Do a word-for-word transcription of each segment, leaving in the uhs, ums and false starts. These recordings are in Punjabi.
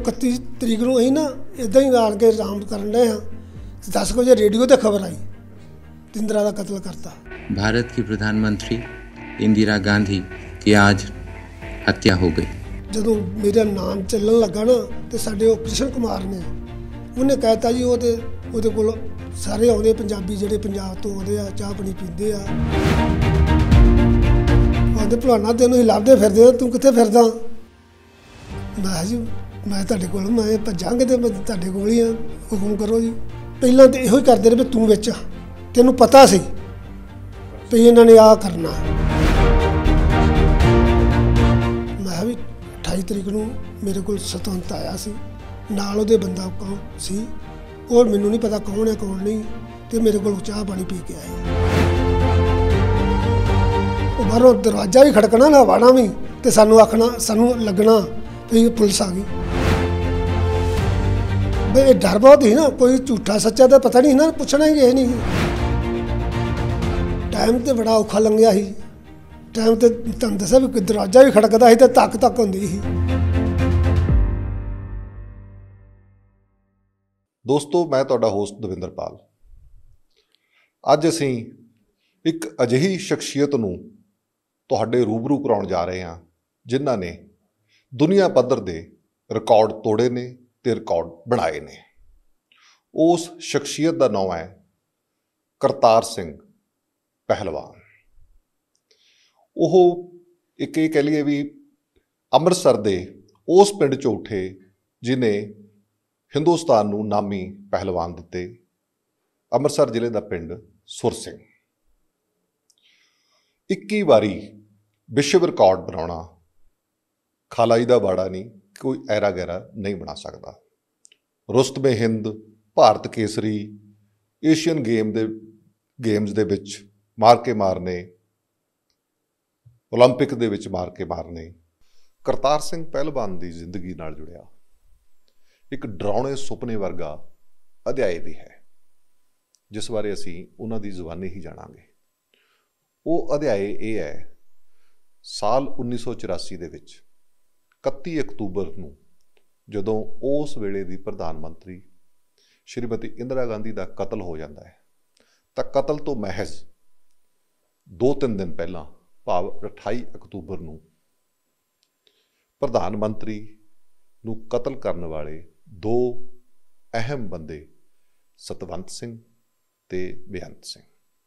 इकत्ती तरीक नूं असीं ना इदां ही आण के आराम करन डए हाँ ते दस बजे रेडियो ते खबर आई इंदिरा दा कत्ल करता। भारत की प्रधानमंत्री इंदिरा गांधी की आज हत्या हो गई। जदों मेरा नाम चलन लगा ना तो साडे वो कृष्ण कुमार ने उन्हें कहता जी वो ਉਹਦੇ ਕੋਲ ਸਾਰੇ ਆਉਂਦੇ ਪੰਜਾਬੀ ਜਿਹੜੇ ਪੰਜਾਬ ਤੋਂ ਆਉਂਦੇ ਆ ਚਾਹ ਪਾਣੀ ਪੀਂਦੇ ਆ ਆਂਦੇ ਭਲਵਾਨਾ ਤੈਨੂੰ ਹੀ ਲੱਭਦੇ ਫਿਰਦੇ ਤੂੰ ਕਿੱਥੇ ਫਿਰਦਾ ਮੈਂ ਜੀ ਮੈਂ ਤੁਹਾਡੇ ਕੋਲ ਮੈਂ ਭੱਜਾਂਗੇ ਤੇ ਮੈਂ ਤੁਹਾਡੇ ਕੋਲ ਹੀ ਆ ਹੁਕਮ ਕਰੋ ਜੀ। ਪਹਿਲਾਂ ਤੇ ਇਹੋ ਹੀ ਕਰਦੇ ਰਹੇ ਵੀ ਤੂੰ ਵਿੱਚ ਤੈਨੂੰ ਪਤਾ ਸੀ ਵੀ ਇਹਨਾਂ ਨੇ ਆਹ ਕਰਨਾ। ਮੈਂ ਵੀ ਅਠਾਈ ਤਰੀਕ ਨੂੰ ਮੇਰੇ ਕੋਲ ਸਤਵੰਤ ਆਇਆ ਸੀ ਨਾਲ ਉਹਦੇ ਬੰਦਾ ਕੌਣ ਸੀ और मैनू नहीं पता कौन है कौन नहीं तो मेरे को चाह पानी पी के आए बाहरों दरवाजा भी खड़कना ना वाड़ा भी तो सानू आखना सानू लगना भी पुलिस आ गई। भाई डर बहुत ही ना कोई झूठा सच्चा तो पता नहीं ना पूछना ही गए नहीं टाइम तो बड़ा औखा लंघिया ही टाइम तो तुहानू दस्सिया भी दरवाजा भी खड़कता ही तो तक तक होंदी ही। ਦੋਸਤੋ मैं ਤੁਹਾਡਾ ਹੋਸਟ ਦਵਿੰਦਰਪਾਲ ਅੱਜ ਅਸੀਂ ਇੱਕ ਅਜਿਹੀ ਸ਼ਖਸੀਅਤ ਨੂੰ ਤੁਹਾਡੇ ਰੂਬਰੂ ਕਰਾਉਣ ਜਾ ਰਹੇ ਹਾਂ ਜਿਨ੍ਹਾਂ ਨੇ ਦੁਨੀਆ ਪੱਧਰ ਦੇ ਰਿਕਾਰਡ ਤੋੜੇ ਨੇ ਤੇ ਰਿਕਾਰਡ ਬਣਾਏ ਨੇ। ਉਸ ਸ਼ਖਸੀਅਤ ਦਾ ਨਾਮ ਹੈ ਕਰਤਾਰ ਸਿੰਘ ਪਹਿਲਵਾਨ। ਉਹ ਇੱਕ ਇਹ ਕਹਿ ਲਈਏ ਵੀ ਅੰਮ੍ਰਿਤਸਰ ਦੇ ਉਸ ਪਿੰਡ 'ਚੋਂ ਉੱਠੇ ਜਿਨੇ हिंदुस्तान नूं नामी पहलवान दिते। अमृतसर जिले का पिंड सुर सिंह इक्की वारी विश्व रिकॉर्ड बनाना खालाई का वाड़ा नहीं कोई ऐरा गैरा नहीं बना सकता। रुस्तमे हिंद भारत केसरी एशियन गेम दे गेम्स दे विच मार के मारने ओलंपिक दे विच मार के मारने करतार सिंह पहलवान की जिंदगी नाल जुड़िया एक डरावने सुपने वर्गा अध्याय भी है जिस बारे असी उन्हां दी जुबानी ही जाणांगे। वो अध्याय ये है साल उन्नीस सौ चौरासी दे विच इकत्ती अक्तूबर नूं जदों उस वेले दी प्रधानमंत्री श्रीमती इंदिरा गांधी का कतल हो जाता है तो कतल तो महज दो तीन दिन पहला भाव अठाई अक्तूबर नूं प्रधानमंत्री नूं कतल करने वाले दो अहम बंदे सतवंत सिंह ते बेअंत सिंह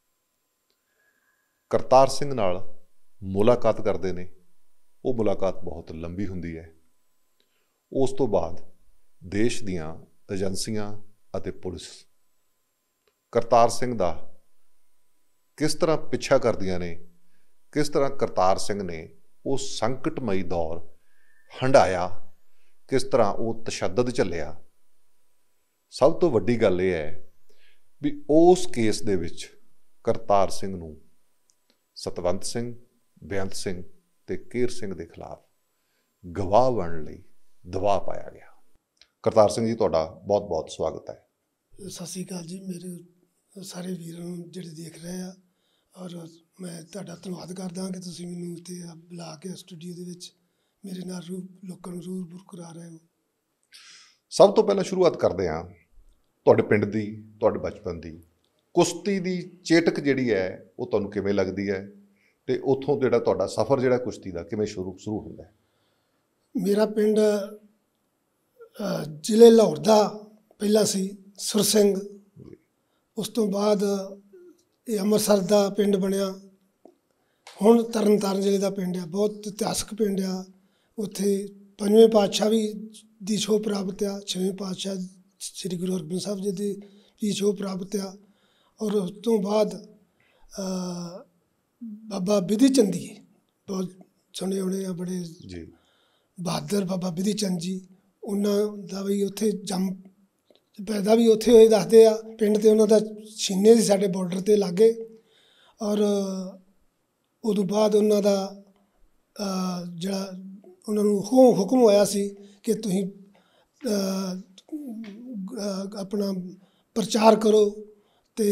करतार सिंह नाल मुलाकात करते हैं। वो मुलाकात बहुत लंबी हुंदी है। उस तो बाद देश दीआं एजेंसियां अते पुलिस करतार सिंह दा किस तरह पिछा करदियां ने किस तरह करतार सिंह ने वो संकटमई दौर हंडाया किस तरह वो तशद्दद झलिया। सब तो वड्डी गल यह है भी उस केस दे विच करतार सिंह नूं सतवंत सिंह बेअंत सिंह ते केर सिंह के खिलाफ गवाह बनने लई दबाव पाया गया। करतार सिंह जी तुहाडा बहुत बहुत स्वागत है। सत श्री अकाल जी मेरे सारे वीरां नूं जिहड़े देख रहे हैं और मैं तुहाडा धन्नवाद करदा कि तुसीं मैनूं इत्थे बुला के स्टूडियो दे विच मेरे नाल रू लोकां नूं रूबरू करा रहे हो। सब तो पहला शुरुआत करते हैं तुहाडे पिंड दी तुहाडे बचपन दी कुश्ती दी चेटक जिहड़ी है वो तुहानूं किवें लगदी है ते उत्थों जिहड़ा तुहाडा सफ़र जिहड़ा कुश्ती दा किवें शुरू शुरू हुंदा है? मेरा पिंड जिले लाहौर दा पहला सी सुर सिंह उस तो बाद ये अमृतसर दा पिंड बनिया हुण तरन ताਰਨ जिले दा पिंड है। बहुत इतिहासक पिंड आ। उत्थे पंजवें पातशाह भी दी छो प्राप्त आ छेवें पातशाह श्री गुरु हरगोबिंद साहब जी की भी छो प्राप्त आ और उस तो बाद बाबा बिधि चंद जी बहुत सुने होने आ बड़े जी बहादुर बाबा बिधि चंद जी उन्होंने भी उत्थे जम पैदा भी उत्थे होए दसदे आ। पिंड ते उन्हों दा छीने सी साडे बॉर्डर ते लागे और उदों बाद उन्हों दा जिहड़ा उन्होंने हुक्म हुक्म होया सी कि तुसीं अपना प्रचार करो तो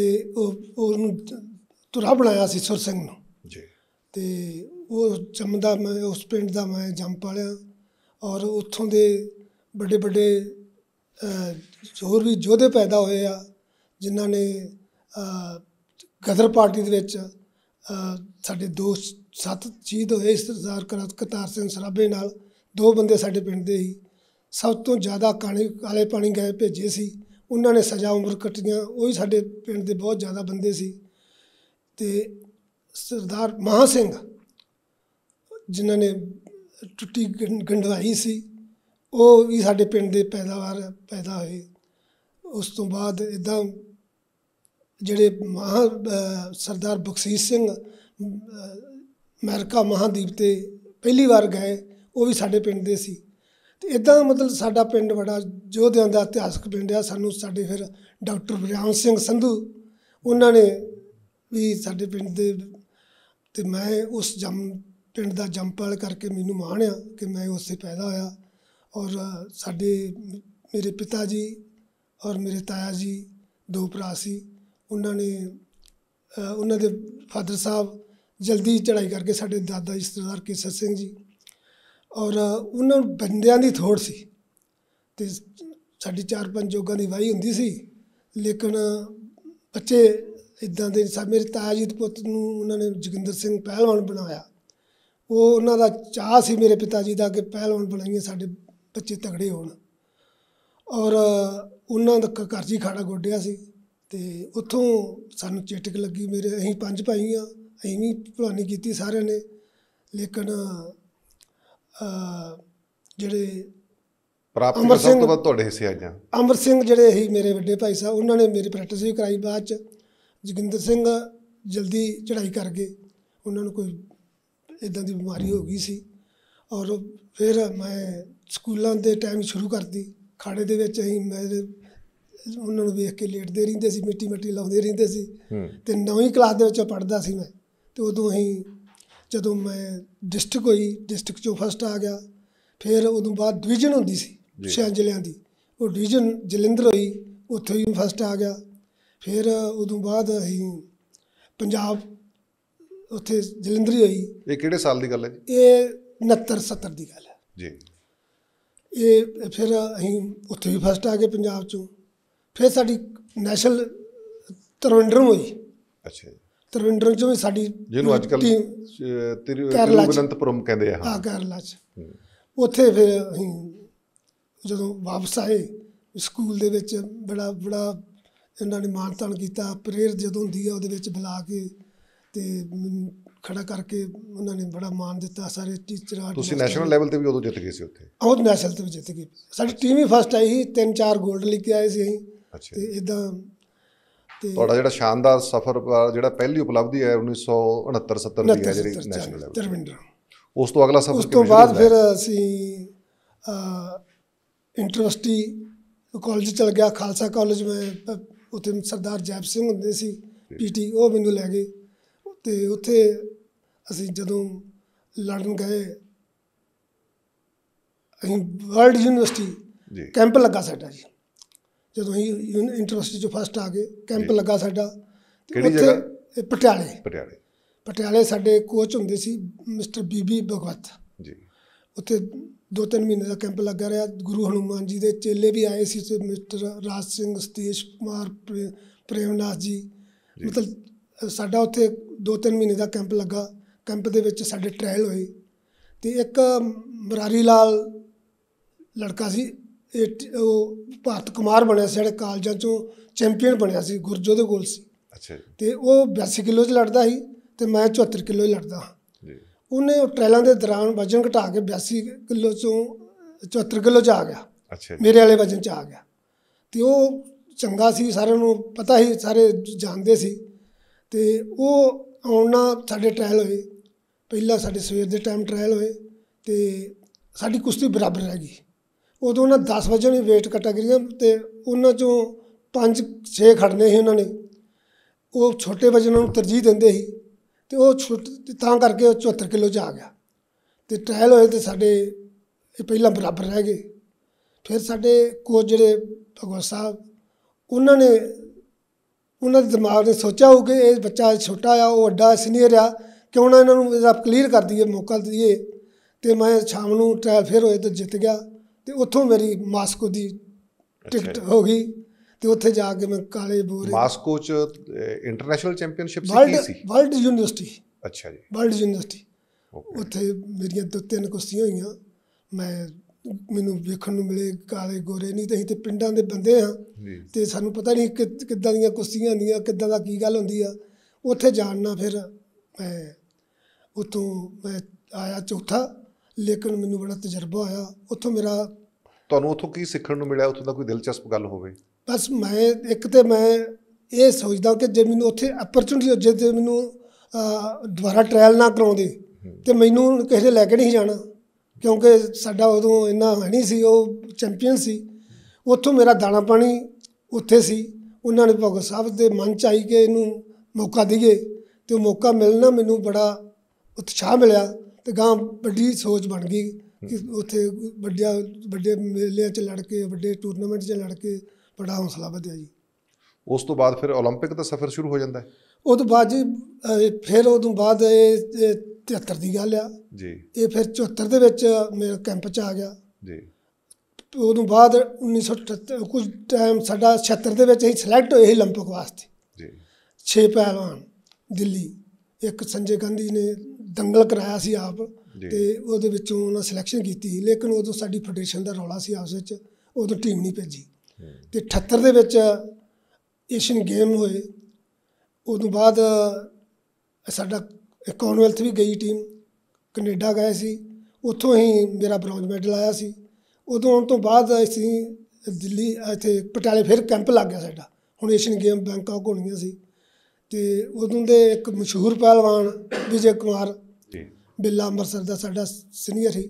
तुरा बनाया सी सुर सिंह नूं ते वो जमदा मैं उस पिंड दा मैं जम पालिया और उत्थों दे ਵੱਡੇ ਵੱਡੇ ਹੋਰ ਵੀ ਯੋਧੇ ਪੈਦਾ ਹੋਏ ਆ ਜਿਨ੍ਹਾਂ ਨੇ ਅ, ਗਦਰ ਪਾਰਟੀ ਦੇ ਵਿੱਚ ਅ, ਸਾਡੇ ਦੋ ਸੱਤ ਸ਼ਹੀਦ ਹੋਏ ਸਰਦਾਰ ਕਰ- ਕਰਤਾਰ ਸਿੰਘ ਸਰਾਭੇ ਨਾਲ। ਦੋ ਬੰਦੇ ਸਾਡੇ ਪਿੰਡ ਦੇ ਹੀ ਸਭ ਤੋਂ ਜ਼ਿਆਦਾ ਕਾਲੇ ਕਾਲੇ ਪਾਣੀ ਗਏ ਭੇਜੇ ਸੀ, ਉਹਨਾਂ ਨੇ ਸਜ਼ਾ ਉਮਰ ਕੱਟੀਆਂ, ਉਹ ਹੀ ਸਾਡੇ ਪਿੰਡ ਦੇ ਬਹੁਤ ਜ਼ਿਆਦਾ ਬੰਦੇ ਸੀ। ਅਤੇ ਸਰਦਾਰ ਮਹਾਂ ਸਿੰਘ ਜਿਨ੍ਹਾਂ ਨੇ ਟੁੱਟੀ ਗੰ- ਗੰਢਵਾਈ ਸੀ, ਉਹ ਵੀ ਸਾਡੇ ਪਿੰਡ ਦੇ ਪੈਦਾਵਾਰ ਪੈਦਾ ਹੋਏ। ਉਸ ਤੋਂ ਬਾਅਦ ਇੱਦਾਂ ਜਿਹੜੇ ਮਹਾਂ ਅ, ਸਰਦਾਰ ਬਖਸ਼ੀਸ਼ ਸਿੰਘ ਅ, ਅਮਰੀਕਾ ਮਹਾਂਦੀਪ 'ਤੇ ਪਹਿਲੀ ਵਾਰ ਗਏ, ਉਹ ਵੀ ਸਾਡੇ ਪਿੰਡ ਦੇ ਸੀ। ਅਤੇ ਇੱਦਾਂ ਮਤਲਬ ਸਾਡਾ ਪਿੰਡ ਬੜਾ ਯੋਧਿਆਂ ਦਾ ਇਤਿਹਾਸਕ ਪਿੰਡ ਆ। ਸਾਨੂੰ ਸਾਡੇ ਫਿਰ ਡਾਕਟਰ ਬਰਿਆਮ ਸਿੰਘ ਸੰਧੂ ਉਹਨਾਂ ਨੇ ਵੀ ਸਾਡੇ ਪਿੰਡ ਦੇ, ਅਤੇ ਮੈਂ ਉਸ ਜੰਮ ਪਿੰਡ ਦਾ ਜੰਮਪਲ ਕਰਕੇ ਮੈਨੂੰ ਮਾਣ ਆ ਕਿ ਮੈਂ ਉੱਥੇ ਪੈਦਾ ਹੋਇਆ। ਔਰ ਸਾਡੇ ਮੇਰੇ ਪਿਤਾ ਜੀ ਔਰ ਮੇਰੇ ਤਾਇਆ ਜੀ ਦੋ ਭਰਾ ਸੀ, ਉਹਨਾਂ ਨੇ ਅ, ਉਹਨਾਂ ਦੇ ਫਾਦਰ ਸਾਹਿਬ ਜਲਦੀ ਚੜ੍ਹਾਈ ਕਰਕੇ ਸਾਡੇ ਦਾਦਾ ਜੀ ਸਰਦਾਰ ਕੇਸਰ ਸਿੰਘ ਜੀ, ਔਰ ਉਹਨਾਂ ਨੂੰ ਬੰਦਿਆਂ ਦੀ ਥੋੜ੍ਹ ਸੀ ਅਤੇ ਸਾਡੀ ਚਾਰ ਪੰਜ ਜੋਗਾਂ ਦੀ ਵਾਹੀ ਹੁੰਦੀ ਸੀ, ਲੇਕਿਨ ਬੱਚੇ ਇੱਦਾਂ ਦੇ ਸਾ ਮੇਰੇ ਤਾਇਆ ਜੀ ਦੇ ਪੁੱਤ ਨੂੰ ਉਹਨਾਂ ਨੇ ਜੋਗਿੰਦਰ ਸਿੰਘ ਪਹਿਲਵਾਨ ਬਣਾਇਆ। ਉਹ ਉਹਨਾਂ ਦਾ ਚਾਅ ਸੀ ਮੇਰੇ ਪਿਤਾ ਜੀ ਦਾ ਕਿ ਪਹਿਲਵਾਨ ਬਣਾਈਏ, ਸਾਡੇ ਬੱਚੇ ਤਗੜੇ ਹੋਣ। ਔਰ ਉਹਨਾਂ ਦਾ ਕ- ਘਰ 'ਚ ਹੀ ਖਾੜਾ ਗੋਡਿਆ ਸੀ, ਅਤੇ ਉੱਥੋਂ ਸਾਨੂੰ ਚੇਟਕ ਲੱਗੀ। ਮੇਰੇ ਅਸੀਂ ਪੰਜ ਭਾਈ ਹਾਂ, ਅਸੀਂ ਵੀ ਭਲਵਾਨੀ ਕੀਤੀ ਸਾਰਿਆਂ ਨੇ, ਲੇਕਿਨ ਅ, ਜਿਹੜੇ ਪ੍ਰਾਪਤੀ ਅਮਰ ਸਭ ਤੋਂ ਸਿੰਘ- ਵੱਧ ਤੁਹਾਡੇ ਹਿੱਸੇ ਆਈਆਂ। ਅਮਰ ਸਿੰਘ ਜਿਹੜੇ ਸੀ ਮੇਰੇ ਵੱਡੇ ਭਾਈ ਸਾਹਿਬ, ਉਹਨਾਂ ਨੇ ਮੇਰੀ ਪ੍ਰੈਕਟਿਸ ਵੀ ਕਰਾਈ ਬਾਅਦ 'ਚ। ਜੋਗਿੰਦਰ ਸਿੰਘ ਜਲਦੀ ਚੜ੍ਹਾਈ ਕਰ ਗਏ, ਉਹਨਾਂ ਨੂੰ ਕੋਈ ਇੱਦਾਂ ਦੀ ਬਿਮਾਰੀ ਹੋ ਗਈ ਸੀ। ਔਰ ਫਿਰ ਮੈਂ ਸਕੂਲਾਂ ਦੇ ਟਾਈਮ ਸ਼ੁਰੂ ਕਰਤੀ ਖਾੜੇ ਦੇ ਵਿੱਚ। ਅਸੀਂ ਮੇਰੇ ਉਹਨਾਂ ਨੂੰ ਵੇਖ ਕੇ ਲੇਟਦੇ ਰਹਿੰਦੇ ਸੀ, ਮਿੱਟੀ ਮਿੱਟੀ ਲਾਉਂਦੇ ਰਹਿੰਦੇ ਸੀ। ਅਤੇ ਨੌਵੀਂ ਕਲਾਸ ਦੇ ਵਿੱਚ ਪੜ੍ਹਦਾ ਸੀ ਮੈਂ, ਅਤੇ ਉਦੋਂ ਅਸੀਂ ਜਦੋਂ ਮੈਂ ਡਿਸਟ੍ਰਿਕਟ ਹੋਈ, ਡਿਸਟ੍ਰਿਕਟ 'ਚੋਂ ਫਸਟ ਆ ਗਿਆ। ਫਿਰ ਉਦੋਂ ਬਾਅਦ ਡਿਵੀਜ਼ਨ ਹੁੰਦੀ ਸੀ ਛਿਆਂ ਜ਼ਿਲ੍ਹਿਆਂ ਦੀ, ਉਹ ਡਿਵੀਜ਼ਨ ਜਲੰਧਰ ਹੋਈ, ਉੱਥੇ ਵੀ ਫਸਟ ਆ ਗਿਆ। ਫਿਰ ਉਦੋਂ ਬਾਅਦ ਅਸੀਂ ਪੰਜਾਬ ਉੱਥੇ ਜਲੰਧਰ ਹੀ ਹੋਈ। ਇਹ ਕਿਹੜੇ ਸਾਲ ਦੀ ਗੱਲ ਹੈ ਜੀ? ਇਹ ਉਣੱਤਰ ਸੱਤਰ ਦੀ ਗੱਲ ਹੈ ਜੀ। ਇਹ। ਫਿਰ ਅਸੀਂ ਉੱਥੇ ਵੀ ਫਸਟ ਆ ਗਏ ਪੰਜਾਬ 'ਚੋਂ। ਫਿਰ ਸਾਡੀ ਨੈਸ਼ਨਲ ਤਰਵਿੰਦਰਮ ਹੋਈ, ਅੱਛਾ ਜੀ। ਤਰਵਿੰਦਰਮ 'ਚੋਂ ਵੀ ਸਾਡੀ ਜਿਹਨੂੰ ਅੱਜ ਕੱਲ੍ਹ ਟੀਮ ਕੇਰਲਾ 'ਚ। ਤਿਰੂਵਨੰਤਪੁਰਮ ਕਹਿੰਦੇ ਆ। ਆ ਕੇਰਲਾ 'ਚ। ਉੱਥੇ ਫਿਰ ਅਸੀਂ ਜਦੋਂ ਵਾਪਸ ਆਏ ਸਕੂਲ ਦੇ ਵਿੱਚ ਬੜਾ ਬੜਾ ਇਹਨਾਂ ਨੇ ਮਾਣ ਤਾਣ ਕੀਤਾ। ਪ੍ਰੇਅਰ ਜਦੋਂ ਹੁੰਦੀ ਆ ਉਹਦੇ ਵਿੱਚ ਬੁਲਾ ਕੇ ਅਤੇ ਮੈਨੂੰ ਖੜਾ ਕਰਕੇ ਉਹਨਾਂ ਨੇ ਬੜਾ ਮਾਣ ਦਿੱਤਾ, ਸਾਰੇ ਟੀਚਰਾਂ। ਤੁਸੀਂ ਨੈਸ਼ਨਲ ਲੈਵਲ ਤੇ ਵੀ ਉਦੋਂ ਜਿੱਤ ਗਏ ਸੀ ਉੱਥੇ? ਉਹ ਨੈਸ਼ਨਲ ਤੇ ਵੀ ਜਿੱਤ ਗਏ, ਸਾਡੀ ਟੀਮ ਹੀ ਫਸਟ ਆਈ ਸੀ, ਤਿੰਨ ਚਾਰ ਗੋਲਡ ਲੈ ਕੇ ਆਏ ਸੀ ਅਸੀਂ। ਅੱਛਾ। ਅਤੇ ਇੱਦਾਂ ਅਤੇ ਤੁਹਾਡਾ ਜਿਹੜਾ ਸ਼ਾਨਦਾਰ ਸਫ਼ਰ, ਜਿਹੜਾ ਪਹਿਲੀ ਉਪਲਬਧੀ ਹੈ ਉੱਨੀ ਸੌ ਉਣੱਤਰ ਸੱਤਰ ਦੀ ਹੈ ਜਿਹੜੀ ਨੈਸ਼ਨਲ ਲੈਵਲ, ਤਰਵਿੰਦਰ। ਉਸ ਤੋਂ ਅਗਲਾ ਸਫ਼ਰ ਉਸ ਤੋਂ ਬਾਅਦ ਫਿਰ ਅਸੀਂ ਇੰਟਰਵਿਊਸਟੀ ਕਾਲਜ ਚਲ ਗਿਆ, ਖਾਲਸਾ ਕਾਲਜ। ਮੈਂ ਉੱਥੇ ਸਰਦਾਰ ਜੈਪ ਸਿੰਘ ਹੁੰਦੇ ਸੀ ਪੀ ਟੀ, ਉਹ ਮੈਨੂੰ ਲੈ ਗਏ। ਅਤੇ ਉੱਥੇ ਅਸੀਂ ਜਦੋਂ ਲੜਨ ਗਏ, ਅਸੀਂ ਵਰਲਡ ਯੂਨੀਵਰਸਿਟੀ ਜੀ ਕੈਂਪ ਲੱਗਾ ਸਾਡਾ ਜੀ। ਜਦੋਂ ਅਸੀਂ ਇੰਟਰਵਿਊਸਟੀ 'ਚੋਂ ਫਸਟ ਆ ਗਏ, ਕੈਂਪ ਲੱਗਾ ਸਾਡਾ। ਤੇ ਕਿਹੜੀ ਉੱਥੇ- ਜਗ੍ਹਾ? ਇਹ ਪਟਿਆਲੇ। ਪਟਿਆਲੇ। ਪਟਿਆਲੇ ਸਾਡੇ ਕੋਚ ਹੁੰਦੇ ਸੀ mister B B Bhagwat. Ji. ਉੱਥੇ ਦੋ ਤਿੰਨ ਮਹੀਨੇ ਦਾ ਕੈਂਪ ਲੱਗਾ ਰਿਹਾ। ਗੁਰੂ ਹਨੂੰਮਾਨ ਜੀ ਦੇ ਚੇਲੇ ਵੀ ਆਏ ਸੀ, ਤੇ ਮਿਸਟਰ ਰਾਜ ਸਿੰਘ, ਸਤੀਸ਼ ਕੁਮਾਰ, ਪ੍ਰੇ- ਪ੍ਰੇਮਨਾਥ ਜੀ। ਮਤਲਬ ਸਾਡਾ ਉੱਥੇ ਦੋ ਤਿੰਨ ਮਹੀਨੇ ਦਾ ਕੈਂਪ ਲੱਗਾ। ਕੈਂਪ ਦੇ ਵਿੱਚ ਸਾਡੇ ਟਰਾਇਲ ਹੋਏ, ਅਤੇ ਇੱਕ ਮੁਰਾਰੀ ਲਾਲ ਲੜਕਾ ਸੀ, ਇਹ ਟ- ਉਹ ਭਾਰਤ ਕੁਮਾਰ ਬਣਿਆ ਸੀ, ਸਾਡੇ ਕਾਲਜਾਂ 'ਚੋਂ ਚੈਂਪੀਅਨ ਬਣਿਆ ਸੀ, ਗੁਰਜੋ ਦੇ ਕੋਲ ਸੀ। ਅੱਛਾ ਜੀ। ਅਤੇ ਉਹ ਬਿਆਸੀ ਕਿਲੋ 'ਚ ਲੜਦਾ ਸੀ, ਅਤੇ ਮੈਂ ਚੁਹੱਤਰ ਕਿਲੋ 'ਚ ਲੜਦਾ ਹਾਂ। ਜੀ। ਉਹਨੇ ਉਹ ਟ੍ਰਾਇਲਾਂ ਦੇ ਦੌਰਾਨ ਵਜ਼ਨ ਘਟਾ ਕੇ ਬਿਆਸੀ ਕਿਲੋ 'ਚੋਂ ਚੁਹੱਤਰ ਕਿਲੋ 'ਚ ਆ ਗਿਆ, ਅੱਛਾ ਜੀ। ਮੇਰੇ ਵਾਲੇ ਵਜ਼ਨ 'ਚ ਆ ਗਿਆ। ਅਤੇ ਉਹ ਚੰਗਾ ਸੀ, ਸਾਰਿਆਂ ਨੂੰ ਪਤਾ ਸੀ, ਸਾਰੇ ਜਾਣਦੇ ਸੀ। ਅਤੇ ਉਹ ਆਉਣ ਨਾਲ ਸਾਡੇ ਟਰਾਇਲ ਹੋਏ। ਪਹਿਲਾਂ ਸਾਡੇ ਸਵੇਰ ਦੇ ਟਾਈਮ ਟਰਾਇਲ ਹੋਏ, ਅਤੇ ਸਾਡੀ ਕੁਸ਼ਤੀ ਬਰਾਬਰ ਰਹਿ ਗਈ। ਉਦੋਂ ਉਹਨਾਂ ਦਸ ਵਜਣ ਵੇਟ ਕੈਟਾਗਰੀਆਂ, ਅਤੇ ਉਹਨਾਂ 'ਚੋਂ ਪੰਜ ਛੇ ਖੜਨੇ ਸੀ ਉਹਨਾਂ ਨੇ। ਉਹ ਛੋਟੇ ਵਜ਼ਨਾਂ ਨੂੰ ਤਰਜੀਹ ਦਿੰਦੇ ਸੀ, ਅਤੇ ਉਹ ਛੋਟ ਤਾਂ ਕਰਕੇ ਉਹ ਚੁਹੱਤਰ ਕਿਲੋ 'ਚ ਆ ਗਿਆ। ਅਤੇ ਟਰਾਇਲ ਹੋਏ ਅਤੇ ਸਾਡੇ ਇਹ ਪਹਿਲਾਂ ਬਰਾਬਰ ਰਹਿ ਗਏ। ਫਿਰ ਸਾਡੇ ਕੋਚ ਜਿਹੜੇ ਭਗਵਤ ਸਾਹਿਬ, ਉਹਨਾਂ ਨੇ ਉਹਨਾਂ ਦੇ ਦਿਮਾਗ ਨੇ ਸੋਚਿਆ ਹੋਊ ਕਿ ਇਹ ਬੱਚਾ ਛੋਟਾ ਆ, ਉਹ ਵੱਡਾ ਸੀਨੀਅਰ ਆ, ਕਿਉਂ ਨਾ ਇਹਨਾਂ ਨੂੰ ਇਹਦਾ ਕਲੀਅਰ ਕਰ ਦਈਏ, ਮੌਕਾ ਦਈਏ। ਅਤੇ ਮੈਂ ਸ਼ਾਮ ਨੂੰ ਟਰਾਇਲ ਫਿਰ ਹੋਏ ਅਤੇ ਜਿੱਤ ਗਿਆ। ਤੇ ਉੱਥੋਂ ਮੇਰੀ ਮਾਸਕੋ ਦੀ ਟਿਕਟ ਹੋ ਗਈ ਤੇ ਉੱਥੇ ਜਾ ਕੇ ਮੈਂ ਕਾਲੇ ਬੋਰੇ ਮਾਸਕੋ ਚ ਇੰਟਰਨੈਸ਼ਨਲ ਚੈਂਪੀਅਨਸ਼ਿਪ ਸੀ ਕੀ ਵਰਲਡ ਸੀ? World university. ਅੱਛਾ ਜੀ। World university Okay. ਉੱਥੇ ਮੇਰੀਆਂ ਦੋ ਤਿੰਨ ਕੁਸ਼ਤੀਆਂ ਹੋਈਆਂ। ਮੈਂ ਮੈਨੂੰ ਵੇਖਣ ਨੂੰ ਮਿਲੇ ਕਾਲੇ ਗੋਰੇ, ਨਹੀਂ ਤੇ ਅਸੀਂ ਤੇ ਪਿੰਡਾਂ ਦੇ ਬੰਦੇ ਹਾਂ ਜੀ। ਤੇ ਸਾਨੂੰ ਪਤਾ ਨਹੀਂ ਕਿ ਕਿੱਦਾਂ ਦੀਆਂ ਕੁਸ਼ਤੀਆਂ ਹੁੰਦੀਆਂ, ਕਿੱਦਾਂ ਦਾ ਕੀ ਗੱਲ ਹੁੰਦੀ ਆ। ਉੱਥੇ ਜਾਣਨਾ ਫਿਰ ਮੈਂ ਉੱਥੋਂ ਮੈਂ ਆਇਆ ਚੌਥਾ, ਲੇਕਿਨ ਮੈਨੂੰ ਬੜਾ ਤਜਰਬਾ ਹੋਇਆ ਉੱਥੋਂ। ਮੇਰਾ ਤੁਹਾਨੂੰ ਉੱਥੋਂ ਕੀ ਸਿੱਖਣ ਨੂੰ ਮਿਲਿਆ? ਉੱਥੋਂ ਦਾ ਕੋਈ ਦਿਲਚਸਪ ਗੱਲ ਹੋਵੇ? ਬਸ ਮੈਂ ਇੱਕ ਤੇ ਮੈਂ ਇਹ ਸੋਚਦਾ ਕਿ ਜੇ ਮੈਨੂੰ ਉੱਥੇ ਅਪਰਚੁਨਿਟੀ ਹੋ ਜੇ ਤੇ ਮੈਨੂੰ ਅਹ, ਦੁਬਾਰਾ ਟਰਾਇਲ ਨਾ ਕਰਾਉਂਦੇ ਤੇ ਮੈਨੂੰ ਕਿਸੇ ਨੇ ਲੈ ਕੇ ਨਹੀਂ ਜਾਣਾ, ਕਿਉਂਕਿ ਸਾਡਾ ਉਦੋਂ ਇੰਨਾ ਹੈ ਨਹੀਂ ਸੀ। ਉਹ ਚੈਂਪੀਅਨ ਸੀ। ਉੱਥੋਂ ਮੇਰਾ ਦਾਣਾ ਪਾਣੀ ਉੱਥੇ ਸੀ। ਉਹਨਾਂ ਨੇ ਭਗਤ ਸਾਹਿਬ ਦੇ ਮਨ 'ਚ ਆਈ ਕਿ ਇਹਨੂੰ ਮੌਕਾ ਦਈਏ, ਤੇ ਉਹ ਮੌਕਾ ਮਿਲਣਾ ਮੈਨੂੰ ਬੜਾ ਉਤਸ਼ਾਹ ਮਿਲਿਆ ਤੇ ਗਾਂ ਵੱਡੀ ਸੋਚ ਬਣ ਗਈ ਕਿ ਉੱਥੇ ਵੱਡਿਆ ਵੱਡੇ ਮੇਲਿਆਂ 'ਚ ਲੜ ਕੇ, ਵੱਡੇ ਟੂਰਨਾਮੈਂਟ 'ਚ ਲੜ ਕੇ ਬੜਾ ਹੌਸਲਾ ਵਧਿਆ ਜੀ। ਉਸ ਤੋਂ ਬਾਅਦ ਫਿਰ ਓਲੰਪਿਕ ਦਾ ਸਫ਼ਰ ਸ਼ੁਰੂ ਹੋ ਜਾਂਦਾ ਹੈ? ਉਹ ਤੋਂ ਬਾਅਦ ਜੀ ਅਹ, ਫਿਰ ਉਹ ਤੋਂ ਬਾਅਦ ਇਹ ਤਿਹੱਤਰ ਦੀ ਗੱਲ ਆ ਜੀ। ਇਹ ਫਿਰ ਚੁਹੱਤਰ ਦੇ ਵਿੱਚ ਮੇਰਾ ਕੈਂਪ 'ਚ ਆ ਗਿਆ ਜੀ। ਉਦੋਂ ਬਾਅਦ ਉੱਨੀ ਸੌ ਅਠੱਤਰ ਕੁਝ ਟਾਈਮ ਸਾਡਾ ਛਿਹੱਤਰ ਦੇ ਵਿੱਚ ਅਸੀਂ ਸਿਲੈਕਟ ਹੋਏ ਸੀ ਓਲੰਪਿਕ ਵਾਸਤੇ। ਜੀ। ਛੇ ਪਹਿਲਵਾਨ ਦਿੱਲੀ, ਇੱਕ ਸੰਜੇ ਗਾਂਧੀ ਨੇ ਦੰਗਲ ਕਰਾਇਆ ਸੀ ਆਪ, ਤੇ ਉਹਦੇ ਵਿੱਚੋਂ ਉਹਨਾਂ ਸਿਲੈਕਸ਼ਨ ਕੀਤੀ। ਲੇਕਿਨ ਉਦੋਂ ਸਾਡੀ ਫੈਡਰੇਸ਼ਨ ਦਾ ਰੌਲਾ ਸੀ ਆਪਸ ਵਿੱਚ, ਉਦੋਂ ਟੀਮ ਨਹੀਂ ਭੇਜੀ। ਤੇ ਅਠੱਤਰ ਦੇ ਵਿੱਚ ਏਸ਼ੀਅਨ ਗੇਮ ਹੋਏ। ਉਦੋਂ ਬਾਅਦ ਸਾਡਾ ਕਾਮਨਵੈਲਥ ਵੀ ਗਈ ਟੀਮ, ਕੈਨੇਡਾ ਗਏ ਸੀ, ਉੱਥੋਂ ਹੀ ਮੇਰਾ ਬ੍ਰੌਂਜ ਮੈਡਲ ਆਇਆ ਸੀ। ਉਦੋਂ ਆਉਣ ਤੋਂ ਬਾਅਦ ਅਸੀਂ ਦਿੱਲੀ ਇੱਥੇ ਪਟਿਆਲੇ ਫਿਰ ਕੈਂਪ ਲੱਗ ਗਿਆ ਸਾਡਾ। ਹੁਣ ਏਸ਼ੀਅਨ ਗੇਮ ਬੈਂਕਾਕ ਹੋਣੀਆਂ ਸੀ, ਤੇ ਉਦੋਂ ਦੇ ਇੱਕ ਮਸ਼ਹੂਰ ਪਹਿਲਵਾਨ ਵਿਜੇ ਕੁਮਾਰ ਬਿੱਲਾ ਅੰਮ੍ਰਿਤਸਰ ਦਾ ਸਾਡਾ ਸੀਨੀਅਰ ਸੀ,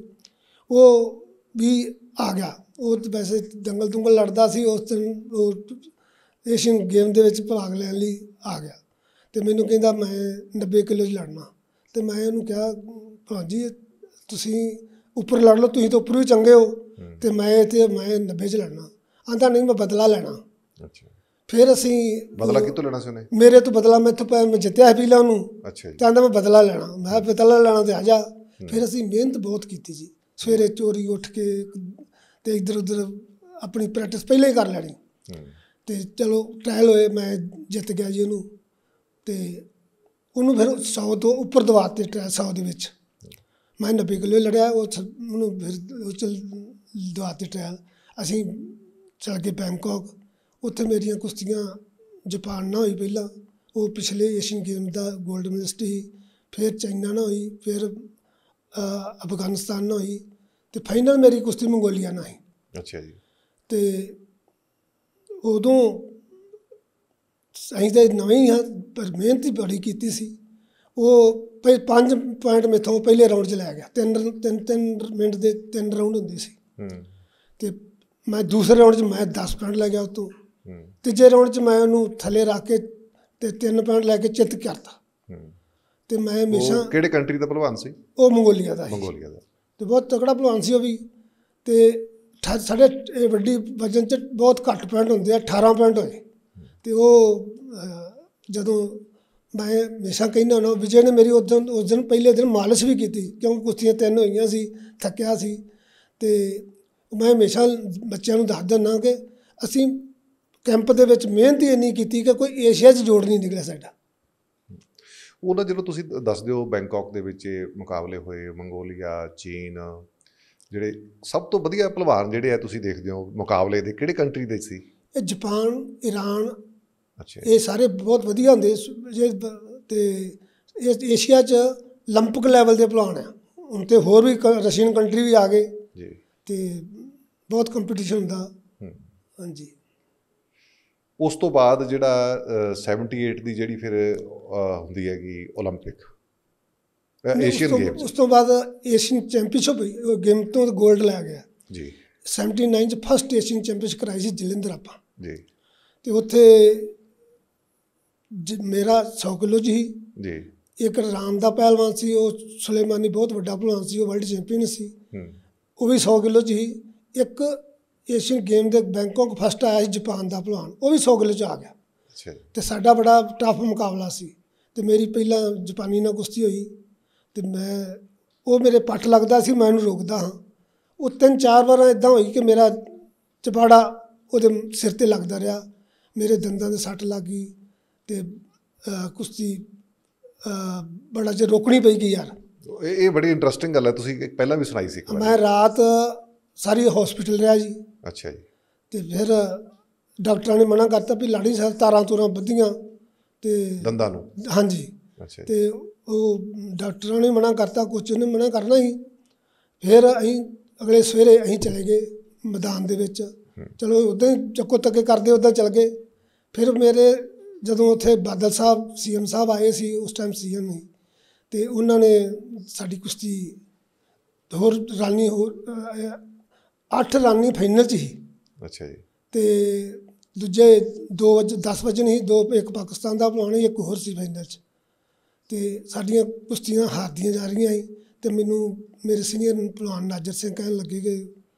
ਉਹ ਵੀ ਆ ਗਿਆ। ਉਹ ਤਾਂ ਵੈਸੇ ਦੰਗਲ ਦੁੰਗਲ ਲੜਦਾ ਸੀ ਉਸ ਦਿਨ, ਉਹ ਏਸ਼ੀਅਨ ਗੇਮ ਦੇ ਵਿੱਚ ਭਾਗ ਲੈਣ ਲਈ ਆ ਗਿਆ। ਤੇ ਮੈਨੂੰ ਕਹਿੰਦਾ ਮੈਂ ਨੱਬੇ ਕਿਲੋ 'ਚ ਲੜਨਾ। ਤੇ ਮੈਂ ਉਹਨੂੰ ਕਿਹਾ ਭਾਜੀ ਤੁਸੀਂ ਉੱਪਰ ਲੜ ਲਓ, ਤੁਸੀਂ ਤਾਂ ਉੱਪਰ ਵੀ ਚੰਗੇ ਹੋ, ਤੇ ਮੈਂ ਇੱਥੇ ਮੈਂ ਨੱਬੇ 'ਚ ਲੜਨਾ। ਆਂਦਾ ਨਹੀਂ ਮੈਂ ਬਦਲਾ ਲੈਣਾ। ਅੱਛਾ। ਫਿਰ ਅਸੀਂ ਬਦਲਾ ਕਿੱਥੋਂ ਲੈਣਾ ਸੀ ਉਹਨੇ? ਮੇਰੇ ਤੋਂ ਬਦਲਾ, ਮੈਥੋਂ ਪੈ ਮੈਂ ਜਿੱਤਿਆ ਸੀ ਪਹਿਲਾਂ ਉਹਨੂੰ। ਅੱਛਾ ਜੀ। ਤਾਂ ਆਂਦਾ ਮੈਂ ਬਦਲਾ ਲੈਣਾ। ਮੈਂ ਬਦਲਾ ਲੈਣਾ ਤੇ ਆ ਜਾ। ਫਿਰ ਅਸੀਂ ਮਿਹਨਤ ਬਹੁਤ ਕੀਤੀ ਜੀ, ਸਵੇਰੇ ਚੋਰੀ ਉੱਠ ਕੇ ਤੇ ਇੱਧਰ ਉੱਧਰ ਆਪਣੀ ਪ੍ਰੈਕਟਿਸ ਪਹਿਲਾਂ ਹੀ ਕਰ ਲੈਣੀ। ਤੇ ਚਲੋ ਟਰਾਇਲ ਹੋਏ, ਮੈਂ ਜਿੱਤ ਗਿਆ ਜੀ ਉਹਨੂੰ। ਤੇ ਉਹਨੂੰ ਫਿਰ ਸੌ ਤੋਂ ਉੱਪਰ ਦਵਾਤੇ ਟਰਾਇਲ, ਸੌ ਦੇ ਵਿੱਚ ਮੈਂ ਨੱਬੇ ਕਿਲੋ ਲੜਿਆ। ਉਹ ਉਹਨੂੰ ਫਿਰ ਉਹ ਚਲ ਦਵਾਤੇ ਟਰਾਇਲ। ਅਸੀਂ ਚਲ ਗਏ ਬੈਂਕਾਕ। ਉੱਥੇ ਮੇਰੀਆਂ ਕੁਸ਼ਤੀਆਂ ਜਾਪਾਨ ਨਾਲ ਹੋਈ ਪਹਿਲਾਂ, ਉਹ ਪਿਛਲੇ ਏਸ਼ੀਅਨ ਗੇਮ ਦਾ ਗੋਲਡ ਮੈਡਲਿਸਟ ਸੀ। ਫਿਰ ਚਾਈਨਾ ਨਾਲ ਹੋਈ, ਫਿਰ ਅਫਗਾਨਿਸਤਾਨ ਨਾਲ ਹੋਈ, ਤੇ ਫਾਈਨਲ ਮੇਰੀ ਕੁਸ਼ਤੀ ਮੰਗੋਲੀਆ ਨਾਲ ਸੀ। ਅੱਛਾ ਜੀ। ਤੇ ਉਦੋਂ ਅਸੀਂ ਤਾਂ ਨਵੇਂ ਹੀ ਹਾਂ, ਪਰ ਮਿਹਨਤ ਹੀ ਬੜੀ ਕੀਤੀ ਸੀ। ਉਹ ਪ ਪੰਜ ਪੁਆਇੰਟ ਮੇਥੋਂ ਪਹਿਲੇ ਰਾਊਂਡ 'ਚ ਲੈ ਗਿਆ। ਤਿੰਨ ਤਿੰਨ ਤਿੰਨ ਮਿੰਟ ਦੇ ਤਿੰਨ ਰਾਊਂਡ ਹੁੰਦੇ ਸੀ। ਤੇ ਮੈਂ ਦੂਸਰੇ ਰਾਊਂਡ 'ਚ ਮੈਂ ਦਸ ਪੁਆਇੰਟ ਲੈ ਗਿਆ ਉੱਤੋਂ। ਤੀਜੇ ਰਾਊਂਡ 'ਚ ਮੈਂ ਉਹਨੂੰ ਥੱਲੇ ਰੱਖ ਕੇ ਤੇ ਤਿੰਨ ਪੁਆਇੰਟ ਲੈ ਕੇ ਚਿੱਤ ਕਰਤਾ। ਤੇ ਮੈਂ ਹਮੇਸ਼ਾ ਕਿਹੜੇ ਕੰਟਰੀ ਦਾ ਭਲਵਾਨ ਸੀ? ਉਹ ਮੰਗੋਲੀਆ ਦਾ ਸੀ। ਮੰਗੋਲੀਆ ਦਾ। ਤੇ ਬਹੁਤ ਤਕੜਾ ਭਲਵਾਨ ਸੀ ਉਹ ਵੀ। ਤੇ ਸਾਡੇ ਇਹ ਵੱਡੀ ਵਜਨ 'ਚ ਬਹੁਤ ਘੱਟ ਪੁਆਇੰਟ ਹੁੰਦੇ ਆ, ਅਠਾਰਾਂ ਪੁਆਇੰਟ ਹੋਏ। ਤੇ ਉਹ ਜਦੋਂ ਮੈਂ ਹਮੇਸ਼ਾ ਕਹਿੰਦਾ ਹੁੰਦਾ, ਵਿਜੇ ਨੇ ਮੇਰੀ ਉਸ ਦਿਨ ਉਸ ਦਿਨ ਪਹਿਲੇ ਦਿਨ ਮਾਲਿਸ਼ ਵੀ ਕੀਤੀ, ਕਿਉਂਕਿ ਕੁਸ਼ਤੀਆਂ ਤਿੰਨ ਹੋਈਆਂ ਸੀ, ਥੱਕਿਆ ਸੀ। ਤੇ ਮੈਂ ਹਮੇਸ਼ਾ ਬੱਚਿਆਂ ਨੂੰ ਦੱਸ ਦਿੰਦਾ ਕਿ ਅਸੀਂ ਕੈਂਪ ਦੇ ਵਿੱਚ ਮਿਹਨਤ ਹੀ ਇੰਨੀ ਕੀਤੀ ਕਿ ਕੋਈ ਏਸ਼ੀਆ 'ਚ ਜੋੜ ਨਹੀਂ ਨਿਕਲਿਆ ਸਾਡਾ। ਉਹ ਨਾ ਜਦੋਂ ਤੁਸੀਂ ਦੱਸਦੇ ਹੋ ਬੈਂਕਾਕ ਦੇ ਵਿੱਚ ਮੁਕਾਬਲੇ ਹੋਏ, ਮੰਗੋਲੀਆ, ਚੀਨ, ਜਿਹੜੇ ਸਭ ਤੋਂ ਵਧੀਆ ਭਲਵਾਨ ਜਿਹੜੇ ਆ ਤੁਸੀਂ ਦੇਖਦੇ ਹੋ ਮੁਕਾਬਲੇ ਦੇ, ਕਿਹੜੇ ਕੰਟਰੀ ਦੇ ਸੀ? ਇਹ ਜਾਪਾਨ, ਈਰਾਨ, ਅੱਛਾ, ਇਹ ਸਾਰੇ ਬਹੁਤ ਵਧੀਆ ਹੁੰਦੇ ਜੇ। ਤੇ ਇਹ ਏਸ਼ੀਆ 'ਚ ਓਲੰਪਿਕ ਲੈਵਲ ਦੇ ਭਲਵਾਨ ਆ। ਹੁਣ ਤੇ ਹੋਰ ਵੀ ਰਸ਼ੀਅਨ ਕੰਟਰੀ ਵੀ ਆ ਗਏ ਜੀ, ਤੇ ਬਹੁਤ ਕੰਪੀਟੀਸ਼ਨ ਹੁੰਦਾ। ਹਾਂਜੀ। ਉਸ ਤੋਂ ਬਾਅਦ ਜਿਹੜਾ ਸੈਵਨਟੀ ਏਟ ਦੀ ਜਿਹੜੀ ਫਿਰ ਹੁੰਦੀ ਹੈਗੀ ਓਲੰਪਿਕ ਏਸ਼ੀਅਨ ਗੇਮਸ, ਉਸ ਤੋਂ ਬਾਅਦ ਏਸ਼ੀਅਨ ਚੈਂਪੀਅਨਸ਼ਿਪ ਗੇਮ ਤੋਂ ਗੋਲਡ ਲੈ ਗਿਆ ਜੀ। ਸੈਵਨਟੀ ਨਾਈਨ 'ਚ ਫਸਟ ਏਸ਼ੀਅਨ ਚੈਂਪੀਅਨਸ਼ਿਪ ਕਰਾਈ ਸੀ ਜਲੰਧਰ ਆਪਾਂ ਜੀ। ਤੇ ਉੱਥੇ ਮੇਰਾ ਸੌ ਕਿਲੋ 'ਚ ਹੀ ਜੀ। ਇੱਕ ਰਾਮ ਦਾ ਪਹਿਲਵਾਨ ਸੀ, ਉਹ ਸੁਲੇਮਾਨੀ ਬਹੁਤ ਵੱਡਾ ਪਹਿਲਵਾਨ ਸੀ, ਉਹ ਵਰਲਡ ਚੈਂਪੀਅਨ ਸੀ, ਉਹ ਵੀ ਸੌ ਕਿਲੋ 'ਚ ਹੀ। ਇੱਕ ਏਸ਼ੀਅਨ ਗੇਮ ਦੇ ਬੈਂਕਾਕ ਫਸਟ ਆਇਆ ਸੀ ਜਾਪਾਨ ਦਾ ਪਹਿਲਵਾਨ, ਉਹ ਵੀ ਸੌ ਕਿਲੋ 'ਚ ਆ ਗਿਆ। ਤੇ ਸਾਡਾ ਬੜਾ ਟਫ ਮੁਕਾਬਲਾ ਸੀ। ਤੇ ਮੇਰੀ ਪਹਿਲਾਂ ਜਾਪਾਨੀ ਨਾਲ ਕੁਸ਼ਤੀ ਹੋਈ, ਤੇ ਮੈਂ ਉਹ ਮੇਰੇ ਪੱਟ ਲੱਗਦਾ ਸੀ, ਮੈਂ ਉਹਨੂੰ ਰੋਕਦਾ ਹਾਂ। ਉਹ ਤਿੰਨ ਚਾਰ ਵਾਰ ਇਦਾਂ ਹੋਈ ਕਿ ਮੇਰਾ ਚਪਾੜਾ ਉਹਦੇ ਸਿਰ ਤੇ ਲੱਗਦਾ ਰਿਹਾ, ਮੇਰੇ ਦੰਦਾਂ ਦੇ ਸੱਟ ਲੱਗ ਗਈ ਤੇ ਅਹ, ਕੁਸ਼ਤੀ ਅਹ, ਬੜਾ ਚਿਰ ਰੋਕਣੀ ਪਈ ਗਈ ਯਾਰ। ਇਹ ਇਹ ਬੜੀ ਇੰਟਰਸਟਿੰਗ ਗੱਲ ਹੈ, ਤੁਸੀਂ ਇੱਕ ਪਹਿਲਾਂ ਵੀ ਸੁਣਾਈ ਸੀ ਇੱਕ ਵਾਰ। ਮੈਂ ਰਾਤ ਸਾਰੀ ਹਸਪੀਟਲ ਰਿਹਾ ਜੀ। ਅੱਛਾ ਜੀ। ਤੇ ਫਿਰ ਡਾਕਟਰਾਂ ਨੇ ਮਨਾ ਕਰਤਾ ਵੀ ਲਾੜੀ ਸਾਹਿਬ ਤਾਰਾਂ ਤੂਰਾਂ ਬੱਧੀਆਂ ਤੇ ਦੰਦਾਂ ਨੂੰ। ਹਾਂਜੀ। ਅੱਛਾ ਜੀ। ਤੇ ਉਹ ਡਾਕਟਰਾਂ ਨੇ ਮਨਾ ਕਰਤਾ, ਕੁਛ ਨੇ ਮਨਾ ਕਰਨਾ ਸੀ। ਫਿਰ ਅਸੀਂ ਅਗਲੇ ਸਵੇਰੇ ਅਸੀਂ ਚਲੇ ਗਏ ਮੈਦਾਨ ਦੇ ਵਿੱਚ। ਚਲੋ ਉੱਦਾਂ ਹੀ ਚੱਕੋ ਤੱਕੇ ਕਰਦੇ ਉੱਦਾਂ ਚਲ ਗਏ। ਫਿਰ ਮੇਰੇ ਜਦੋਂ ਉੱਥੇ ਬਾਦਲ ਸਾਹਿਬ ਸੀ ਐਮ ਸਾਹਿਬ ਆਏ ਸੀ, ਉਸ ਟਾਈਮ ਸੀ ਐਮ ਸੀ, ਅਤੇ ਉਹਨਾਂ ਨੇ ਸਾਡੀ ਕੁਸ਼ਤੀ ਹੋਰ ਰਾਨੀ ਹੋਰ ਅਹ, ਅੱਠ ਰਾਨੀ ਫਾਈਨਲ 'ਚ ਸੀ। ਅੱਛਾ ਜੀ। ਅਤੇ ਦੂਜੇ ਦੋ ਵਜੇ ਦਸ ਵਜੇ ਨਹੀਂ, ਦੋ ਇੱਕ ਪਾਕਿਸਤਾਨ ਦਾ ਭਲਵਾਨ ਸੀ, ਇੱਕ ਹੋਰ ਸੀ ਫਾਈਨਲ 'ਚ। ਅਤੇ ਸਾਡੀਆਂ ਕੁਸ਼ਤੀਆਂ ਹਾਰਦੀਆਂ ਜਾ ਰਹੀਆਂ ਸੀ ਅਤੇ ਮੈਨੂੰ ਮੇਰੇ ਸੀਨੀਅਰ ਭਲਵਾਨ ਨਾਜਰ ਸਿੰਘ ਕਹਿਣ ਲੱਗੇ ਕਿ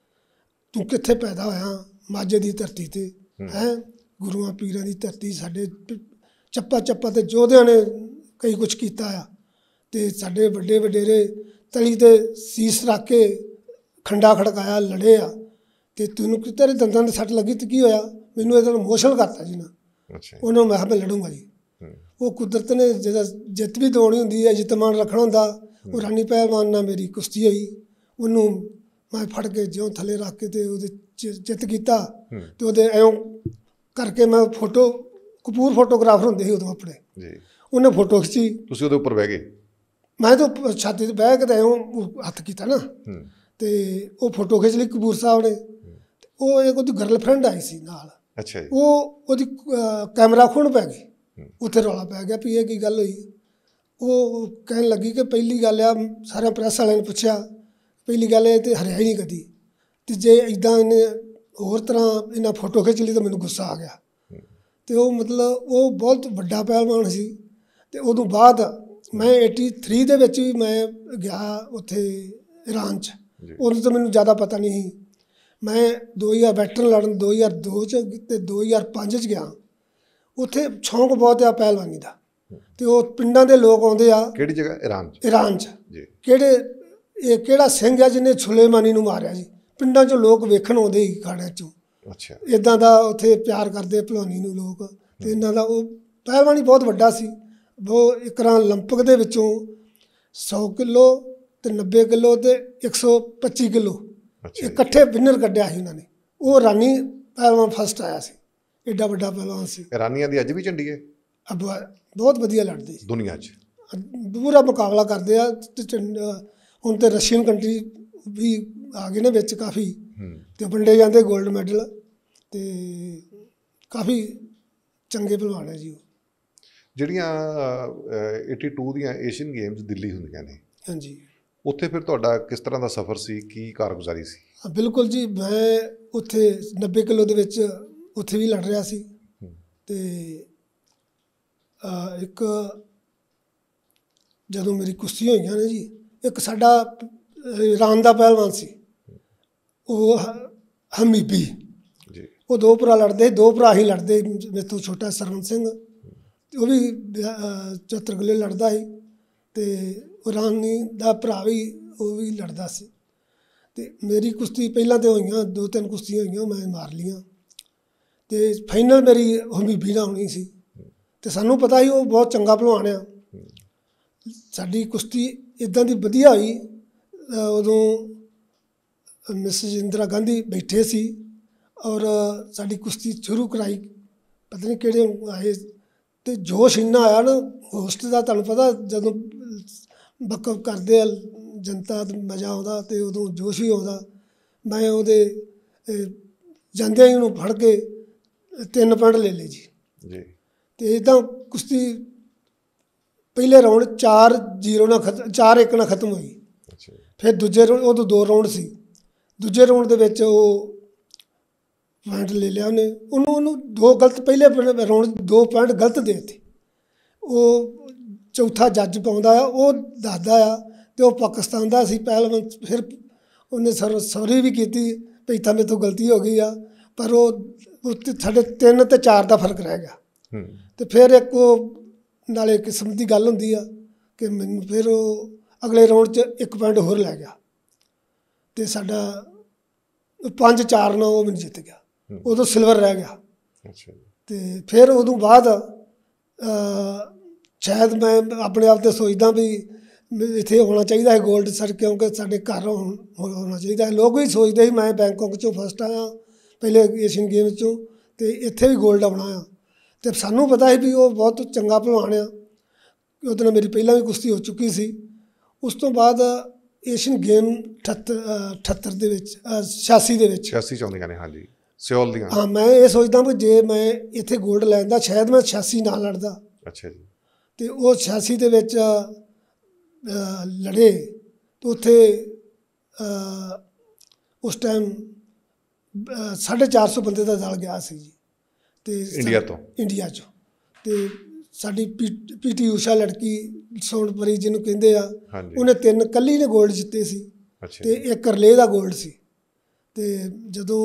ਤੂੰ ਕਿੱਥੇ ਪੈਦਾ ਹੋਇਆ? ਮਾਝੇ ਦੀ ਧਰਤੀ 'ਤੇ ਹੈ, ਗੁਰੂਆਂ ਪੀਰਾਂ ਦੀ ਧਰਤੀ, ਸਾਡੇ ਚੱਪਾ ਚੱਪਾ 'ਤੇ ਯੋਧਿਆਂ ਨੇ ਕਈ ਕੁਛ ਕੀਤਾ ਆ ਅਤੇ ਸਾਡੇ ਵੱਡੇ ਵਡੇਰੇ ਤਲੀ 'ਤੇ ਸੀਸ ਰੱਖ ਕੇ ਖੰਡਾ ਖੜਕਾਇਆ, ਲੜੇ ਆ, ਅਤੇ ਤੈਨੂੰ ਕਿ ਤੇਰੇ ਦੰਦਾਂ 'ਤੇ ਸੱਟ ਲੱਗੀ ਤਾਂ ਕੀ ਹੋਇਆ? ਮੈਨੂੰ ਇਹਦੇ ਨਾਲ ਇਮੋਸ਼ਨਲ ਕਰਤਾ ਜੀ ਨਾ। ਅੱਛਾ। ਉਹਨਾਂ ਨੂੰ ਮੈਂ ਕਿਹਾ ਮੈਂ ਲੜੂੰਗਾ ਜੀ। ਉਹ ਕੁਦਰਤ ਨੇ ਜਿਹੜਾ ਜਿੱਤ ਵੀ ਦਵਾਉਣੀ ਹੁੰਦੀ ਹੈ, ਜਿੱਤਮਾਨ ਰੱਖਣਾ ਹੁੰਦਾ। ਉਹ ਰਾਨੀ ਪਹਿਲਵਾਨ ਨਾਲ ਮੇਰੀ ਕੁਸ਼ਤੀ ਹੋਈ, ਉਹਨੂੰ ਮੈਂ ਫੜ ਕੇ ਜਿਉਂ ਥੱਲੇ ਰੱਖ ਕੇ ਅਤੇ ਉਹਦੇ ਚ ਚਿੱਤ ਕੀਤਾ ਅਤੇ ਉਹਦੇ ਐਂ ਕਰਕੇ ਮੈਂ ਫੋਟੋ, ਕਪੂਰ ਫੋਟੋਗ੍ਰਾਫਰ ਹੁੰਦੇ ਸੀ ਉਦੋਂ ਆਪਣੇ ਜੀ, ਉਹਨੇ ਫੋਟੋ ਖਿੱਚੀ। ਤੁਸੀਂ ਉਹਦੇ ਉੱਪਰ ਬਹਿ ਗਏ? ਮੈਂ ਤਾਂ ਛਾਤੀ 'ਤੇ ਬਹਿ ਕੇ ਤਾਂ ਐਂ ਹੱਥ ਕੀਤਾ ਨਾ ਅਤੇ ਉਹ ਫੋਟੋ ਖਿੱਚ ਲਈ ਕਪੂਰ ਸਾਹਿਬ ਨੇ। ਉਹ ਇੱਕ ਉਹਦੀ ਗਰਲਫਰੈਂਡ ਆਈ ਸੀ ਨਾਲ। ਅੱਛਾ ਜੀ। ਉਹ ਉਹਦੀ ਕੈਮਰਾ ਖੋਹਣ ਪੈ ਗਈ। ਉੱਥੇ ਰੌਲਾ ਪੈ ਗਿਆ ਵੀ ਇਹ ਕੀ ਗੱਲ ਹੋਈ। ਉਹ ਕਹਿਣ ਲੱਗੀ ਕਿ ਪਹਿਲੀ ਗੱਲ ਆ, ਸਾਰਿਆਂ ਪ੍ਰੈਸ ਵਾਲਿਆਂ ਨੇ ਪੁੱਛਿਆ, ਪਹਿਲੀ ਗੱਲ ਇਹ ਤਾਂ ਹਰਿਆ ਹੀ ਨਹੀਂ ਕਦੀ, ਅਤੇ ਜੇ ਇੱਦਾਂ ਇਹਨੇ ਹੋਰ ਤਰ੍ਹਾਂ ਇਹਨਾਂ ਫੋਟੋ ਖਿੱਚ ਲਈ ਤਾਂ ਮੈਨੂੰ ਗੁੱਸਾ ਆ ਗਿਆ। ਅਤੇ ਉਹ ਮਤਲਬ ਉਹ ਬਹੁਤ ਵੱਡਾ ਪਹਿਲਵਾਨ ਸੀ। ਅਤੇ ਉਦੋਂ ਬਾਅਦ ਮੈਂ ਏਟੀ ਥਰੀ ਦੇ ਵਿੱਚ ਵੀ ਮੈਂ ਗਿਆ ਉੱਥੇ ਈਰਾਨ 'ਚ। ਉਦੋਂ ਤਾਂ ਮੈਨੂੰ ਜ਼ਿਆਦਾ ਪਤਾ ਨਹੀਂ ਸੀ। ਮੈਂ ਦੋ ਹਜ਼ਾਰ ਵੈਟਰਨ ਲੜਨ ਦੋ ਹਜ਼ਾਰ ਦੋ 'ਚ ਅਤੇ ਦੋ ਹਜ਼ਾਰ ਪੰਜ 'ਚ ਗਿਆ। ਉੱਥੇ ਸ਼ੌਂਕ ਬਹੁਤ ਆ ਪਹਿਲਵਾਨੀ ਦਾ, ਅਤੇ ਉਹ ਪਿੰਡਾਂ ਦੇ ਲੋਕ ਆਉਂਦੇ ਆ। ਕਿਹੜੀ ਜਗ੍ਹਾ? ਈਰਾਨ 'ਚ। ਈਰਾਨ 'ਚ ਜੀ। ਕਿਹੜੇ ਇਹ ਕਿਹੜਾ ਸਿੰਘ ਆ ਜਿਹਨੇ ਸੁਲੇਮਾਨੀ ਨੂੰ ਮਾਰਿਆ ਜੀ? ਪਿੰਡਾਂ 'ਚੋਂ ਲੋਕ ਵੇਖਣ ਆਉਂਦੇ ਸੀ ਖਾੜਿਆਂ 'ਚੋਂ। ਅੱਛਾ। ਇੱਦਾਂ ਦਾ ਉੱਥੇ ਪਿਆਰ ਕਰਦੇ ਭਲਵਾਨੀ ਨੂੰ ਲੋਕ, ਅਤੇ ਇਹਨਾਂ ਦਾ ਉਹ ਪਹਿਲਵਾਨੀ ਬਹੁਤ ਵੱਡਾ ਸੀ। ਉਹ ਇੱਕ ਰਾਂ ਓਲੰਪਿਕ ਦੇ ਵਿੱਚੋਂ ਸੌ ਕਿਲੋ ਅਤੇ ਨੱਬੇ ਕਿਲੋ ਅਤੇ ਇੱਕ ਸੌ ਪੱਚੀ ਕਿਲੋ ਇਕੱਠੇ ਵਿਨਰ ਕੱਢਿਆ ਸੀ ਉਹਨਾਂ ਨੇ। ਉਹ ਰਾਨੀ ਪਹਿਲਵਾਨ ਫਸਟ ਆਇਆ ਸੀ, ਐਡਾ ਵੱਡਾ ਪਹਿਲਵਾਨ ਸੀ। ਇਰਾਨੀਆਂ ਦੀ ਅੱਜ ਵੀ ਝੰਡੀ ਹੈ? ਅਬ ਬਹੁਤ ਵਧੀਆ ਲੜਦੇ ਦੁਨੀਆ 'ਚ ਪੂਰਾ ਮੁਕਾਬਲਾ ਕਰਦੇ ਆ। ਹੁਣ ਤਾਂ ਰਸ਼ੀਅਨ ਕੰਟਰੀ ਵੀ ਆ ਗਏ ਨੇ ਵਿੱਚ ਕਾਫੀ, ਅਤੇ ਵੰਡੇ ਜਾਂਦੇ ਗੋਲਡ ਮੈਡਲ, ਅਤੇ ਕਾਫੀ ਚੰਗੇ ਭਲਵਾਨ ਹੈ ਜੀ ਉਹ। ਜਿਹੜੀਆਂ ਏਟੀ ਟੂ ਦੀਆਂ ਏਸ਼ੀਅਨ ਗੇਮਸ ਦਿੱਲੀ ਹੁੰਦੀਆਂ ਨੇ, ਹਾਂਜੀ, ਉੱਥੇ ਫਿਰ ਤੁਹਾਡਾ ਕਿਸ ਤਰ੍ਹਾਂ ਦਾ ਸਫ਼ਰ ਸੀ? ਕੀ ਕਾਰਗੁਜ਼ਾਰੀ ਸੀ? ਬਿਲਕੁਲ ਜੀ, ਮੈਂ ਉੱਥੇ ਨੱਬੇ ਕਿਲੋ ਦੇ ਵਿੱਚ ਉੱਥੇ ਵੀ ਲੜ ਰਿਹਾ ਸੀ। ਅਤੇ ਇੱਕ ਜਦੋਂ ਮੇਰੀ ਕੁਸ਼ਤੀ ਹੋਈਆਂ ਨੇ ਜੀ, ਇੱਕ ਸਾਡਾ ਈਰਾਨ ਦਾ ਪਹਿਲਵਾਨ ਸੀ, ਉਹ ਹਮੀਬੀ ਜੀ। ਉਹ ਦੋ ਭਰਾ ਲੜਦੇ, ਦੋ ਭਰਾ ਹੀ ਲੜਦੇ, ਮੇਰੇ ਤੋਂ ਛੋਟਾ ਸਰਵਨ ਸਿੰਘ, ਉਹ ਵੀ ਚੌਹੱਤਰ ਕਿੱਲੇ ਲੜਦਾ ਸੀ, ਅਤੇ ਰਾਨੀ ਦਾ ਭਰਾ ਵੀ ਉਹ ਵੀ ਲੜਦਾ ਸੀ। ਅਤੇ ਮੇਰੀ ਕੁਸ਼ਤੀ ਪਹਿਲਾਂ ਤਾਂ ਹੋਈਆਂ, ਦੋ ਤਿੰਨ ਕੁਸ਼ਤੀਆਂ ਹੋਈਆਂ, ਮੈਂ ਮਾਰ ਲਈਆਂ, ਅਤੇ ਫਾਈਨਲ ਮੇਰੀ ਹਮੀਬੀ ਨਾਲ ਹੋਣੀ ਸੀ। ਅਤੇ ਸਾਨੂੰ ਪਤਾ ਸੀ ਉਹ ਬਹੁਤ ਚੰਗਾ ਭਲਵਾਨ ਆ। ਸਾਡੀ ਕੁਸ਼ਤੀ ਇੱਦਾਂ ਦੀ ਵਧੀਆ ਹੋਈ, ਉਦੋਂ ਮਿਸਿਸ ਇੰਦਰਾ ਗਾਂਧੀ ਬੈਠੇ ਸੀ ਔਰ ਸਾਡੀ ਕੁਸ਼ਤੀ ਸ਼ੁਰੂ ਕਰਾਈ, ਪਤਾ ਨਹੀਂ ਕਿਹੜੇ ਆਏ, ਅਤੇ ਜੋਸ਼ ਇੰਨਾ ਆਇਆ ਨਾ ਹੋਸਟ ਦਾ। ਤੁਹਾਨੂੰ ਪਤਾ ਜਦੋਂ ਬੱਕਅਪ ਕਰਦੇ ਆ ਜਨਤਾ, ਮਜ਼ਾ ਆਉਂਦਾ, ਅਤੇ ਉਦੋਂ ਜੋਸ਼ ਵੀ ਆਉਂਦਾ। ਮੈਂ ਉਹਦੇ ਜਾਂਦਿਆਂ ਹੀ ਉਹਨੂੰ ਫੜ ਕੇ ਤਿੰਨ ਪੁਆਇੰਟ ਲੈ ਲਏ ਜੀ ਜੀ। ਅਤੇ ਇੱਦਾਂ ਕੁਸ਼ਤੀ ਪਹਿਲੇ ਰਾਊਂਡ ਚਾਰ ਜੀਰੋ ਨਾਲ ਖਤਮ, ਚਾਰ ਇੱਕ ਨਾਲ ਖਤਮ ਹੋਈ। ਫਿਰ ਦੂਜੇ ਰਾਊਂਡ, ਉਦੋਂ ਦੋ ਰਾਊਂਡ ਸੀ, ਦੂਜੇ ਰਾਊਂਡ ਦੇ ਵਿੱਚ ਉਹ ਪੁਆਇੰਟ ਲੈ ਲਿਆ ਉਹਨੇ। ਉਹਨੂੰ ਉਹਨੂੰ ਦੋ ਗਲਤ, ਪਹਿਲੇ ਰਾਊਂਡ ਦੋ ਪੁਆਇੰਟ ਗਲਤ ਦੇ ਦਿੱਤੇ। ਉਹ ਚੌਥਾ ਜੱਜ ਪਾਉਂਦਾ ਆ, ਉਹ ਦੱਸਦਾ ਆ, ਅਤੇ ਉਹ ਪਾਕਿਸਤਾਨ ਦਾ ਸੀ ਪਹਿਲਵਾਨ। ਫਿਰ ਉਹਨੇ ਸਰ ਸੌਰੀ ਵੀ ਕੀਤੀ ਵੀ ਤਾਂ ਮੇਰੇ ਤੋਂ ਗਲਤੀ ਹੋ ਗਈ ਆ, ਪਰ ਉਹ ਉੱਥੇ ਸਾਡੇ ਤਿੰਨ ਅਤੇ ਚਾਰ ਦਾ ਫਰਕ ਰਹਿ ਗਿਆ। ਅਤੇ ਫਿਰ ਇੱਕ ਉਹ ਨਾਲੇ ਕਿਸਮ ਦੀ ਗੱਲ ਹੁੰਦੀ ਆ ਕਿ ਮੈਨੂੰ ਫਿਰ ਉਹ ਅਗਲੇ ਰਾਊਂਡ 'ਚ ਇੱਕ ਪੁਆਇੰਟ ਹੋਰ ਲੈ ਗਿਆ, ਅਤੇ ਸਾਡਾ ਪੰਜ ਚਾਰ ਨਾਲ ਉਹ ਮੈਨੂੰ ਜਿੱਤ ਗਿਆ, ਉਦੋਂ ਸਿਲਵਰ ਰਹਿ ਗਿਆ। ਅੱਛਾ ਜੀ। ਤੇ ਫਿਰ ਉਦੋਂ ਬਾਅਦ ਅ, ਸ਼ਾਇਦ ਮੈਂ ਆਪਣੇ ਆਪ ਤੇ ਸੋਚਦਾ ਵੀ ਇੱਥੇ ਹੋਣਾ ਚਾਹੀਦਾ ਹੈ ਗੋਲਡ ਸਰ, ਕਿਉਂਕਿ ਸਾਡੇ ਘਰ ਹੋਣ- ਹੋਣਾ ਚਾਹੀਦਾ ਹੈ। ਲੋਕ ਵੀ ਸੋਚਦੇ ਸੀ ਮੈਂ ਬੈਂਕਾਕ 'ਚੋਂ ਫਸਟ ਆਇਆ ਪਹਿਲੇ ਏਸ਼ੀਅਨ ਗੇਮ 'ਚੋਂ, ਅਤੇ ਇੱਥੇ ਵੀ ਗੋਲਡ ਆਉਣਾ ਆ। ਅਤੇ ਸਾਨੂੰ ਪਤਾ ਸੀ ਵੀ ਉਹ ਬਹੁਤ ਚੰਗਾ ਭਲਵਾਨ ਆ, ਉਹਦੇ ਨਾਲ ਮੇਰੀ ਪਹਿਲਾਂ ਵੀ ਕੁਸ਼ਤੀ ਹੋ ਚੁੱਕੀ ਸੀ। ਉਸ ਤੋਂ ਬਾਅਦ ਏਸ਼ੀਅਨ ਗੇਮ ਅਠੱਤਰ ਅਠੱਤਰ ਦੇ ਵਿੱਚ ਛਿਆਸੀ ਦੇ ਵਿੱਚ ਛਿਆਸੀ ਚਾਹੁੰਦੀਆਂ ਨੇ, ਹਾਂਜੀ, ਸਿਓਲ ਦੀਆਂ। ਹਾਂ, ਮੈਂ ਇਹ ਸੋਚਦਾ ਵੀ ਜੇ ਮੈਂ ਇੱਥੇ ਗੋਲਡ ਲੈਂਦਾ ਸ਼ਾਇਦ ਮੈਂ ਛਿਆਸੀ ਨਾਲ ਲੜਦਾ। ਅੱਛਾ ਜੀ। ਅਤੇ ਉਹ ਛਿਆਸੀ ਦੇ ਵਿੱਚ ਅ, ਲੜੇ ਅਤੇ ਉੱਥੇ ਅ, ਉਸ ਟਾਈਮ ਸਾਢੇ ਚਾਰ ਸੌ ਬੰਦੇ ਦਾ ਦਲ ਗਿਆ ਸੀ ਜੀ, ਅਤੇ ਇੰਡੀਆ ਤੋਂ ਇੰਡੀਆ 'ਚੋਂ। ਅਤੇ ਸਾਡੀ ਪੀ ਪੀ ਟੀ ਊਸ਼ਾ ਲੜਕੀ ਸੋਨਪਰੀ ਜਿਹਨੂੰ ਕਹਿੰਦੇ ਆ, ਹਾਂਜੀ। ਉਹਨੇ ਤਿੰਨ ਇਕੱਲੀ ਨੇ ਗੋਲਡ ਜਿੱਤੇ ਸੀ, ਅੱਛਾ ਅਤੇ ਜੀ। ਇੱਕ ਰਿਲੇਅ ਦਾ ਗੋਲਡ ਸੀ। ਅਤੇ ਜਦੋਂ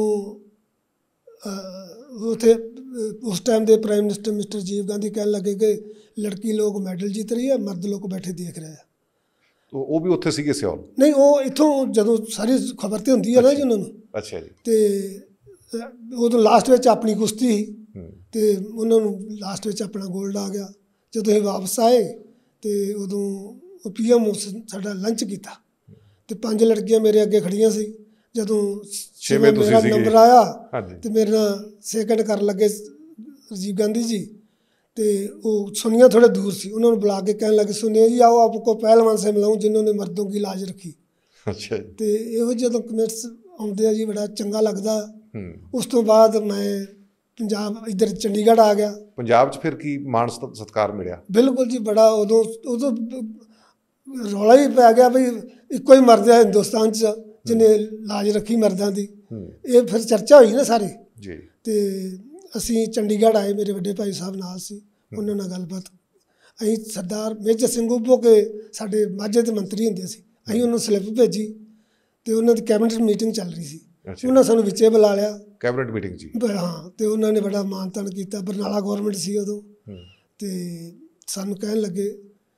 ਉੱਥੇ ਉਸ ਟਾਈਮ ਦੇ prime minister mister Rajiv Gandhi ਕਹਿਣ ਲੱਗੇ ਕਿ ਲੜਕੀ ਲੋਕ ਮੈਡਲ ਜਿੱਤ ਰਹੀ ਹੈ, ਮਰਦ ਲੋਕ ਬੈਠੇ ਦੇਖ ਰਹੇ ਆ। ਉਹ ਉਹ ਵੀ ਉੱਥੇ ਸੀਗੇ ਸਿਓਲ? ਨਹੀਂ, ਉਹ ਇੱਥੋਂ ਜਦੋਂ ਸਾਰੀ ਖਬਰ ਤੇ ਹੁੰਦੀ ਹੈ ਨਾ ਜੀ ਉਹਨਾਂ ਨੂੰ, ਅੱਛਾ ਜੀ। ਅਤੇ ਉਦੋਂ ਲਾਸਟ ਵਿੱਚ ਆਪਣੀ ਕੁਸ਼ਤੀ ਸੀ, ਹੂੰ। ਅਤੇ ਉਹਨਾਂ ਨੂੰ ਲਾਸਟ ਵਿੱਚ ਆਪਣਾ ਗੋਲਡ ਆ ਗਿਆ। ਜਦੋਂ ਅਸੀਂ ਵਾਪਸ ਆਏ ਅਤੇ ਉਦੋਂ ਉਹ ਪੀ ਐਮ ਸਾਡਾ ਲੰਚ ਕੀਤਾ, ਅਤੇ ਪੰਜ ਲੜਕੀਆਂ ਮੇਰੇ ਅੱਗੇ ਖੜੀਆਂ ਸੀ। ਜਦੋਂ ਛੇਵੇਂ ਤੁਸੀਂ ਮੇਰਾ ਸੀਗੇ। ਨੰਬਰ ਆਇਆ ਹਾਂਜੀ। ਅਤੇ ਮੇਰੇ ਨਾਲ ਸੈਕਿੰਡ ਕਰਨ ਲੱਗੇ ਰਾਜੀਵ ਗਾਂधी ਜੀ, ਅਤੇ ਉਹ ਸੁਨੀਆ ਥੋੜ੍ਹੇ ਦੂਰ ਸੀ, ਉਹਨਾਂ ਨੂੰ ਬੁਲਾ ਕੇ ਕਹਿਣ ਲੱਗੇ ਸੁਨੀਆ ਜੀ ਆਓ ਆਪਕੋ ਪਹਿਲਵਾਨ ਸੇ ਮਿਲਾऊं ਜਿन्होंने ਮਰਦੋं की लाज रखी। ਅੱਛਾ ਜੀ। ਅਤੇ ਇਹੋ ਜਦੋਂ ਕਮੈਂਟਸ ਆਉਂਦੇ ਆ ਜੀ ਬੜਾ ਚੰਗਾ ਲੱਗਦਾ। ਹੂੰ। ਉਸ ਤੋਂ ਬਾਅਦ ਮੈਂ ਪੰਜਾਬ ਇੱਧਰ ਚੰਡੀਗੜ੍ਹ ਆ ਗਿਆ। ਪੰਜਾਬ 'ਚ ਫਿਰ ਕੀ ਮਾਣ ਸਤ- ਸਤਿਕਾਰ ਮਿਲਿਆ? ਬਿਲਕੁਲ ਜੀ, ਬੜਾ ਉਦੋਂ ਉਦੋਂ ਰੌਲਾ ਹੀ ਪੈ ਗਿਆ ਵੀ ਇੱਕੋ ਹੀ ਮਰਦ ਹੈ ਹਿੰਦੁਸਤਾਨ 'ਚ ਜਿਹਨੇ ਲਾਜ ਰੱਖੀ ਮਰਦਾਂ ਦੀ। ਹੂੰ। ਇਹ ਫਿਰ ਚਰਚਾ ਹੋਈ ਨਾ ਸਾਰੇ, ਜੀ। ਅਤੇ ਅਸੀਂ ਚੰਡੀਗੜ੍ਹ ਆਏ, ਮੇਰੇ ਵੱਡੇ ਭਾਈ ਸਾਹਿਬ ਨਾਲ ਸੀ, ਉਹਨਾਂ ਨਾਲ ਗੱਲਬਾਤ। ਅਸੀਂ ਸਰਦਾਰ ਮੇਜਰ ਸਿੰਘ ਉਭੋ ਕੇ ਸਾਡੇ ਮਾਝੇ ਦੇ ਮੰਤਰੀ ਹੁੰਦੇ ਸੀ, ਅਸੀਂ ਉਹਨੂੰ ਸਲਿੱਪ ਭੇਜੀ ਅਤੇ ਉਹਨਾਂ ਦੀ ਕੈਬਨਿਟ ਮੀਟਿੰਗ ਚੱਲ ਰਹੀ ਸੀ। ਅੱਛਾ। ਉਹਨਾਂ ਸਾਨੂੰ ਵਿੱਚੇ ਬੁਲਾ ਲਿਆ। ਕੈਬਨਿਟ ਮੀਟਿੰਗ ਜੀ? ਬ- ਹਾਂ, ਅਤੇ ਉਹਨਾਂ ਨੇ ਬੜਾ ਮਾਣ ਤਾਣ ਕੀਤਾ। ਬਰਨਾਲਾ ਗੌਰਮੈਂਟ ਸੀ ਉਦੋਂ, ਹੂੰ। ਅਤੇ ਸਾਨੂੰ ਕਹਿਣ ਲੱਗੇ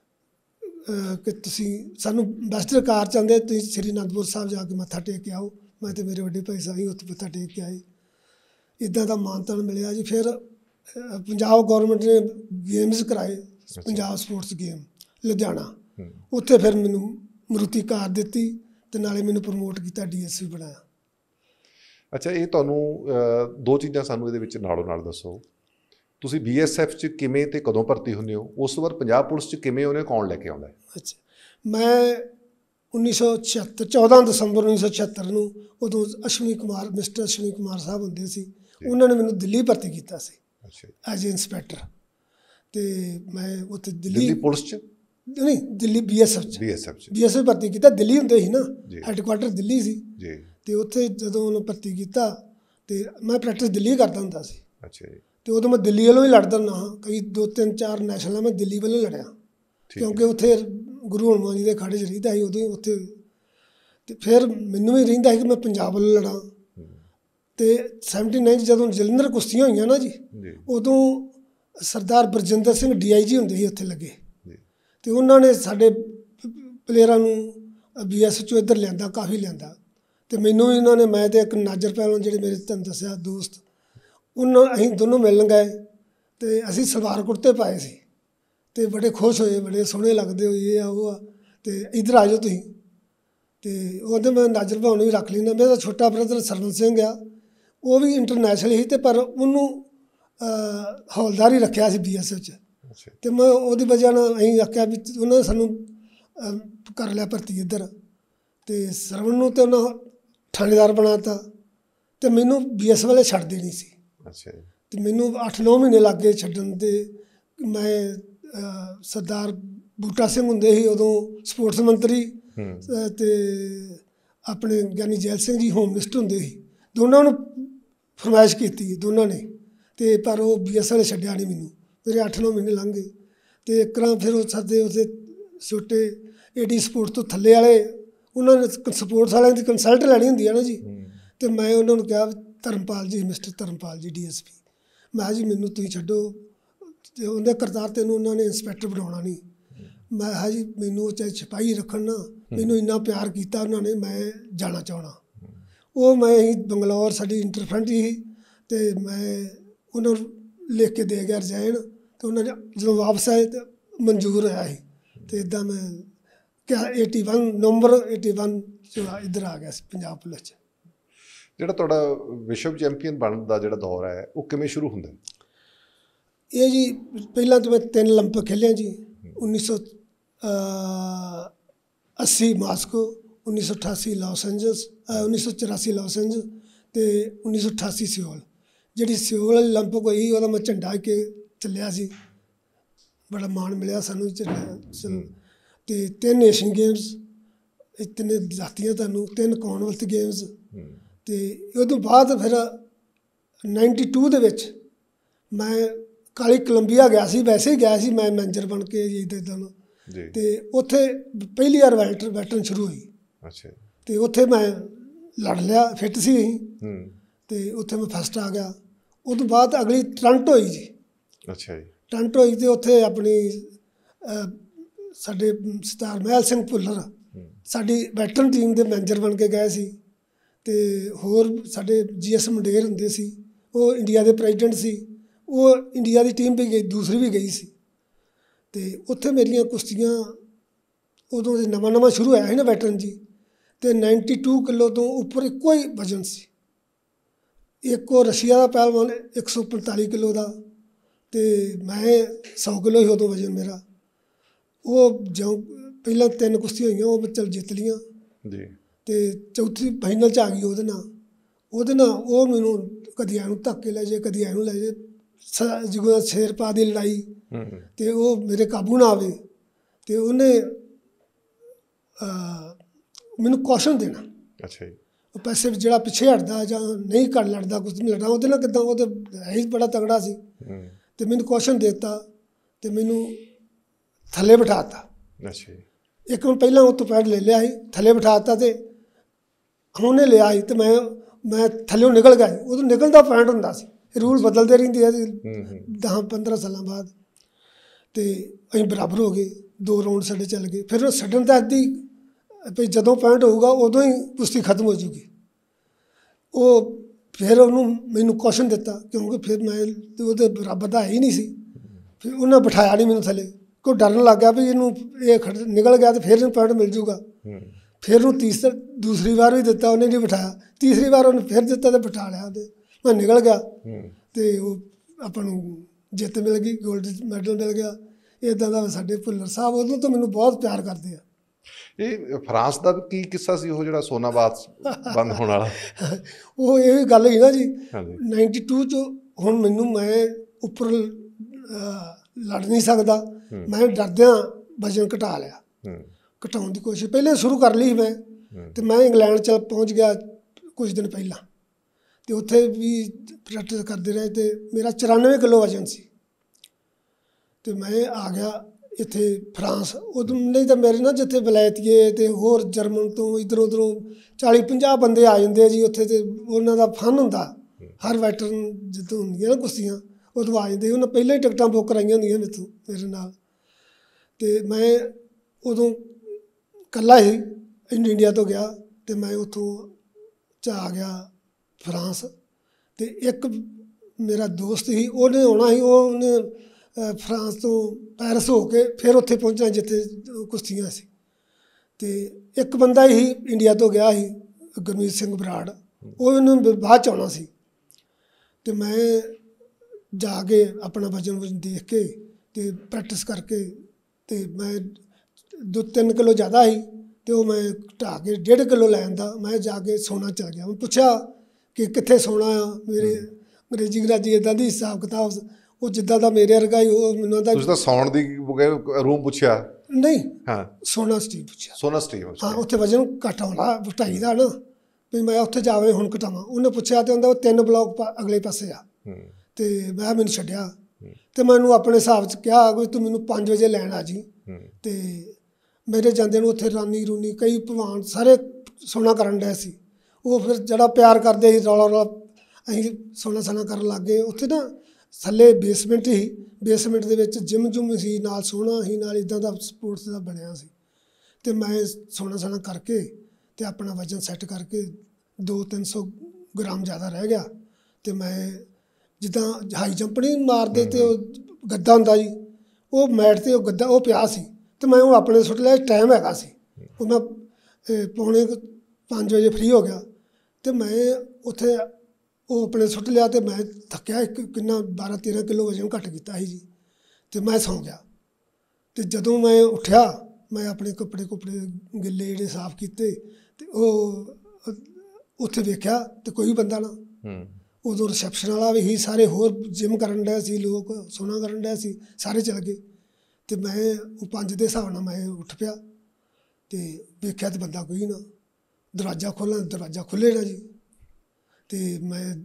ਅ, ਕਿ ਤੁਸੀਂ ਸਾਨੂੰ ਬੈਸਟ ਕਾਰ ਚਾਹੁੰਦੇ, ਤੁਸੀਂ ਸ੍ਰੀ ਅਨੰਦਪੁਰ ਸਾਹਿਬ ਜਾ ਕੇ ਮੱਥਾ ਟੇਕ ਕੇ ਆਓ। ਮੈਂ ਅਤੇ ਮੇਰੇ ਵੱਡੇ ਭਾਈ ਸਾਹਿਬ ਹੀ ਉੱਥੇ ਮੱਥਾ ਟੇਕ ਕੇ ਆਏ। ਇੱਦਾਂ ਦਾ ਮਾਣ ਤਾਣ ਮਿਲਿਆ ਜੀ। ਫਿਰ ਅ, ਪੰਜਾਬ ਗੌਰਮੈਂਟ ਨੇ ਗੇਮਸ ਕਰਾਏ, ਪੰਜਾਬ ਸਪੋਰਟਸ ਗੇਮ ਲੁਧਿਆਣਾ। ਹੂੰ। ਉੱਥੇ ਫਿਰ ਮੈਨੂੰ ਮਰੂਤੀ ਕਾਰ ਦਿੱਤੀ ਅਤੇ ਨਾਲੇ ਮੈਨੂੰ ਪ੍ਰਮੋਟ ਕੀਤਾ, ਡੀ ਐਸ ਪੀ ਬਣਾਇਆ। ਅੱਛਾ, ਇਹ ਤੁਹਾਨੂੰ ਅ, ਦੋ ਚੀਜ਼ਾਂ ਸਾਨੂੰ ਇਹਦੇ ਵਿੱਚ ਨਾਲੋਂ ਨਾਲ ਦੱਸੋ। ਤੁਸੀਂ ਬੀ ਐਸ ਐਫ 'ਚ ਕਿਵੇਂ ਅਤੇ ਕਦੋਂ ਭਰਤੀ ਹੁੰਦੇ ਹੋ? ਉਸ ਤੋਂ ਬਾਅਦ ਪੰਜਾਬ ਪੁਲਿਸ 'ਚ ਕਿਵੇਂ ਉਹਨੇ ਕੌਣ ਲੈ ਕੇ ਆਉਂਦਾ? ਅੱਛਾ, ਮੈਂ ਉੱਨੀ ਸੌ ਛਿਹੱਤਰ ਚੌਦਾਂ ਦਸੰਬਰ ਉੱਨੀ ਸੌ ਛਿਹੱਤਰ ਨੂੰ, ਉਦੋਂ ਅਸ਼ਵਨੀ ਕੁਮਾਰ ਮਿਸਟਰ ਅਸ਼ਵਨੀ ਕੁਮਾਰ ਸਾਹਿਬ ਹੁੰਦੇ ਸੀ, ਉਹਨਾਂ ਨੇ ਮੈਨੂੰ ਦਿੱਲੀ ਭਰਤੀ ਕੀਤਾ ਸੀ ਅੱਛਾ। As a inspector. ਅਤੇ ਮੈਂ ਉੱਥੇ ਦਿੱਲੀ ਦਿੱਲੀ ਪੁਲਿਸ 'ਚ? ਨਹੀਂ, ਦਿੱਲੀ ਬੀ ਐਸ ਐਫ 'ਚ ਬੀ ਐਸ ਐਫ 'ਚ? ਬੀ ਐਸ ਐਫ ਭਰਤੀ ਕੀਤਾ, ਦਿੱਲੀ ਹੁੰਦੇ ਸੀ ਨਾ, ਜੀ। ਹੈੱਡਕੁਆਟਰ ਦਿੱਲੀ ਸੀ। ਜੀ। ਅਤੇ ਉੱਥੇ ਜਦੋਂ ਉਹਨੂੰ ਭਰਤੀ ਕੀਤਾ ਅਤੇ ਮੈਂ ਪ੍ਰੈਕਟਿਸ ਦਿੱਲੀ ਕਰਦਾ ਹੁੰਦਾ ਸੀ, ਅੱਛਾ ਜੀ। ਅਤੇ ਉਦੋਂ ਮੈਂ ਦਿੱਲੀ ਵੱਲੋਂ ਹੀ ਲੜਦਾ ਹੁੰਦਾ ਹਾਂ। ਕਈ ਦੋ ਤਿੰਨ ਚਾਰ ਨੈਸ਼ਨਲਾਂ ਮੈਂ ਦਿੱਲੀ ਵੱਲੋਂ ਲੜਿਆ, ਠੀਕ ਹੈ। ਕਿਉਂਕਿ ਉੱਥੇ ਗੁਰੂ ਹਨੂੰਮਾਨ ਜੀ ਦੇ ਅਖਾੜੇ 'ਚ ਰਹਿੰਦਾ ਸੀ ਉਦੋਂ ਹੀ ਉੱਥੇ। ਅਤੇ ਫਿਰ ਮੈਨੂੰ ਵੀ ਰਹਿੰਦਾ ਸੀ ਕਿ ਮੈਂ ਪੰਜਾਬ ਵੱਲੋਂ ਲੜਾਂ। ਅਤੇ ਸੈਵਨਟੀ ਨਾਈਨ 'ਚ ਜਦੋਂ ਜਲੰਧਰ ਕੁਸ਼ਤੀਆਂ ਹੋਈਆਂ ਨਾ ਜੀ, ਜੀ। ਉਦੋਂ Sardar Barjinder Singh D I G ਹੁੰਦੇ ਸੀ ਉੱਥੇ ਲੱਗੇ, ਜੀ। ਅਤੇ ਉਹਨਾਂ ਨੇ ਸਾਡੇ ਪਲੇਅਰਾਂ ਨੂੰ ਬੀ ਐਸ 'ਚੋਂ ਇੱਧਰ ਲਿਆਂਦਾ, ਕਾਫੀ ਲਿਆਂਦਾ। ਅਤੇ ਮੈਨੂੰ ਵੀ ਇਹਨਾਂ ਨੇ, ਮੈਂ ਅਤੇ ਇੱਕ ਨਾਜਰ ਪਹਿਲਵਾਨ ਜਿਹੜੇ ਮੇਰੇ ਤੁਹਾਨੂੰ ਦੱਸਿਆ ਦੋਸਤ, ਉਹਨਾਂ ਅਸੀਂ ਦੋਨੋਂ ਮਿਲਣ ਗਏ ਅਤੇ ਅਸੀਂ ਸਲਵਾਰ ਕੁੜਤੇ ਪਾਏ ਸੀ ਅਤੇ ਬੜੇ ਖੁਸ਼ ਹੋਏ, ਬੜੇ ਸੋਹਣੇ ਲੱਗਦੇ ਹੋ, ਇਹ ਆ ਉਹ ਆ, ਅਤੇ ਇੱਧਰ ਆ ਜਾਓ ਤੁਸੀਂ। ਅਤੇ ਉਹਦੇ ਮੈਂ ਨਾਜਰ ਭਾਅ ਨੂੰ ਵੀ ਰੱਖ ਲੈਂਦਾ। ਮੇਰਾ ਛੋਟਾ ਬ੍ਰਦਰ ਸਰਵਨ ਸਿੰਘ ਆ, ਉਹ ਵੀ ਇੰਟਰਨੈਸ਼ਨਲ ਸੀ, ਅਤੇ ਪਰ ਉਹਨੂੰ ਹੌਲਦਾਰ ਹੀ ਰੱਖਿਆ ਸੀ ਬੀ ਐਸ ਐਫ 'ਚ। ਅੱਛਾ। ਅਤੇ ਮੈਂ ਉਹਦੀ ਵਜ੍ਹਾ ਨਾਲ ਅਸੀਂ ਆਖਿਆ ਵੀ ਉਹਨਾਂ ਨੇ ਸਾਨੂੰ ਅ, ਕਰ ਲਿਆ ਭਰਤੀ ਇੱਧਰ, ਅਤੇ ਸਰਵਨ ਨੂੰ ਤਾਂ ਉਹਨਾਂ ਥਾਣੇਦਾਰ ਬਣਾ ਤਾ, ਅਤੇ ਮੈਨੂੰ ਬੀ ਐਸ ਵਾਲੇ ਛੱਡਦੇ ਨਹੀਂ ਸੀ। ਅੱਛਾ ਜੀ। ਅਤੇ ਮੈਨੂੰ ਅੱਠ ਨੌ ਮਹੀਨੇ ਲੱਗ ਗਏ ਛੱਡਣ 'ਤੇ। ਮੈਂ ਅ, ਸਰਦਾਰ ਬੂਟਾ ਸਿੰਘ ਹੁੰਦੇ ਸੀ ਉਦੋਂ ਸਪੋਰਟਸ ਮੰਤਰੀ, ਹੂੰ। ਅਤੇ ਆਪਣੇ ਗਿਆਨੀ ਜੈਲ ਸਿੰਘ ਜੀ ਹੋਮ ਮਿਨਿਸਟਰ ਹੁੰਦੇ ਸੀ, ਦੋਨਾਂ ਨੂੰ ਫਰਮਾਇਸ਼ ਕੀਤੀ ਦੋਨਾਂ ਨੇ, ਅਤੇ ਪਰ ਉਹ ਬੀ ਐਸ ਵਾਲੇ ਛੱਡਿਆ ਨਹੀਂ ਮੈਨੂੰ। ਮੇਰੇ ਅੱਠ ਨੌ ਮਹੀਨੇ ਲੰਘ ਗਏ, ਅਤੇ ਇੱਕ ਵਾਰ ਫਿਰ ਉਹ ਸਾਡੇ ਉੱਥੇ ਛੋਟੇ ਏ ਡੀ ਸਪੋਰਟਸ ਤੋਂ ਥੱਲੇ ਵਾਲੇ, ਉਹਨਾਂ ਨੇ ਸਪੋਰਟਸ ਵਾਲਿਆਂ ਦੀ ਕੰਸਲਟ ਲੈਣੀ ਹੁੰਦੀ ਹੈ ਨਾ ਜੀ, ਅਤੇ ਮੈਂ ਉਹਨਾਂ ਨੂੰ ਕਿਹਾ ਧਰਮਪਾਲ ਜੀ, ਮਿਸਟਰ ਧਰਮਪਾਲ ਜੀ ਡੀ ਐਸ ਪੀ, ਮੈਂ ਕਿਹਾ ਜੀ ਮੈਨੂੰ ਤੁਸੀਂ ਛੱਡੋ, ਅਤੇ ਉਹਦੇ ਕਰਤਾਰ ਤੈਨੂੰ ਉਹਨਾਂ ਨੇ ਇੰਸਪੈਕਟਰ ਬਣਾਉਣਾ ਨਹੀਂ। ਮੈਂ ਕਿਹਾ ਜੀ ਮੈਨੂੰ ਚਾਹੇ ਸਿਪਾਹੀ ਰੱਖਣ ਨਾ, ਮੈਨੂੰ ਇੰਨਾ ਪਿਆਰ ਕੀਤਾ ਉਹਨਾਂ ਨੇ, ਮੈਂ ਜਾਣਾ ਚਾਹੁੰਦਾ। ਉਹ ਮੈਂ ਹੀ ਬੰਗਲੌਰ ਸਾਡੀ ਇੰਟਰਫਰੰਟ ਸੀ ਤੇ ਮੈਂ ਉਹਨਾਂ ਨੂੰ ਲਿਖ ਕੇ ਦੇ ਗਿਆ ਰਿਜ਼ਾਈਨ, ਤੇ ਉਹਨਾਂ ਨੇ ਜਦੋਂ ਵਾਪਸ ਆਏ ਤਾਂ ਮਨਜ਼ੂਰ ਹੋਇਆ ਸੀ। ਤੇ ਇੱਦਾਂ ਮੈਂ ਕਿਹਾ ਏਟੀ ਵਨ ਨਵੰਬਰ ਏਟੀ ਵਨ 'ਚ ਇੱਧਰ ਆ ਗਿਆ ਸੀ ਪੰਜਾਬ ਪੁਲਿਸ 'ਚ। ਜਿਹੜਾ ਤੁਹਾਡਾ ਵਿਸ਼ਵ ਚੈਂਪੀਅਨ ਬਣਨ ਦਾ ਜਿਹੜਾ ਦੌਰ ਹੈ ਉਹ ਕਿਵੇਂ ਸ਼ੁਰੂ ਹੁੰਦਾ? ਇਹ ਜੀ ਪਹਿਲਾਂ ਤਾਂ ਮੈਂ ਤਿੰਨ ਓਲੰਪਿਕ ਖੇਲਿਆ ਜੀ। ਉੱਨੀ ਸੌ ਅੱਸੀ ਮਾਸਕੋ, ਉੱਨੀ ਸੌ ਅਠਾਸੀ ਲਾਸ ਐਂਜਲਸ, ਉੱਨੀ ਸੌ ਚੁਰਾਸੀ ਲਾਸ ਐਂਜਲਸ ਅਤੇ ਉੱਨੀ ਸੌ ਅਠਾਸੀ ਸਿਓਲ। ਜਿਹੜੀ ਸਿਓਲ ਵਾਲੀ ਓਲੰਪਿਕ ਹੋਈ ਉਹਦਾ ਮੈਂ ਝੰਡਾ ਕੇ ਚੱਲਿਆ ਸੀ, ਬੜਾ ਮਾਣ ਮਿਲਿਆ ਸਾਨੂੰ ਝੰਡਾ। ਅਤੇ ਤਿੰਨ ਏਸ਼ੀਅਨ ਗੇਮਸ, ਤਿੰਨੇ ਦੱਸਤੀਆਂ ਤੁਹਾਨੂੰ, ਤਿੰਨ ਕਾਮਨਵੈਲਥ ਗੇਮਸ। ਅਤੇ ਉਹ ਤੋਂ ਬਾਅਦ ਫਿਰ ਨਾਈਨਟੀ ਟੂ ਦੇ ਵਿੱਚ ਮੈਂ ਕਾਲੀ ਕੋਲੰਬੀਆ ਗਿਆ ਸੀ, ਵੈਸੇ ਹੀ ਗਿਆ ਸੀ ਮੈਂ ਮੈਨੇਜਰ ਬਣ ਕੇ ਜੀ ਇੱਦਾਂ ਇੱਦਾਂ। ਅਤੇ ਉੱਥੇ ਪਹਿਲੀ ਵਾਰ ਵੈਲਟਰ ਬੈਟਨ ਸ਼ੁਰੂ ਹੋਈ। ਅੱਛਾ। ਅਤੇ ਉੱਥੇ ਮੈਂ ਲੜ ਲਿਆ, ਫਿੱਟ ਸੀ ਅਸੀਂ, ਅਤੇ ਉੱਥੇ ਮੈਂ ਫਸਟ ਆ ਗਿਆ। ਉਹ ਤੋਂ ਬਾਅਦ ਅਗਲੀ ਟਰੰਟ ਹੋਈ ਜੀ। ਅੱਛਾ ਜੀ। ਟਰੰਟ ਹੋਈ ਅਤੇ ਉੱਥੇ ਆਪਣੀ ਸਾਡੇ ਸਰਦਾਰ ਮਹਿਲ ਸਿੰਘ ਭੁੱਲਰ ਸਾਡੀ ਵੈਟਰਨ ਟੀਮ ਦੇ ਮੈਨੇਜਰ ਬਣ ਕੇ ਗਏ ਸੀ, ਅਤੇ ਹੋਰ ਸਾਡੇ ਜੀ ਐਸ ਮੰਡੇਰ ਹੁੰਦੇ ਸੀ, ਉਹ ਇੰਡੀਆ ਦੇ ਪ੍ਰੈਜ਼ੀਡੈਂਟ ਸੀ। ਉਹ ਇੰਡੀਆ ਦੀ ਟੀਮ ਵੀ ਗਈ, ਦੂਸਰੀ ਵੀ ਗਈ ਸੀ। ਅਤੇ ਉੱਥੇ ਮੇਰੀਆਂ ਕੁਸ਼ਤੀਆਂ ਉਦੋਂ ਦੇ ਨਵਾਂ ਨਵਾਂ ਸ਼ੁਰੂ ਹੋਇਆ ਸੀ ਨਾ ਵੈਟਰਨ ਜੀ, ਅਤੇ ਨਾਈਨਟੀ ਟੂ ਕਿਲੋ ਤੋਂ ਉੱਪਰ ਇੱਕੋ ਹੀ ਵਜ਼ਨ ਸੀ। ਇੱਕ ਉਹ ਰਸ਼ੀਆ ਦਾ ਪਹਿਲਵਾਨ ਇੱਕ ਸੌ ਪੰਤਾਲੀ ਕਿਲੋ ਦਾ, ਅਤੇ ਮੈਂ ਸੌ ਕਿਲੋ ਸੀ ਉਦੋਂ ਵਜ਼ਨ ਮੇਰਾ। ਉਹ ਜੋ ਪਹਿਲਾਂ ਤਿੰਨ ਕੁਸ਼ਤੀਆਂ ਹੋਈਆਂ ਉਹ ਮੈਂ ਚੱਲ ਜਿੱਤ ਲਈਆਂ ਜੀ, ਅਤੇ ਚੌਥੀ ਫਾਈਨਲ 'ਚ ਆ ਗਈ ਉਹਦੇ ਨਾਲ। ਉਹਦੇ ਨਾਲ ਉਹ ਮੈਨੂੰ ਕਦੀ ਐਨੂੰ ਧੱਕੇ ਲੈ ਜੇ, ਕਦੀ ਐਨੂੰ ਲੈ ਜੇ, ਜਿਵੇਂ ਸ਼ੇਰਪਾ ਦੀ ਲੜਾਈ, ਅਤੇ ਉਹ ਮੇਰੇ ਕਾਬੂ ਨਾ ਆਵੇ, ਅਤੇ ਉਹਨੇ ਮੈਨੂੰ ਕੌਸ਼ਨ ਦੇਣਾ। ਅੱਛਾ ਜੀ। ਉਹ ਪੈਸੇ ਜਿਹੜਾ ਪਿੱਛੇ ਹਟਦਾ ਜਾਂ ਨਹੀਂ ਕਰ ਲੜਦਾ, ਕੁਛ ਨਹੀਂ ਲੜਦਾ, ਉਹਦੇ ਨਾਲ ਕਿੱਦਾਂ, ਉਹ ਤਾਂ ਹੈ ਹੀ ਬੜਾ ਤਗੜਾ ਸੀ। ਅਤੇ ਮੈਨੂੰ ਕੌਸ਼ਨ ਦੇ ਦਿੱਤਾ ਅਤੇ ਮੈਨੂੰ ਥੱਲੇ ਬਿਠਾ ਦਿੱਤਾ। ਅੱਛਾ ਜੀ। ਇੱਕ ਮੈਂ ਪਹਿਲਾਂ ਉਹ ਤੋਂ ਪੈਡ ਲੈ ਲਿਆ ਸੀ, ਥੱਲੇ ਬਿਠਾ ਦਿੱਤਾ, ਅਤੇ ਉਹਨੇ ਲਿਆ ਸੀ ਅਤੇ ਮੈਂ ਮੈਂ ਥੱਲਿਓਂ ਨਿਕਲ ਗਿਆ ਸੀ। ਉਦੋਂ ਨਿਕਲਦਾ ਪੁਆਇੰਟ ਹੁੰਦਾ ਸੀ, ਰੂਲ ਬਦਲਦੇ ਰਹਿੰਦੇ ਆ ਦਸ ਪੰਦਰਾਂ ਸਾਲਾਂ ਬਾਅਦ। ਅਤੇ ਅਸੀਂ ਬਰਾਬਰ ਹੋ ਗਏ, ਦੋ ਰਾਊਂਡ ਸਾਡੇ ਚੱਲ ਗਏ। ਫਿਰ ਉਹ ਛੱਡਣ ਤਾਂ ਅੱਧੀ ਵੀ ਜਦੋਂ ਪੁਆਇੰਟ ਹੋਊਗਾ ਉਦੋਂ ਹੀ ਕੁਸ਼ਤੀ ਖਤਮ ਹੋ ਜੂਗੀ। ਉਹ ਫਿਰ ਉਹਨੂੰ ਮੈਨੂੰ ਕੌਸ਼ਨ ਦਿੱਤਾ, ਕਿਉਂਕਿ ਫਿਰ ਮੈਂ ਉਹਦੇ ਬਰਾਬਰ ਦਾ ਹੈ ਹੀ ਨਹੀਂ ਸੀ। ਫਿਰ ਉਹਨੇ ਬਿਠਾਇਆ ਨਹੀਂ ਮੈਨੂੰ ਥੱਲੇ, ਕੋਈ ਡਰਨ ਲੱਗ ਗਿਆ ਵੀ ਇਹਨੂੰ ਇਹ ਖੜ ਨਿਕਲ ਗਿਆ ਤਾਂ ਫਿਰ ਇਹਨੂੰ ਪੁਆਇੰਟ ਮਿਲ ਜੂਗਾ। ਫਿਰ ਉਹਨੂੰ ਤੀਸਰੀ ਦੂਸਰੀ ਵਾਰ ਵੀ ਦਿੱਤਾ, ਉਹਨੇ ਨਹੀਂ ਬਿਠਾਇਆ। ਤੀਸਰੀ ਵਾਰ ਉਹਨੇ ਫਿਰ ਦਿੱਤਾ ਅਤੇ ਬਿਠਾ ਲਿਆ ਉਹਦੇ, ਮੈਂ ਨਿਕਲ ਗਿਆ, ਅਤੇ ਉਹ ਆਪਾਂ ਨੂੰ ਜਿੱਤ ਮਿਲ ਗਈ, ਗੋਲਡ ਮੈਡਲ ਮਿਲ ਗਿਆ। ਇੱਦਾਂ ਦਾ ਸਾਡੇ ਭੁੱਲਰ ਸਾਹਿਬ ਉਦੋਂ ਤੋਂ ਮੈਨੂੰ ਬਹੁਤ ਪਿਆਰ ਕਰਦੇ ਆ। ਇਹ ਫਰਾਂਸ ਦਾ ਕੀ ਕਿੱਸਾ ਸੀ ਉਹ ਜਿਹੜਾ ਸੋਨਾ ਬਾਦ ਬੰਦ ਹੋਣ ਵਾਲਾ? ਉਹ ਇਹ ਗੱਲ ਹੀ ਨਾ ਜੀ, ਨਾਈਨਟੀ ਟੂ 'ਚ ਹੁਣ ਮੈਨੂੰ ਮੈਂ ਉੱਪਰ ਲੜ ਨਹੀਂ ਸਕਦਾ, ਮੈਂ ਡਰਦਿਆਂ ਵਜ਼ਨ ਘਟਾ ਲਿਆ, ਘਟਾਉਣ ਦੀ ਕੋਸ਼ਿਸ਼ ਪਹਿਲੇ ਸ਼ੁਰੂ ਕਰ ਲਈ ਸੀ ਮੈਂ। ਅਤੇ ਮੈਂ ਇੰਗਲੈਂਡ 'ਚ ਪਹੁੰਚ ਗਿਆ ਕੁਝ ਦਿਨ ਪਹਿਲਾਂ, ਅਤੇ ਉੱਥੇ ਵੀ ਪ੍ਰੈਕਟਿਸ ਕਰਦੇ ਰਹੇ, ਅਤੇ ਮੇਰਾ ਚੁਰਾਨਵੇਂ ਕਿਲੋ ਵਜ਼ਨ ਸੀ। ਅਤੇ ਮੈਂ ਆ ਗਿਆ ਇੱਥੇ ਫਰਾਂਸ। ਉਦੋਂ ਨਹੀਂ ਤਾਂ ਮੇਰੇ ਨਾ ਜਿੱਥੇ ਵਲੈਤੀਏ ਅਤੇ ਹੋਰ ਜਰਮਨ ਤੋਂ ਇੱਧਰੋਂ ਉੱਧਰੋਂ ਚਾਲੀ ਪੰਜਾਹ ਬੰਦੇ ਆ ਜਾਂਦੇ ਆ ਜੀ ਉੱਥੇ, ਅਤੇ ਉਹਨਾਂ ਦਾ ਫਨ ਹੁੰਦਾ ਹਰ ਵੈਟਰਨ ਜਦੋਂ ਹੁੰਦੀਆਂ ਨਾ ਕੁਸ਼ਤੀਆਂ ਉਦੋਂ ਆ ਜਾਂਦੇ। ਉਹਨਾਂ ਪਹਿਲਾਂ ਹੀ ਟਿਕਟਾਂ ਬੁੱਕ ਕਰਾਈਆਂ ਹੁੰਦੀਆਂ ਮੈਥੋਂ ਮੇਰੇ ਨਾਲ। ਅਤੇ ਮੈਂ ਉਦੋਂ ਇਕੱਲਾ ਹੀ ਇੰਡੀਆ ਤੋਂ ਗਿਆ, ਅਤੇ ਮੈਂ ਉੱਥੋਂ 'ਚ ਆ ਗਿਆ ਫਰਾਂਸ। ਅਤੇ ਇੱਕ ਮੇਰਾ ਦੋਸਤ ਸੀ, ਉਹਨੇ ਆਉਣਾ ਸੀ, ਉਹ ਉਹਨੇ ਫਰਾਂਸ ਤੋਂ ਪੈਰਿਸ ਹੋ ਕੇ ਫਿਰ ਉੱਥੇ ਪਹੁੰਚਣਾ ਜਿੱਥੇ ਕੁਸ਼ਤੀਆਂ ਸੀ। ਅਤੇ ਇੱਕ ਬੰਦਾ ਹੀ ਇੰਡੀਆ ਤੋਂ ਗਿਆ ਸੀ, ਗੁਰਮੀਤ ਸਿੰਘ ਬਰਾੜ, ਉਹ ਉਹਨੂੰ ਬਾਅਦ 'ਚ ਆਉਣਾ ਸੀ। ਅਤੇ ਮੈਂ ਜਾ ਕੇ ਆਪਣਾ ਵਜ਼ਨ ਵਜ਼ਨ ਦੇਖ ਕੇ ਅਤੇ ਪ੍ਰੈਕਟਿਸ ਕਰਕੇ, ਅਤੇ ਮੈਂ ਦੋ ਤਿੰਨ ਕਿਲੋ ਜ਼ਿਆਦਾ ਸੀ, ਅਤੇ ਉਹ ਮੈਂ ਘਟਾ ਕੇ ਡੇਢ ਕਿਲੋ ਲੈ ਆਂਦਾ। ਮੈਂ ਜਾ ਕੇ ਸੋਨਾ ਚਲ ਗਿਆ। ਮੈਂ ਪੁੱਛਿਆ ਕਿ ਕਿੱਥੇ ਸੋਨਾ ਆ, ਮੇਰੇ ਅੰਗਰੇਜ਼ੀ ਅੰਗਰੇਜ਼ੀ ਇੱਦਾਂ ਦੀ ਹਿਸਾਬ ਕਿਤਾਬ, ਉਹ ਜਿੱਦਾਂ ਦਾ ਮੇਰੇ ਵਰਗਾ ਹੀ ਉਹ ਮੈਨੂੰ ਦਾ। ਤੁਸੀਂ ਤਾਂ ਸੌਣ ਦੀ ਰੂਮ ਪੁੱਛਿਆ? ਨਹੀਂ, ਹਾਂ ਸੋਨਾ ਸਟੀਮ ਪੁੱਛਿਆ। ਸੋਨਾ ਸਟੀਮ, ਹਾਂ। ਉੱਥੇ ਵਜ਼ਨ ਘੱਟ ਆਉਂਦਾ ਢਾਈ ਦਾ ਨਾ, ਵੀ ਮੈਂ ਉੱਥੇ ਜਾਵੇ ਹੁਣ ਘਟਾਵਾਂ। ਉਹਨੇ ਪੁੱਛਿਆ ਅਤੇ ਉਹਦਾ ਉਹ ਤਿੰਨ ਬਲੋਕ ਅਗਲੇ ਪਾਸੇ ਆ, ਅਤੇ ਮੈਂ ਮੈਨੂੰ ਛੱਡਿਆ, ਅਤੇ ਮੈਨੂੰ ਆਪਣੇ ਹਿਸਾਬ 'ਚ ਕਿਹਾ ਕਿ ਤੂੰ ਮੈਨੂੰ ਪੰਜ ਵਜੇ ਲੈਣ ਆ ਜੀ। ਅਤੇ ਮੇਰੇ ਜਾਂਦੇ ਨੂੰ ਉੱਥੇ ਰਾਨੀ ਰੂਨੀ ਕਈ ਭਲਵਾਨ ਸਾਰੇ ਸੋਨਾ ਕਰਨ ਡਏ ਸੀ। ਉਹ ਫਿਰ ਜਿਹੜਾ ਪਿਆਰ ਕਰਦੇ ਸੀ ਰੌਲਾ ਰੌਲਾ ਅਸੀਂ ਸੋਨਾ ਸਾਨਾ ਕਰਨ ਲੱਗ ਗਏ। ਉੱਥੇ ਨਾ ਥੱਲੇ ਬੇਸਮੈਂਟ ਸੀ, ਬੇਸਮੈਂਟ ਦੇ ਵਿੱਚ ਜਿੰਮ ਜੁੰਮ ਸੀ, ਨਾਲ ਸੋਹਣਾ ਸੀ, ਨਾਲ ਇੱਦਾਂ ਦਾ ਸਪੋਰਟਸ ਦਾ ਬਣਿਆ ਸੀ। ਅਤੇ ਮੈਂ ਸੋਨਾ ਸਾਨਾ ਕਰਕੇ ਅਤੇ ਆਪਣਾ ਵਜ਼ਨ ਸੈੱਟ ਕਰਕੇ ਦੋ ਤਿੰਨ ਸੌ ਗ੍ਰਾਮ ਜ਼ਿਆਦਾ ਰਹਿ ਗਿਆ ਅਤੇ ਮੈਂ ਜਿੱਦਾਂ ਹਾਈ ਜੰਪ ਨਹੀਂ ਮਾਰਦੇ ਅਤੇ ਉਹ ਗੱਦਾ ਹੁੰਦਾ ਜੀ, ਉਹ ਮੈਟ 'ਤੇ ਉਹ ਗੱਦਾ ਉਹ ਪਿਆ ਸੀ ਅਤੇ ਮੈਂ ਉਹ ਆਪਣੇ ਸੁੱਟ ਲਿਆ। ਟਾਈਮ ਹੈਗਾ ਸੀ, ਉਹ ਮੈਂ ਪੌਣੇ ਪੰਜ ਵਜੇ ਫ੍ਰੀ ਹੋ ਗਿਆ ਅਤੇ ਮੈਂ ਉੱਥੇ ਉਹ ਆਪਣੇ ਸੁੱਟ ਲਿਆ ਅਤੇ ਮੈਂ ਥੱਕਿਆ, ਇੱਕ ਕਿੰਨਾ ਬਾਰਾਂ ਤੇਰਾਂ ਕਿਲੋ ਵਜਨ ਘੱਟ ਕੀਤਾ ਸੀ ਜੀ, ਅਤੇ ਮੈਂ ਸੌਂ ਗਿਆ। ਅਤੇ ਜਦੋਂ ਮੈਂ ਉੱਠਿਆ, ਮੈਂ ਆਪਣੇ ਕੱਪੜੇ ਕੁੱਪੜੇ ਗਿੱਲੇ ਜਿਹੜੇ ਸਾਫ਼ ਕੀਤੇ ਅਤੇ ਉਹ ਉੱਥੇ ਵੇਖਿਆ ਅਤੇ ਕੋਈ ਬੰਦਾ ਨਾ। ਉਦੋਂ ਰਿਸੈਪਸ਼ਨ ਵਾਲਾ ਵੀ ਸੀ, ਸਾਰੇ ਹੋਰ ਜਿਮ ਕਰਨ ਡਿਆ ਸੀ, ਲੋਕ ਸੋਨਾ ਕਰਨ ਡਿਆ ਸੀ, ਸਾਰੇ ਚਲ ਗਏ। ਅਤੇ ਮੈਂ ਉਹ ਪੰਜ ਦੇ ਹਿਸਾਬ ਨਾਲ ਮੈਂ ਉੱਠ ਪਿਆ ਅਤੇ ਵੇਖਿਆ ਤਾਂ ਬੰਦਾ ਕੋਈ ਨਾ। ਦਰਵਾਜ਼ਾ ਖੋਲ੍ਹਾਂ, ਦਰਵਾਜ਼ਾ ਖੁੱਲ੍ਹੇ ਨਾ ਜੀ। ਅਤੇ ਮੈਂ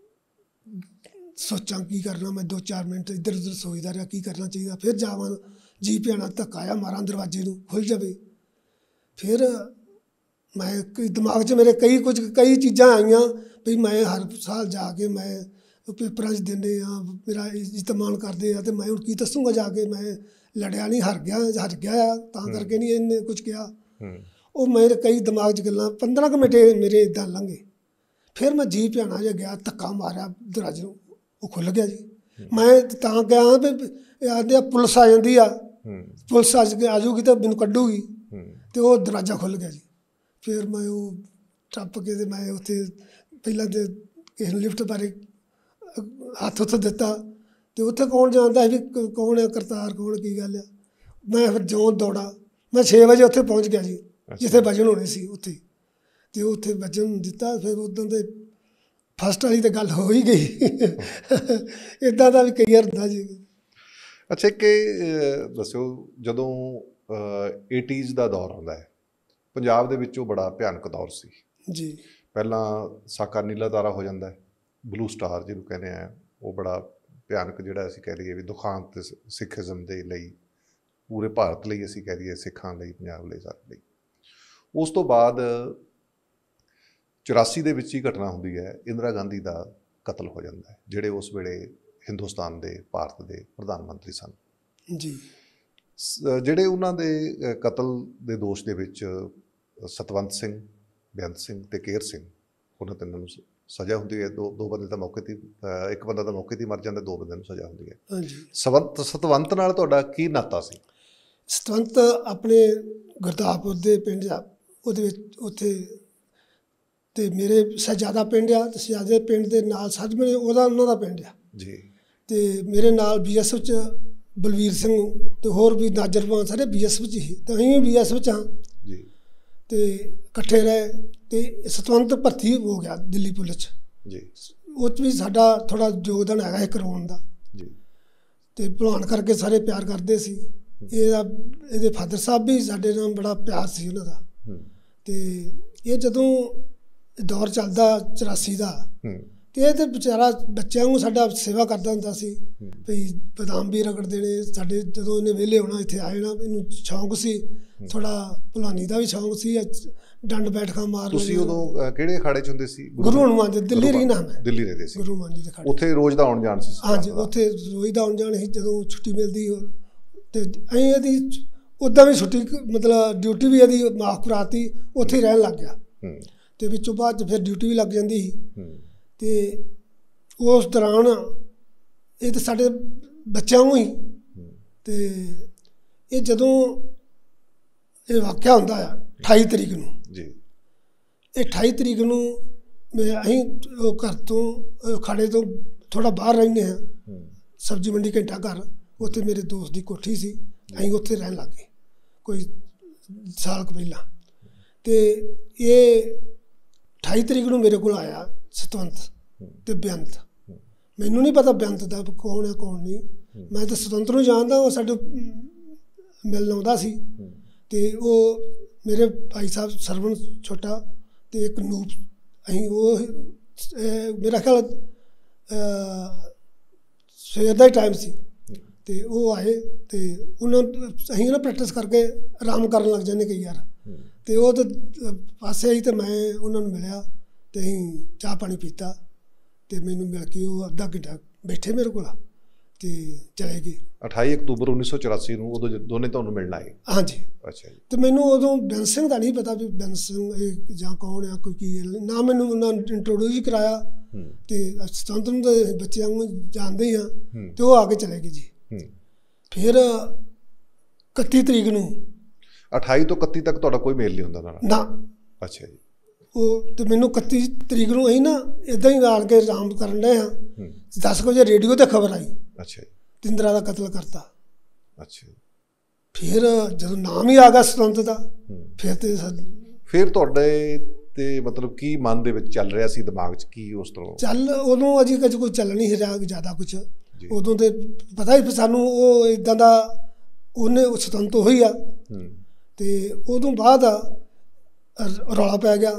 ਸੋਚਾਂ ਕੀ ਕਰਨਾ, ਮੈਂ ਦੋ ਚਾਰ ਮਿੰਟ ਇੱਧਰ ਉੱਧਰ ਸੋਚਦਾ ਰਿਹਾ ਕੀ ਕਰਨਾ ਚਾਹੀਦਾ। ਫਿਰ ਜਾਵਾਂ, ਜੀ ਪਿਆਣਾ ਧੱਕਾ ਆ ਮਾਰਾਂ ਦਰਵਾਜ਼ੇ ਨੂੰ, ਖੁੱਲ੍ਹ ਜਾਵੇ। ਫਿਰ ਮੈਂ ਕਈ ਦਿਮਾਗ 'ਚ ਮੇਰੇ ਕਈ ਕੁਝ ਕਈ ਚੀਜ਼ਾਂ ਆਈਆਂ ਵੀ ਮੈਂ ਹਰ ਸਾਲ ਜਾ ਕੇ ਮੈਂ ਪੇਪਰਾਂ 'ਚ ਦਿੰਦੇ ਹਾਂ, ਮੇਰਾ ਇੱਜ਼ਤ ਮਾਣ ਕਰਦੇ ਆ, ਅਤੇ ਮੈਂ ਹੁਣ ਕੀ ਦੱਸੂਗਾ ਜਾ ਕੇ। ਮੈਂ ਲੜਿਆ ਨਹੀਂ, ਹਾਰ ਗਿਆ ਹਾਰ ਗਿਆ ਆ, ਤਾਂ ਕਰਕੇ ਨਹੀਂ ਇਹਨੇ ਕੁਝ ਕਿਹਾ। ਉਹ ਮੇਰੇ ਕਈ ਦਿਮਾਗ 'ਚ ਗੱਲਾਂ ਪੰਦਰਾਂ ਕੁ ਮਿੰਟ ਮੇਰੇ ਇੱਦਾਂ ਲੰਘੇ। ਫਿਰ ਮੈਂ ਜੀ ਪਿਆਣਾ ਜਿਹਾ ਗਿਆ, ਧੱਕਾ ਮਾਰਿਆ ਦਰਵਾਜ਼ੇ ਨੂੰ, ਉਹ ਖੁੱਲ੍ਹ ਗਿਆ ਜੀ। ਮੈਂ ਤਾਂ ਕਿਹਾ ਵੀ ਆਂਦੇ ਆ ਪੁਲਿਸ ਆ ਜਾਂਦੀ ਆ, ਪੁਲਿਸ ਆ ਆ ਜਾਊਗੀ ਤਾਂ ਮੈਨੂੰ ਕੱਢੂਗੀ, ਅਤੇ ਉਹ ਦਰਵਾਜ਼ਾ ਖੁੱਲ੍ਹ ਗਿਆ ਜੀ। ਫਿਰ ਮੈਂ ਉਹ ਟੱਪ ਕੇ ਅਤੇ ਮੈਂ ਉੱਥੇ ਪਹਿਲਾਂ ਤਾਂ ਕਿਸੇ ਨੂੰ ਲਿਫਟ ਬਾਰੇ ਹੱਥ ਉੱਥੇ ਦਿੱਤਾ, ਅਤੇ ਉੱਥੇ ਕੌਣ ਜਾਣਦਾ ਸੀ ਵੀ ਕੌਣ ਹੈ ਕਰਤਾਰ, ਕੌਣ ਕੀ ਗੱਲ ਆ। ਮੈਂ ਫਿਰ ਜਿਉਂ ਦੌੜਾ, ਮੈਂ ਛੇ ਵਜੇ ਉੱਥੇ ਪਹੁੰਚ ਗਿਆ ਜੀ, ਜਿੱਥੇ ਵਜਨ ਹੋਣੇ ਸੀ ਉੱਥੇ, ਅਤੇ ਉੱਥੇ ਵਜਨ ਦਿੱਤਾ। ਫਿਰ ਉੱਦਾਂ ਦੇ ਫਸਟ ਵਾਲੀ ਤਾਂ ਗੱਲ ਹੋ ਹੀ ਗਈ। ਇੱਦਾਂ ਦਾ ਵੀ ਕਈ ਵਾਰ ਹੁੰਦਾ ਜੀ। ਅੱਛਾ, ਕਿ ਦੱਸਿਓ, ਜਦੋਂ ਏਟੀਜ਼ ਦਾ ਦੌਰ ਆਉਂਦਾ ਹੈ ਪੰਜਾਬ ਦੇ ਵਿੱਚ, ਉਹ ਬੜਾ ਭਿਆਨਕ ਦੌਰ ਸੀ ਜੀ। ਪਹਿਲਾਂ ਸਾਕਾ ਨੀਲਾ ਤਾਰਾ ਹੋ ਜਾਂਦਾ ਹੈ, ਬਲੂ ਸਟਾਰ ਜਿਹਨੂੰ ਕਹਿੰਦੇ ਆ, ਉਹ ਬੜਾ ਭਿਆਨਕ ਜਿਹੜਾ ਅਸੀਂ ਕਹਿ ਲਈਏ ਵੀ ਦੁਖਾਂਤ ਸਿੱਖਿਜ਼ਮ ਦੇ ਲਈ, ਪੂਰੇ ਭਾਰਤ ਲਈ ਅਸੀਂ ਕਹਿ ਲਈਏ, ਸਿੱਖਾਂ ਲਈ, ਪੰਜਾਬ ਲਈ, ਸਾਰੇ ਲਈ। ਉਸ ਤੋਂ ਬਾਅਦ ਚੁਰਾਸੀ ਦੇ ਵਿੱਚ ਹੀ ਘਟਨਾ ਹੁੰਦੀ ਹੈ, ਇੰਦਰਾ ਗਾਂਧੀ ਦਾ ਕਤਲ ਹੋ ਜਾਂਦਾ ਹੈ, ਜਿਹੜੇ ਉਸ ਵੇਲੇ ਹਿੰਦੁਸਤਾਨ ਦੇ, ਭਾਰਤ ਦੇ ਪ੍ਰਧਾਨ ਮੰਤਰੀ ਸਨ ਜੀ। ਜਿਹੜੇ ਉਹਨਾਂ ਦੇ ਕਤਲ ਦੇ ਦੋਸ਼ ਦੇ ਵਿੱਚ ਸਤਵੰਤ ਸਿੰਘ, ਬੇਅੰਤ ਸਿੰਘ ਅਤੇ ਕੇਹਰ ਸਿੰਘ, ਉਹਨਾਂ ਤਿੰਨਾਂ ਨੂੰ ਸਜ਼ਾ ਹੁੰਦੀ ਹੈ। ਦੋ ਦੋ ਬੰਦੇ ਤਾਂ ਮੌਕੇ 'ਤੇ, ਇੱਕ ਬੰਦਾ ਤਾਂ ਮੌਕੇ 'ਤੇ ਮਰ ਜਾਂਦਾ, ਦੋ ਬੰਦਿਆਂ ਨੂੰ ਸਜ਼ਾ ਹੁੰਦੀ ਹੈ। ਹਾਂਜੀ। ਸਵੰਤ ਸਤਵੰਤ ਨਾਲ ਤੁਹਾਡਾ ਕੀ ਨਾਤਾ ਸੀ? ਸਤਵੰਤ ਆਪਣੇ ਗੁਰਦਾਸਪੁਰ ਦੇ ਪਿੰਡ ਆ, ਉਹਦੇ ਵਿੱਚ ਉੱਥੇ, ਅਤੇ ਮੇਰੇ ਸ਼ਹਿਜ਼ਾਦਾ ਪਿੰਡ ਆ, ਅਤੇ ਸ਼ਹਿਜ਼ਾਦੇ ਪਿੰਡ ਦੇ ਨਾਲ ਸੱਜਮਣੇ ਉਹਦਾ ਉਹਨਾਂ ਦਾ ਪਿੰਡ ਆ ਜੀ। ਅਤੇ ਮੇਰੇ ਨਾਲ ਬੀ ਐਸ ਐਫ 'ਚ ਬਲਵੀਰ ਸਿੰਘ ਅਤੇ ਹੋਰ ਵੀ ਨਾਜਰਪਾਨ ਸਾਰੇ ਬੀ ਐਸ ਐਫ 'ਚ ਸੀ, ਅਤੇ ਅਸੀਂ ਵੀ ਬੀ ਐਸ ਐਫ 'ਚ ਹਾਂ ਜੀ। ਅਤੇ ਇਕੱਠੇ ਰਹੇ, ਅਤੇ ਸਤਵੰਤ ਭਰਤੀ ਹੋ ਗਿਆ ਦਿੱਲੀ ਪੁਲਿਸ 'ਚ ਜੀ। ਉਹ 'ਚ ਵੀ ਸਾਡਾ ਥੋੜ੍ਹਾ ਯੋਗਦਾਨ ਹੈਗਾ ਇਹ ਕਰਵਾਉਣ ਦਾ ਜੀ। ਅਤੇ ਭਲਵਾਨ ਕਰਕੇ ਸਾਰੇ ਪਿਆਰ ਕਰਦੇ ਸੀ। ਇਹਦਾ ਇਹਦੇ ਫਾਦਰ ਸਾਹਿਬ ਵੀ ਸਾਡੇ ਨਾਲ ਬੜਾ ਪਿਆਰ ਸੀ ਉਹਨਾਂ ਦਾ। ਅਤੇ ਇਹ ਜਦੋਂ ਦੌਰ ਚੱਲਦਾ ਚੁਰਾਸੀ ਦਾ, ਅਤੇ ਇਹ ਤਾਂ ਵਿਚਾਰਾ ਬੱਚਿਆਂ ਨੂੰ ਸਾਡਾ ਸੇਵਾ ਕਰਦਾ ਹੁੰਦਾ ਸੀ, ਵੀ ਬਦਾਮ ਵੀ ਰਗੜ ਦੇਣੇ ਸਾਡੇ, ਜਦੋਂ ਇਹਨੇ ਵਿਹਲੇ ਹੋਣਾ ਇੱਥੇ ਆ ਜਾਣਾ। ਇਹਨੂੰ ਸ਼ੌਂਕ ਸੀ ਥੋੜ੍ਹਾ, ਭਲਵਾਨੀ ਦਾ ਵੀ ਸ਼ੌਂਕ ਸੀ, ਡੰਡ ਬੈਠਕਾਂ ਮਾਰ। ਤੁਸੀਂ ਉਦੋਂ ਕਿਹੜੇ ਅਖਾੜੇ 'ਚ ਹੁੰਦੇ ਸੀ? ਗੁਰੂ ਹਨੂੰਮਾਨ ਜੀ, ਦਿੱਲੀ ਰਹਿਣਾ ਮੈਂ, ਦਿੱਲੀ ਰਹਿੰਦੇ ਸੀ। ਗੁਰੂ ਹਨੂੰਮਾਨ ਜੀ ਦੇ ਅਖਾੜੇ ਉੱਥੇ ਰੋਜ਼ ਦਾ ਆਉਣ ਜਾਣ ਸੀ? ਹਾਂਜੀ, ਉੱਥੇ ਰੋਜ਼ ਦਾ ਆਉਣ ਜਾਣ ਸੀ। ਜਦੋਂ ਛੁੱਟੀ ਮਿਲਦੀ ਅਤੇ ਅਸੀਂ ਇਹਦੀ ਉੱਦਾਂ ਵੀ ਛੁੱਟੀ, ਮਤਲਬ ਡਿਊਟੀ ਵੀ ਇਹਦੀ ਮਾਫ਼ ਕਰਾਤੀ, ਉੱਥੇ ਹੀ ਰਹਿਣ ਲੱਗ ਗਿਆ। ਅਤੇ ਵਿੱਚੋਂ ਬਾਅਦ 'ਚ ਫਿਰ ਡਿਊਟੀ ਵੀ ਲੱਗ ਜਾਂਦੀ ਸੀ। ਅਤੇ ਉਸ ਦੌਰਾਨ ਇਹ ਤਾਂ ਸਾਡੇ ਬੱਚਿਆਂ ਨੂੰ ਹੀ, ਅਤੇ ਇਹ ਜਦੋਂ ਇਹ ਵਾਕਿਆ ਹੁੰਦਾ ਆ ਅਠਾਈ ਤਰੀਕ ਨੂੰ ਜੀ, ਇਹ ਅਠਾਈ ਤਰੀਕ ਨੂੰ ਮੈਂ ਅਸੀਂ ਉਹ ਘਰ ਤੋਂ ਖਾੜੇ ਤੋਂ ਥੋੜ੍ਹਾ ਬਾਹਰ ਰਹਿੰਦੇ ਹਾਂ, ਸਬਜ਼ੀ ਮੰਡੀ ਘੰਟਾ ਘਰ, ਉੱਥੇ ਮੇਰੇ ਦੋਸਤ ਦੀ ਕੋਠੀ ਸੀ, ਅਸੀਂ ਉੱਥੇ ਰਹਿਣ ਲੱਗ ਗਏ ਕੋਈ ਸਾਲ ਕੁ ਪਹਿਲਾਂ। ਅਤੇ ਇਹ ਅਠਾਈ ਤਰੀਕ ਨੂੰ ਮੇਰੇ ਕੋਲ ਆਇਆ ਸਤਵੰਤ ਅਤੇ ਬੇਅੰਤ। ਮੈਨੂੰ ਨਹੀਂ ਪਤਾ ਬੇਅੰਤ ਦਾ ਕੌਣ ਹੈ ਕੌਣ ਨਹੀਂ, ਮੈਂ ਤਾਂ ਸਤਵੰਤ ਨੂੰ ਜਾਣਦਾ, ਉਹ ਸਾਡੇ ਮਿਲਣ ਆਉਂਦਾ ਸੀ। ਅਤੇ ਉਹ ਮੇਰੇ ਭਾਈ ਸਾਹਿਬ ਸਰਵਣ ਛੋਟਾ ਅਤੇ ਇੱਕ ਨੂਪ, ਅਸੀਂ ਉਹ ਮੇਰਾ ਖਿਆਲ ਸਵੇਰ ਦਾ ਹੀ ਟਾਈਮ ਸੀ, ਅਤੇ ਉਹ ਆਏ ਅਤੇ ਉਹਨਾਂ ਅਸੀਂ ਨਾ ਪ੍ਰੈਕਟਿਸ ਕਰਕੇ ਆਰਾਮ ਕਰਨ ਲੱਗ ਜਾਂਦੇ ਕਈ ਵਾਰ, ਅਤੇ ਉਹ ਤਾਂ ਪਾਸੇ ਆਈ ਅਤੇ ਮੈਂ ਉਹਨਾਂ ਨੂੰ ਮਿਲਿਆ ਅਤੇ ਅਸੀਂ ਚਾਹ ਪਾਣੀ ਪੀਤਾ, ਅਤੇ ਮੈਨੂੰ ਮਿਲ ਕੇ ਉਹ ਅੱਧਾ ਘੰਟਾ ਬੈਠੇ ਮੇਰੇ ਕੋਲ, ਤੇ ਚਲੇ ਗਏ। ਅਠਾਈ ਅਕਤੂਬਰ ਉੱਨੀ ਸੌ ਚੁਰਾਸੀ ਨੂੰ ਉਦੋਂ ਜ- ਦੋਨੇ ਤੁਹਾਨੂੰ ਮਿਲਣ ਆਏ? ਹਾਂਜੀ। ਅੱਛਾ ਜੀ। ਤੇ ਮੈਨੂੰ ਉਦੋਂ ਬੈਂਸ ਸਿੰਘ ਦਾ ਨਹੀਂ ਪਤਾ ਵੀ ਬੈਂਸ ਸਿੰਘ ਇਹ ਜਾਂ ਕੌਣ ਆ, ਕੋਈ ਕੀ ਹੈ, ਨਾ ਮੈਨੂੰ ਉਹਨਾਂ ਇੰਟਰੋਡਿਊਸ ਹੀ ਕਰਾਇਆ। ਹੂੰ ਤੇ ਸੁਤੰਤਰ ਨੂੰ ਤਾਂ ਬੱਚਿਆਂ ਨੂੰ ਜਾਣਦੇ ਹੀ ਹਾਂ। ਹੂੰ ਤੇ ਉਹ ਆ ਕੇ ਚਲੇ ਗਏ ਜੀ। ਹੂੰ ਫਿਰ ਇਕੱਤੀ ਤਰੀਕ ਨੂੰ ਅਠਾਈ ਤੋਂ ਇਕੱਤੀ ਤੱਕ ਤੁਹਾਡਾ ਕੋਈ ਮੇਲ ਨਹੀਂ ਹੁੰਦਾ ਉਹਨਾਂ ਨਾਲ? ਨਾ। ਅੱਛਾ ਜੀ। ਉਹ ਤੇ ਮੈਨੂੰ ਇਕੱਤੀ ਤਰੀਕ ਨੂੰ ਅਸੀਂ ਨਾ ਇਦਾਂ ਹੀ ਆਣ ਕੇ ਆਰਾਮ ਕਰਨ ਡਏ ਹਾਂ। ਹੂੰ ਦਸ ਕੁ ਵਜੇ ਰੇਡੀਓ ਤੇ ਖਬਰ ਆਈ ਅੱਛਾ ਜੀ। ਤਿੰਦਰਾ ਦਾ ਕਤਲ ਕਰਤਾ। ਅੱਛਾ ਜੀ। ਫਿਰ ਜਦੋਂ ਨਾਮ ਹੀ ਆ ਗਿਆ ਸੁਤੰਤਰ ਦਾ, ਹੂੰ ਫਿਰ ਤੇ ਸਾ- ਫਿਰ ਤੁਹਾਡੇ ਤੇ ਮਤਲਬ ਕੀ ਮਨ ਦੇ ਵਿੱਚ ਚੱਲ ਰਿਹਾ ਸੀ, ਦਿਮਾਗ 'ਚ ਕੀ ਉਸ ਤੋਂ? ਚੱਲ ਉਦੋਂ ਅਜੇ ਕੁਝ ਕੋਈ ਚੱਲ ਨਹੀਂ ਰਿਹਾ ਜ਼ਿਆਦਾ ਕੁਝ। ਜੀ। ਉਦੋਂ ਤੇ ਪਤਾ ਹੀ ਸਾਨੂੰ ਉਹ ਇਦਾਂ ਦਾ ਉਹਨੇ ਸੁਤੰਤਰ ਹੋਈ ਆ। ਹੂੰ ਤੇ ਉਦੋਂ ਬਾਅਦ ਰ- ਰੌਲਾ ਪੈ ਗਿਆ,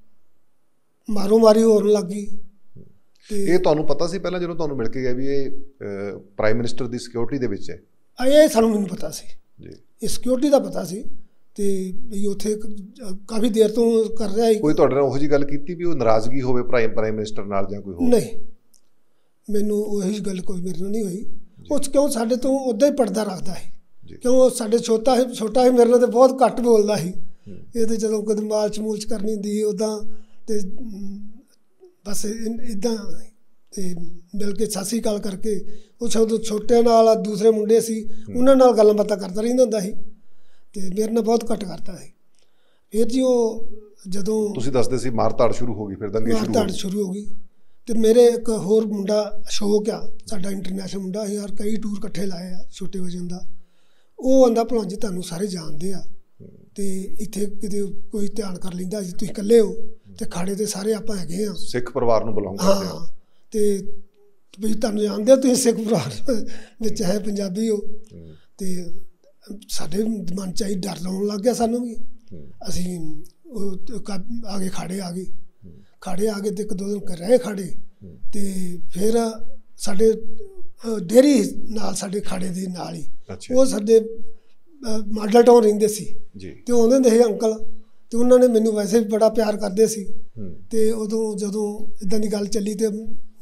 ਮਾਰੋ ਮਾਰੀ ਹੋਣ ਲੱਗ ਗਈ। ਤੇ ਇਹ ਤੁਹਾਨੂੰ ਪਤਾ ਸੀ ਪਹਿਲਾਂ ਜਦੋਂ ਤੁਹਾਨੂੰ ਮਿਲ ਕੇ ਗਿਆ ਵੀ ਇਹ ਪ੍ਰਾਈਮ ਮਿਨਿਸਟਰ ਦੀ ਸਿਕਿਉਰਿਟੀ ਦੇ ਵਿੱਚ ਹੈ? ਇਹ ਸਾਨੂੰ ਮੈਨੂੰ ਪਤਾ ਸੀ, ਜੀ। ਇਹ ਸਿਕਿਉਰਿਟੀ ਦਾ ਪਤਾ ਸੀ। ਤੇ ਵੀ ਉੱਥੇ ਕ- ਕਾਫੀ ਦੇਰ ਤੋਂ ਕਰ ਰਿਹਾ ਸੀ। ਕੋਈ ਤੁਹਾਡੇ ਨਾਲ ਉਹੋ ਜਿਹੀ ਗੱਲ ਕੀਤੀ ਵੀ ਉਹ ਨਾਰਾਜ਼ਗੀ ਹੋਵੇ ਪ੍ਰਾਈਮ ਪ੍ਰਾਈਮ ਮਿਨਿਸਟਰ ਨਾਲ ਜਾਂ ਕੋਈ ਹੋਰ? ਨਹੀਂ, ਮੈਨੂੰ ਉਹੀ ਗੱਲ ਕੋਈ ਮੇਰੇ ਨਾਲ ਨਹੀਂ ਹੋਈ। ਉਹ ਕਿਉਂ ਸਾਡੇ ਤੋਂ ਉੱਦਾਂ ਹੀ ਪਰਦਾ ਰੱਖਦਾ ਸੀ, ਜੀ। ਕਿਉਂ ਉਹ ਸਾਡੇ ਛੋਟਾ ਸੀ ਛੋਟਾ ਸੀ ਮੇਰੇ ਨਾਲ, ਤੇ ਬਹੁਤ ਘੱਟ ਬੋਲਦਾ ਸੀ। ਹੂੰ ਇਹ ਤੇ ਜਦੋਂ ਕਦੇ ਮਾਲਚ ਮੂਲਚ ਕਰਨੀ ਹੁੰਦੀ ਉੱਦਾਂ ਤੇ ਅਮ, ਬਸ ਇੱਦਾਂ ਤੇ ਮਿਲ ਕੇ ਸਤਿ ਸ਼੍ਰੀ ਅਕਾਲ ਕਰਕੇ ਉਹ ਛੋਟੇ ਛੋਟਿਆਂ ਨਾਲ ਦੂਸਰੇ ਮੁੰਡੇ ਸੀ ਉਹਨਾਂ ਨਾਲ ਗੱਲਾਂ ਬਾਤਾਂ ਕਰਦਾ ਰਹਿੰਦਾ ਹੁੰਦਾ ਸੀ। ਤੇ ਮੇਰੇ ਨਾਲ ਬਹੁਤ ਘੱਟ ਕਰਦਾ ਸੀ। ਫਿਰ ਜੀ ਉਹ ਜਦੋਂ ਤੁਸੀਂ ਦੱਸਦੇ ਸੀ ਮਾਰ ਧਾੜ ਸ਼ੁਰੂ ਹੋ ਗਈ, ਫਿਰ ਦੰਗੇ ਸ਼ੁਰੂ ਹੋ ਧਾੜ ਗਏ। ਸ਼ੁਰੂ ਹੋ ਗਈ। ਤੇ ਮੇਰੇ ਇੱਕ ਹੋਰ ਮੁੰਡਾ ਅਸ਼ੋਕ ਆ, ਸਾਡਾ ਇੰਟਰਨੈਸ਼ਨਲ ਮੁੰਡਾ, ਅਸੀਂ ਯਾਰ ਕਈ ਟੂਰ ਇਕੱਠੇ ਲਾਏ ਆ ਛੋਟੇ ਵਜਨ ਦਾ। ਉਹ ਆਂਦਾ ਭਲਵਾਨ ਜੀ ਤੁਹਾਨੂੰ ਸਾਰੇ ਜਾਣਦੇ ਆ, ਤੇ ਇੱਥੇ ਕਿਤੇ ਕੋਈ ਧਿਆਨ ਕਰ ਲੈਂਦਾ ਜੀ, ਤੁਸੀਂ ਇਕੱਲੇ ਹੋ ਤੇ ਖਾੜੇ ਤੇ ਸਾਰੇ ਆਪਾਂ ਹੈਗੇ ਆ। ਸਿੱਖ ਪਰਿਵਾਰ ਨੂੰ ਬਿਲੋਂਗ ਕਰਦੇ ਹਾਂ ਹੋ? ਤੇ ਵੀ ਤੁਹਾਨੂੰ ਜਾਣਦੇ ਆ, ਤੁਸੀਂ ਸਿੱਖ ਪਰਿਵਾਰ ਵਿੱਚ ਹੈ, ਪੰਜਾਬੀ ਹੋ। ਹੂੰ ਤੇ ਸਾਡੇ ਮਨ 'ਚ ਆਈ ਡਰ ਲਾਉਣ ਲੱਗ ਗਿਆ ਸਾਨੂੰ ਵੀ। ਹੂੰ ਅਸੀਂ ਉਹ ਕ- ਆ ਗਏ ਖਾੜੇ ਆ ਗਏ ਖਾੜੇ ਆ ਗਏ ਤੇ ਇੱਕ ਦੋ ਦਿਨ ਕਰ ਰਹੇ ਖਾੜੇ। ਹੂੰ ਤੇ ਫਿਰ ਸਾਡੇ ਅ, ਡੇਅਰੀ ਨਾਲ ਸਾਡੇ ਖਾੜੇ ਦੇ ਨਾਲ ਹੀ ਅੱਛਾ ਉਹ ਸਾਡੇ ਅ, ਮਾਡਲ ਟਾਊਨ ਰਹਿੰਦੇ ਸੀ। ਜੀ। ਤੇ ਉਹ ਆਉਂਦੇ ਹੁੰਦੇ ਸੀ ਅੰਕਲ, ਤੇ ਉਹਨਾਂ ਨੇ ਮੈਨੂੰ ਵੈਸੇ ਵੀ ਬੜਾ ਪਿਆਰ ਕਰਦੇ ਸੀ। ਹੂੰ ਤੇ ਉਦੋਂ ਜਦੋਂ ਇਦਾਂ ਦੀ ਗੱਲ ਚੱਲੀ ਤੇ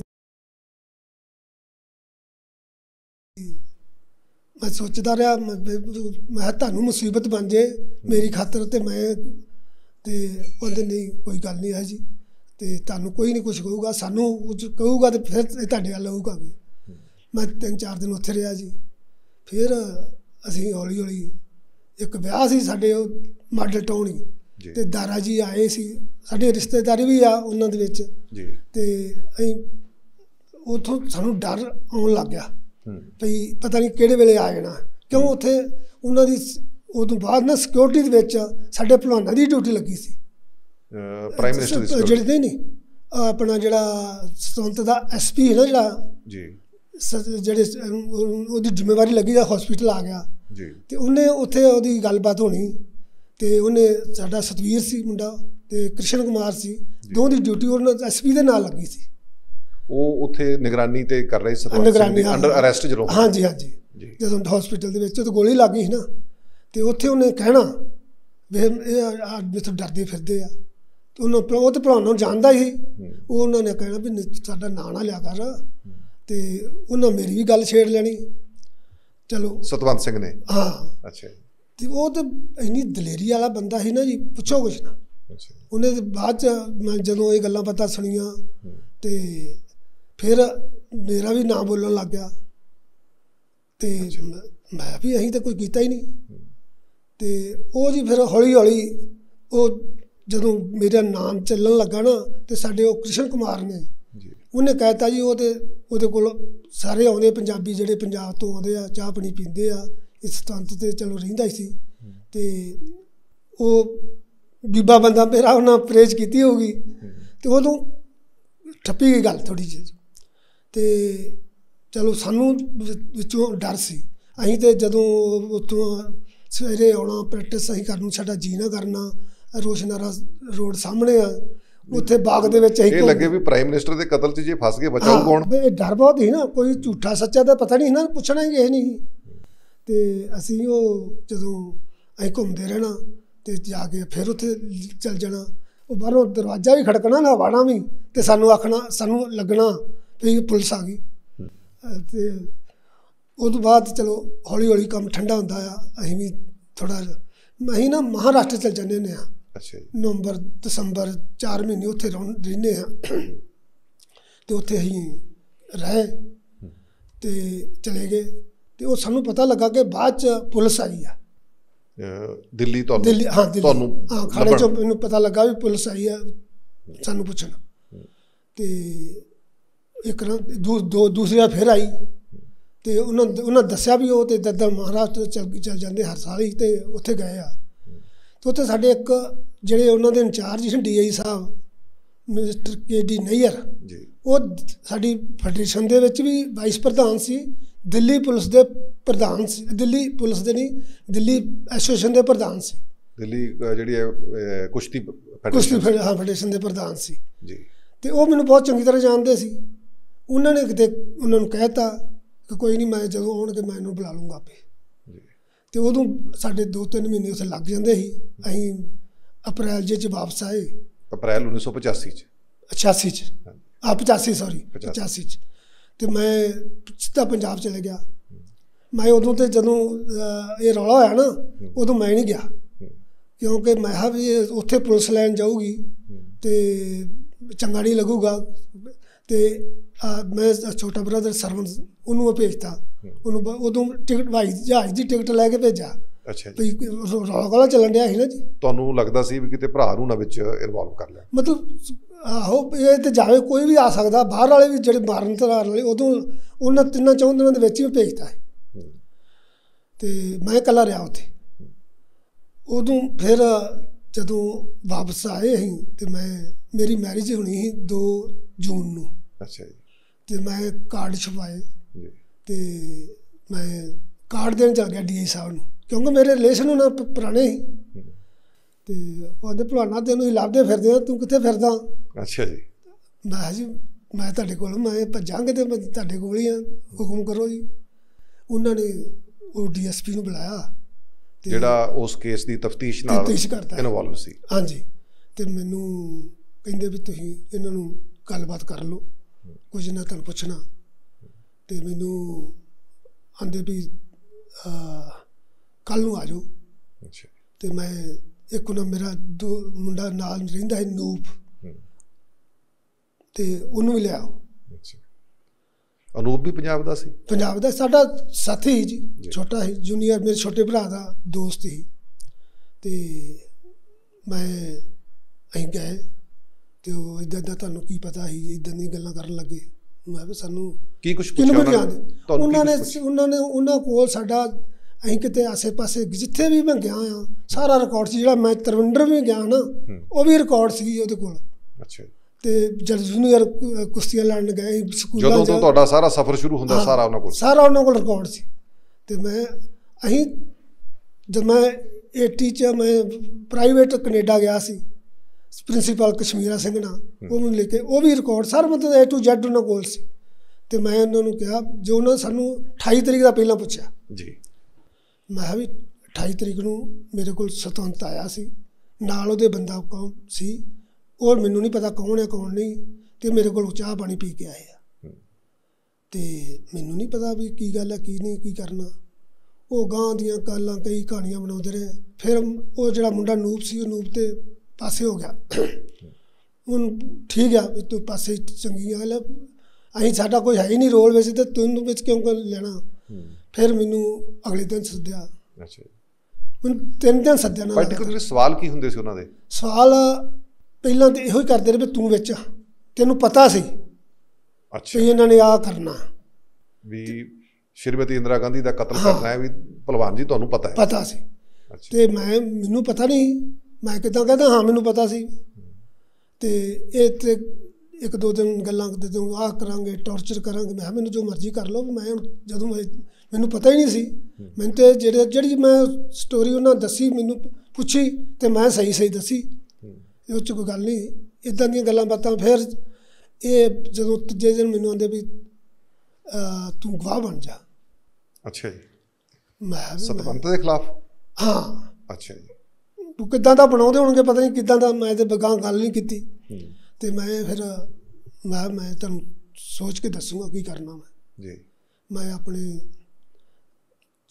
ਮੈਂ ਸੋਚਦਾ ਰਿਹਾ, ਮੈਂ ਮੈਂ ਕਿਹਾ ਤੁਹਾਨੂੰ ਮੁਸੀਬਤ ਬਣ ਜੇ ਮੇਰੀ ਖਾਤਰ, ਤੇ ਮੈਂ ਤੇ ਉਹਦੇ ਨਹੀਂ ਕੋਈ ਗੱਲ ਨਹੀਂ ਹੈ ਜੀ, ਤੇ ਤੁਹਾਨੂੰ ਕੋਈ ਨਹੀਂ ਕੁਝ ਕਹੂਗਾ, ਸਾਨੂੰ ਕੁਝ ਕਹੂਗਾ ਤੇ ਫਿਰ ਇਹ ਤੁਹਾਡੇ ਵੱਲ ਆਊਗਾ ਵੀ। ਮੈਂ ਤਿੰਨ ਚਾਰ ਦਿਨ ਉੱਥੇ ਰਿਹਾ ਜੀ। ਫਿਰ ਅਸੀਂ ਹੌਲੀ ਹੌਲੀ ਇੱਕ ਵਿਆਹ ਸੀ ਸਾਡੇ ਉਹ ਮਾਡਲ ਟਾਊਨ ਹੀ, ਜੀ। ਤੇ ਦਾਰਾ ਜੀ ਆਏ ਸੀ, ਸਾਡੇ ਰਿਸ਼ਤੇਦਾਰੀ ਵੀ ਆ ਉਹਨਾਂ ਦੇ ਵਿੱਚ। ਜੀ। ਤੇ ਅਸੀਂ ਉੱਥੋਂ ਸਾਨੂੰ ਡਰ ਆਉਣ ਲੱਗ ਗਿਆ ਹੂੰ ਵੀ ਪਤਾ ਨਹੀਂ ਕਿਹੜੇ ਵੇਲੇ ਆ ਜਾਣਾ, ਕਿਉਂ ਉੱਥੇ ਉਹਨਾਂ ਦੀ ਸ- ਉਦੋਂ ਬਾਅਦ ਨਾ ਸਿਕਿਉਰਿਟੀ ਦੇ ਵਿੱਚ ਸਾਡੇ ਭਲਵਾਨਾਂ ਦੀ ਡਿਊਟੀ ਲੱਗੀ ਸੀ। ਪ੍ਰਾਈਮ ਮਿਨਿਸਟਰ ਦੀ security? ਜਿਹੜੇ ਨਹੀਂ ਅਹ ਆਪਣਾ ਜਿਹੜਾ ਸੁਤੰਤਰ ਦਾ ਐਸ ਪੀ ਹੈ ਨਾ, ਜਿਹੜਾ ਜੀ। ਸ- ਜਿਹੜੇ ਸ- ਉਹ- ਉਹਦੀ ਜ਼ਿੰਮੇਵਾਰੀ ਲੱਗੀ ਜਾਂ ਹਸਪੀਟਲ ਆ ਗਿਆ, ਜੀ। ਤੇ ਉਹਨੇ ਉੱਥੇ ਉਹਦੀ ਗੱਲਬਾਤ ਹੋਣੀ। ਤੇ ਉਹਨੇ ਸਾਡਾ ਸਤਵੀਰ ਸੀ ਮੁੰਡਾ ਤੇ ਕ੍ਰਿਸ਼ਨ ਕੁਮਾਰ ਸੀ, ਦੋਵਾਂ ਦੀ ਡਿਊਟੀ ਉਹਨਾਂ ਐਸ ਪੀ ਦੇ ਨਾਲ ਲੱਗੀ ਸੀ। ਉਹ ਉੱਥੇ ਨਿਗਰਾਨੀ ਤੇ ਕਰ ਰਹੇ ਸਤਵੰਤ ਸਿੰਘ ਨਿਗਰਾਨੀ, ਦੀ ਹਾਂ। ਅੰਡਰ ਅਰੈਸਟ ਜਦੋਂ? ਹਾਂਜੀ ਹਾਂਜੀ। ਜੀ। ਜਦੋਂ ਹਸਪੀਟਲ ਦੇ ਵਿੱਚ ਉਹ ਗੋਲੀ ਲੱਗ ਗਈ ਸੀ ਨਾ, ਤੇ ਉੱਥੇ ਉਹਨੇ ਕਹਿਣਾ ਵੀ ਇਹ ਆ ਮੈਥੋਂ ਡਰਦੇ ਫਿਰਦੇ ਆ। ਤੇ ਉਹਨਾਂ ਉਹ ਤੇ ਭਲਵਾਨਾਂ ਨੂੰ ਜਾਣਦਾ ਹੀ, ਉਹ ਉਹਨਾਂ ਨੇ ਕਹਿਣਾ ਵੀ ਨਹੀਂ, ਸਾਡਾ ਨਾਂ ਨਾ ਲਿਆ ਕਰ। ਤੇ ਉਹਨਾਂ ਮੇਰੀ ਵੀ ਗੱਲ ਛੇੜ ਲੈਣੀ। ਚਲੋ ਸਤਵੰਤ ਸਿੰਘ ਨੇ? ਹਾਂ। ਅੱਛਾ ਜੀ। ਤੇ ਉਹ ਤਾਂ ਇੰਨੀ ਦਲੇਰੀ ਵਾਲਾ ਬੰਦਾ ਸੀ ਨਾ ਜੀ, ਪੁੱਛੋ ਕੁਛ ਨਾ। ਅੱਛਾ। ਉਹਨੇ ਤੇ ਬਾਅਦ ਚ ਮੈਂ ਜਦੋਂ ਇਹ ਗੱਲਾਂ ਪਤਾ ਸੁਣੀਆਂ ਤੇ ਫਿਰ ਮੇਰਾ ਵੀ ਨਾਂ ਬੋਲਣ ਲੱਗ ਗਿਆ। ਤੇ ਮੈਂ- ਮੈਂ ਵੀ ਅਸੀਂ ਤਾਂ ਕੋਈ ਕੀਤਾ ਹੀ ਨਹੀਂ। ਤੇ ਉਹ ਜੀ ਫਿਰ ਹੌਲੀ ਹੌਲੀ ਉਹ ਜਦੋਂ ਮੇਰਾ ਨਾਮ ਚੱਲਣ ਲੱਗਾ ਨਾ, ਤੇ ਸਾਡੇ ਉਹ ਕ੍ਰਿਸ਼ਨ ਕੁਮਾਰ ਨੇ, ਜੀ। ਉਹਨੇ ਕਹਿਤਾ ਜੀ ਉਹ ਤੇ ਉਹਦੇ ਕੋਲ ਸਾਰੇ ਆਉਂਦੇ ਪੰਜਾਬੀ ਜਿਹੜੇ ਪੰਜਾਬ ਤੋਂ ਆਉਂਦੇ ਆ, ਚਾਹ ਪਾਣੀ ਪੀਂਦੇ ਆ, ਇਸ ਤੰਤ ਤੇ ਚਲੋ ਰਹਿੰਦਾ ਹੀ ਸੀ। ਤੇ ਉਹ ਬੀਬਾ ਬੰਦਾ ਮੇਰਾ ਉਹਨਾਂ ਪ੍ਰੇਜ ਕੀਤੀ ਹੋਊਗੀ, ਤੇ ਉਦੋਂ ਠੱਪੀ ਗਈ ਗੱਲ ਥੋੜ੍ਹੀ ਜਿਹੀ। ਤੇ ਚਲੋ ਸਾਨੂੰ ਵਿ- ਵਿੱਚੋਂ ਡਰ ਸੀ। ਅਸੀਂ ਤੇ ਜਦੋਂ ਉੱਥੋਂ ਸਵੇਰੇ ਆਉਣਾ, ਪ੍ਰੈਕਟਿਸ ਅਸੀਂ ਕਰਨ ਨੂੰ ਸਾਡਾ ਜੀ ਨਾ ਕਰਨਾ, ਰੋਸ਼ਨਾਰਾ ਰੋਡ ਸਾਹਮਣੇ ਆ, ਉੱਥੇ ਬਾਗ ਦੇ ਵਿੱਚ ਅਸੀਂ ਇਹ ਲੱਗੇ ਵੀ ਪ੍ਰਾਈਮ ਮਿਨਿਸਟਰ ਦੇ ਕਤਲ 'ਚ ਜੇ ਫਸ ਗਏ ਬਚਾਊ ਹਾਂ, ਕੌਣ? ਵੀ ਇਹ ਡਰ ਬਹੁਤ ਸੀ ਨਾ, ਕੋਈ ਝੂਠਾ ਸੱਚਾ ਤਾਂ ਪਤਾ ਨਹੀਂ ਸੀ ਨਾ, ਪੁੱਛਣਾ ਹੀ ਕਿਸੇ ਨਹੀਂ। ਤੇ ਅਸੀਂ ਉਹ ਜਦੋਂ ਅਸੀਂ ਘੁੰਮਦੇ ਰਹਿਣਾ ਤੇ ਜਾ ਕੇ ਫਿਰ ਉੱਥੇ ਚੱਲ ਜਾਣਾ। ਉਹ ਬਾਹਰੋਂ ਦਰਵਾਜ਼ਾ ਵੀ ਖੜਕਣਾ ਨਾ, ਵਾੜਨਾ ਵੀ, ਤੇ ਸਾਨੂੰ ਆਖਣਾ, ਸਾਨੂੰ ਲੱਗਣਾ ਵੀ ਪੁਲਿਸ ਆ ਗਈ। ਅਹ ਤੇ उस तो बाद चलो हौली हौली काम ठंडा होंदा आ, असीं भी थोड़ा असीं ना महाराष्ट्र चल जाने होन्ने आ। अच्छा जी। नवंबर दसंबर चार महीने उत्थे रहिंदे आ ते उत्थे असीं रहे ते चले गए ते ओह सानूं पता लगा कि बाद च पुलिस आई आ अ, दिल्ली ਤੁਹਾਨੂੰ दिल्ली। हाँ दिल्ली ਤੁਹਾਨੂੰ हाँ खाड़े चो ਲੱਭਣ। मैनूं पता लगा भी पुलिस आई आ सानूं पुछन ते एक ना दू दो दूसरी बार फिर आई ते उन्हां उन्हां दस्सिया भी ओह ते दद्दा महाराष्ट्र चल चल जांदे हर साल ही ते उत्थे गए आ ते उत्थे साडे एक ਜਿਹੜੇ ਉਹਨਾਂ ਦੇ ਇੰਚਾਰਜ ਸੀ ਡੀ ਆਈ ਸਾਹਿਬ mister K D Nayyar ji. ਉਹ ਸਾਡੀ ਫੈਡਰੇਸ਼ਨ ਦੇ ਵਿੱਚ ਵੀ ਵਾਈਸ ਪ੍ਰਧਾਨ ਸੀ, ਦਿੱਲੀ ਪੁਲਿਸ ਦੇ ਪ੍ਰਧਾਨ ਸੀ, ਦਿੱਲੀ ਪੁਲਿਸ ਦੇ ਨਹੀਂ ਦਿੱਲੀ ਐਸੋਸੀਏਸ਼ਨ ਦੇ ਪ੍ਰਧਾਨ ਸੀ, ਦਿੱਲੀ ਅ, ਜਿਹੜੀ ਹੈ ਅ, ਕੁਸ਼ਤੀ ਕੁਸ਼ਤੀ ਫੈਡਰੇਸ਼ਨ ਫੈਡ- ਹਾਂ ਫੈਡਰੇਸ਼ਨ ਦੇ ਪ੍ਰਧਾਨ ਸੀ ਜੀ। ਤੇ ਉਹ ਮੈਨੂੰ ਬਹੁਤ ਚੰਗੀ ਤਰ੍ਹਾਂ ਜਾਣਦੇ ਸੀ। ਉਹਨਾਂ ਨੇ ਕਿਤੇ ਉਹਨਾਂ ਨੂੰ ਕਹਿਤਾ ਕਿ ਕੋਈ ਨਹੀਂ ਮੈਂ ਜਦੋਂ ਆਉਣਗੇ ਮੈਂ ਇਹਨੂੰ ਬੁਲਾ ਲੂੰਗਾ ਆਪੇ। ਜੀ। ਤੇ ਉਦੋਂ ਸਾਡੇ ਦੋ ਤਿੰਨ ਮਹੀਨੇ ਉੱਥੇ ਲੱਗ ਜਾਂਦੇ ਸੀ। ਅਸੀਂ ਅਪ੍ਰੈਲ ਜਿਹੇ 'ਚ ਵਾਪਸ ਆਏ ਅਪ੍ਰੈਲ ਉੱਨੀ ਸੌ ਪਚਾਸੀ ਚ। ਛਿਆਸੀ 'ਚ ਆ ਪਚਾਸੀ ਸੌਰੀ ਪਚਾਸੀ। ਪਚਾਸੀ 'ਚ ਤੇ ਮੈਂ ਸਿੱਧਾ ਪੰਜਾਬ ਚਲੇ ਗਿਆ। ਮੈਂ ਉਦੋਂ ਤੇ ਜਦੋਂ ਅਹ, ਇਹ ਰੌਲਾ ਹੋਇਆ ਨਾ ਉਦੋਂ ਮੈਂ ਨਹੀਂ ਗਿਆ ਕਿਉਂਕਿ ਮੈਂ ਕਿਹਾ ਵੀ ਇਹ ਉੱਥੇ ਪੁਲਿਸ ਲੈਣ ਜਾਊਗੀ ਤੇ ਚੰਗਾ ਨਹੀਂ ਲੱਗੂਗਾ ਤੇ ਆ, ਮੈਂ ਛੋਟਾ ਬ੍ਰਦਰ ਸਰਵਨ ਉਹਨੂੰ ਮੈਂ ਭੇਜਤਾ ਉਹਨੂੰ ਬ- ਉਦੋਂ ਟਿਕਟ ਹਵਾਈ ਜਹਾਜ਼ ਦੀ ਟਿਕਟ ਲੈ ਕੇ ਭੇਜਾ ਅੱਛਾ ਜੀ। ਵੀ ਰੌਲਾ ਗੋਲਾ ਚੱਲਣ ਡਿਆ ਸੀ ਨਾ ਜੀ। ਤੁਹਾਨੂੰ ਲੱਗਦਾ ਸੀ ਵੀ ਕਿਤੇ ਭਰਾ ਨੂੰ ਨਾ ਵਿੱਚ ਇਨਵੋਲਵ ਕਰ ਲਿਆ। ਮਤਲਬ ਆਹੋ ਇਹ ਤੇ ਜਾਵੇ ਕੋਈ ਵੀ ਆ ਸਕਦਾ, ਬਾਹਰ ਵਾਲੇ ਵੀ ਜਿਹੜੇ ਮਾਰਨ ਧਾਰਨ ਵਾਲੇ ਉਦੋਂ ਉਹਨਾਂ ਤਿੰਨਾਂ ਚੌਂ ਦਿਨਾਂ ਦੇ ਵਿੱਚ ਹੀ ਭੇਜਤਾ ਹੈ ਤੇ ਮੈਂ ਇਕੱਲਾ ਰਿਹਾ ਉੱਥੇ। ਉਦੋਂ ਫਿਰ ਜਦੋਂ ਵਾਪਸ ਆਏ ਅਸੀਂ ਤੇ ਮੈਂ ਮੇਰੀ ਮੈਰਿਜ ਹੋਣੀ ਸੀ ਦੋ ਜੂਨ ਨੂੰ ਅੱਛਾ ਜੀ। ਤੇ ਮੈਂ ਕਾਰਡ ਛਪਾਏ ਜੀ। ਤੇ ਮੈਂ ਕਾਰਡ ਦੇਣ ਚਲ ਗਿਆ ਡੀ ਆਈ ਸਾਹਿਬ ਨੂੰ ਕਿਉਂਕਿ ਮੇਰੇ ਰਿਲੇਸ਼ਨ ਉਹਨਾਂ ਪ- ਪੁਰਾਣੇ ਸੀ ਤੇ ਉਹ ਆਂਦੇ ਭਲਵਾਨਾ ਤੈਨੂੰ ਹੀ ਲੱਭਦੇ ਫਿਰਦੇ ਆ, ਤੂੰ ਕਿੱਥੇ ਫਿਰਦਾ? ਅੱਛਾ ਜੀ। ਮੈਂ ਕਿਹਾ ਜੀ ਮੈਂ ਤੁਹਾਡੇ ਕੋਲ ਮੈਂ ਭੱਜਾਂਗੇ ਤੇ ਮੈਂ ਤੁਹਾਡੇ ਕੋਲ ਹੀ ਆ, ਹੁਕਮ ਕਰੋ ਜੀ। ਉਹਨਾਂ ਨੇ ਉਹ ਡੀ ਐਸ ਪੀ ਨੂੰ ਬੁਲਾਇਆ ਤੇ ਜਿਹੜਾ ਉਸ ਕੇਸ ਦੀ ਤਫਤੀਸ਼ ਨਾਲ ਤਫਤੀਸ਼ ਕਰਦਾ ਹੈ। ਇਨਵੋਲਵ ਸੀ। ਹਾਂਜੀ ਤੇ ਮੈਨੂੰ ਕਹਿੰਦੇ ਵੀ ਤੁਸੀਂ ਇਹਨਾਂ ਨੂੰ ਗੱਲਬਾਤ ਕਰ ਲਓ, ਕੁਝ ਨਾ ਤੁਹਾਨੂੰ ਪੁੱਛਣਾ। ਤੇ ਮੈਨੂੰ ਆਂਦੇ ਵੀ ਕੱਲ ਨੂੰ ਆ ਜਾਓ। ਅੱਛਾ। ਤੇ ਮੈਂ ਇੱਕ ਉਹਨਾਂ ਮੇਰਾ ਦੋ ਮੁੰਡਾ ਨਾਲ ਰਹਿੰਦਾ ਹੈ ਨੂਪ ਹੂੰ। ਤੇ ਉਹਨੂੰ ਵੀ ਲਿਆਓ। ਅੱਛਾ। ਅਨੂਪ ਵੀ ਪੰਜਾਬ ਦਾ ਸੀ। ਪੰਜਾਬ ਦਾ ਸਾਡਾ ਸਾਥੀ ਸੀ ਜੀ, ਜੀ। ਛੋਟਾ ਸੀ ਜੂਨੀਅਰ, ਮੇਰੇ ਛੋਟੇ ਭਰਾ ਦਾ ਦੋਸਤ ਸੀ। ਤੇ ਮੈਂ ਅਸੀਂ ਗਏ ਤੇ ਉਹ ਇੱਦਾਂ ਦਾ ਤੁਹਾਨੂੰ ਕੀ ਪਤਾ ਸੀ, ਇੱਦਾਂ ਦੀਆਂ ਗੱਲਾਂ ਕਰਨ ਲੱਗੇ। ਮੈਂ ਵੀ ਸਾਨੂੰ ਕੀ ਕੁਝ ਕਿਹਨੂੰ ਪੁੱਛਿਆ ਵੀ ਉਹਨਾਂ ਨੇ? ਜਾਣਦੇ ਤੁਹਾਨੂੰ ਕੀ ਉਹਨਾਂ ਨੇ ਕੁਛ ਪੁੱਛਿਆ? ਉਹਨਾਂ ਨੇ ਉਹਨਾਂ ਕੋਲ ਸਾਡਾ ਅਸੀਂ ਕਿਤੇ ਆਸੇ ਪਾਸੇ ਜਿੱਥੇ ਵੀ ਮੈਂ ਗਿਆ ਆ ਸਾਰਾ ਰਿਕਾਰਡ ਸੀ। ਜਿਹੜਾ ਮੈਂ ਤਰਵਿੰਦਰ ਵੀ ਗਿਆ ਨਾ ਉਹ ਵੀ ਰਿਕਾਰਡ ਸੀ ਉਹਦੇ ਕੋਲ। ਅੱਛਾ। ਤੇ ਜਦ ਜੂਨੀਅਰ ਕੁ- ਕੁਸ਼ਤੀਆਂ ਲੜਨ ਗਏ ਸਕੂਲਾਂ ਜਦੋਂ 'ਚ ਤੋਂ ਤੁਹਾਡਾ ਸਾਰਾ ਸਫ਼ਰ ਸ਼ੁਰੂ ਹੁੰਦਾ ਹਾਂ, ਸਾਰਾ ਉਹਨਾਂ ਕੋਲ। ਸਾਰਾ ਉਹਨਾਂ ਕੋਲ ਰਿਕਾਰਡ ਸੀ। ਤੇ ਮੈਂ ਅਸੀਂ ਜਦ ਮੈਂ ਏਟੀ 'ਚ ਮੈਂ ਪ੍ਰਾਈਵੇਟ ਕੈਨੇਡਾ ਗਿਆ ਸੀ ਪ੍ਰਿੰਸੀਪਲ ਕਸ਼ਮੀਰਾ ਸਿੰਘ ਨਾਲ, ਉਹ ਮੈਨੂੰ ਲੈ ਕੇ ਉਹ ਵੀ ਰਿਕਾਰਡ ਸਾਰਾ ਮਤਲਬ ਏ ਟੂ ਜ਼ੈਡ ਉਹਨਾਂ ਕੋਲ ਸੀ। ਤੇ ਮੈਂ ਉਹਨਾਂ ਨੂੰ ਕਿਹਾ ਜੋ ਉਹਨਾਂ ਸਾਨੂੰ ਅਠਾਈ ਤਰੀਕ ਦਾ ਪਹਿਲਾਂ ਪੁੱਛਿਆ। ਜੀ। ਮੈਂ ਕਿਹਾ ਵੀ ਅਠਾਈ ਤਰੀਕ ਨੂੰ ਮੇਰੇ ਕੋਲ ਸਤਵੰਤ ਆਇਆ ਸੀ, ਨਾਲ ਉਹਦੇ ਬੰਦਾ ਕੌਣ ਸੀ ਉਹ ਮੈਨੂੰ ਨਹੀਂ ਪਤਾ ਕੌਣ ਹੈ ਕੌਣ ਨਹੀਂ। ਤੇ ਮੇਰੇ ਕੋਲ ਚਾਹ ਪਾਣੀ ਪੀ ਕੇ ਆਏ ਆ ਤੇ ਮੈਨੂੰ ਨਹੀਂ ਪਤਾ ਵੀ ਕੀ ਗੱਲ ਹੈ ਕੀ ਨਹੀਂ ਕੀ ਕਰਨਾ। ਉਹ ਗਾਂ ਦੀਆਂ ਗੱਲਾਂ ਕਈ ਕਹਾਣੀਆਂ ਬਣਾਉਂਦੇ ਰਹੇ। ਫਿਰ ਉਹ ਜਿਹੜਾ ਮੁੰਡਾ ਨੂਪ ਸੀ ਉਹ ਨੂਪ ਤੇ ਪਾਸੇ ਹੋ ਗਿਆ। ਹੁਣ ਠੀਕ ਆ ਵੀ ਤੂੰ ਪਾਸੇ ਚੰਗੀ ਗੱਲ ਹੈ, ਅਸੀਂ ਸਾਡਾ ਕੋਈ ਹੈ ਹੀ ਨਹੀਂ ਰੋਲ ਵਿੱਚ ਤੇ ਤੈਨੂੰ ਵਿੱਚ ਕਿਉਂ ਕਰ ਲੈਣਾ। ਫਿਰ ਮੈਨੂੰ ਅਗਲੇ ਦਿਨ ਸੱਦਿਆ, ਅੱਛਾ। ਮੈਨੂੰ ਤਿੰਨ ਦਿਨ ਸੱਦਿਆ ਨਾ। ਪਾਰਟਿਕੂਲਰ ਸਵਾਲ ਕੀ ਹੁੰਦੇ ਸੀ ਉਹਨਾਂ ਦੇ? ਸਵਾਲ ਪਹਿਲਾਂ ਤਾਂ ਇਹੋ ਹੀ ਕਰਦੇ ਰਹੇ ਵੀ ਤੂੰ ਵਿੱਚ ਆ, ਤੈਨੂੰ ਪਤਾ ਸੀ ਅੱਛਾ। ਵੀ ਇਹਨਾਂ ਨੇ ਆਹ ਕਰਨਾ, ਵੀ ਸ਼੍ਰੀਮਤੀ ਇੰਦਰਾ ਗਾਂਧੀ ਦਾ ਕਤਲ ਕਰਨਾ ਹੈ, ਵੀ ਭਲਵਾਨ ਜੀ ਤੁਹਾਨੂੰ ਪਤਾ ਹੈ? ਪਤਾ ਸੀ। ਅੱਛਾ। ਤੇ ਮੈਂ ਮੈਨੂੰ ਪਤਾ ਨਹੀਂ, ਮੈਂ ਕਿੱਦਾਂ ਕਹਿੰਦਾ ਹਾਂ ਮੈਨੂੰ ਪਤਾ ਸੀ। ਤੇ ਇਹ ਤੇ ਇੱਕ ਦੋ ਦਿਨ ਗੱਲਾਂ ਜਦੋਂ ਆਹ ਕਰਾਂਗੇ ਟੌਰਚਰ ਕਰਾਂਗੇ, ਮੈਂ ਕਿਹਾ ਮੈਨੂੰ ਜੋ ਮਰਜ਼ੀ ਕਰ ਲਓ। ਮੈਂ ਹੁਣ ਜਦੋਂ ਮੈਂ ਮੈਨੂੰ ਪਤਾ ਹੀ ਨਹੀਂ ਸੀ। ਮੈਨੂੰ ਤੇ ਜਿਹੜੇ ਜਿਹੜੀ ਮੈਂ ਸਟੋਰੀ ਉਹਨਾਂ ਦੱਸੀ ਮੈਨੂੰ ਪੁੱਛੀ ਤੇ ਮੈਂ ਸਹੀ ਸਹੀ ਦੱਸੀ, ਇਹ 'ਚ ਕੋਈ ਗੱਲ ਨਹੀਂ। ਇੱਦਾਂ ਦੀਆਂ ਗੱਲਾਂ ਬਾਤਾਂ ਫਿਰ ਇਹ ਜਦੋਂ ਤੀਜੇ ਦਿਨ ਮੈਨੂੰ ਆਉਂਦੇ ਵੀ ਤੂੰ ਗਵਾਹ ਬਣ ਜਾ। ਅੱਛਾ ਜੀ। ਮੈਂ ਸਤਵੰਤ ਦੇ ਖਿਲਾਫ? ਹਾਂ। ਅੱਛਾ ਜੀ। ਤੂੰ ਕਿੱਦਾਂ ਦਾ ਬਣਾਉਂਦੇ ਹੋਣਗੇ ਪਤਾ ਨਹੀਂ ਕਿੱਦਾਂ ਦਾ, ਮੈਂ ਤੇ ਬਗਾਂ ਗੱਲ ਨਹੀਂ ਕੀਤੀ। ਤੇ ਮੈਂ ਫਿਰ ਮੈਂ ਮੈਂ ਤੁਹਾਨੂੰ ਸੋਚ ਕੇ ਦੱਸੂਗਾ ਕੀ ਕਰਨਾ। ਮੈਂ ਜੀ। ਮੈਂ ਆਪਣੇ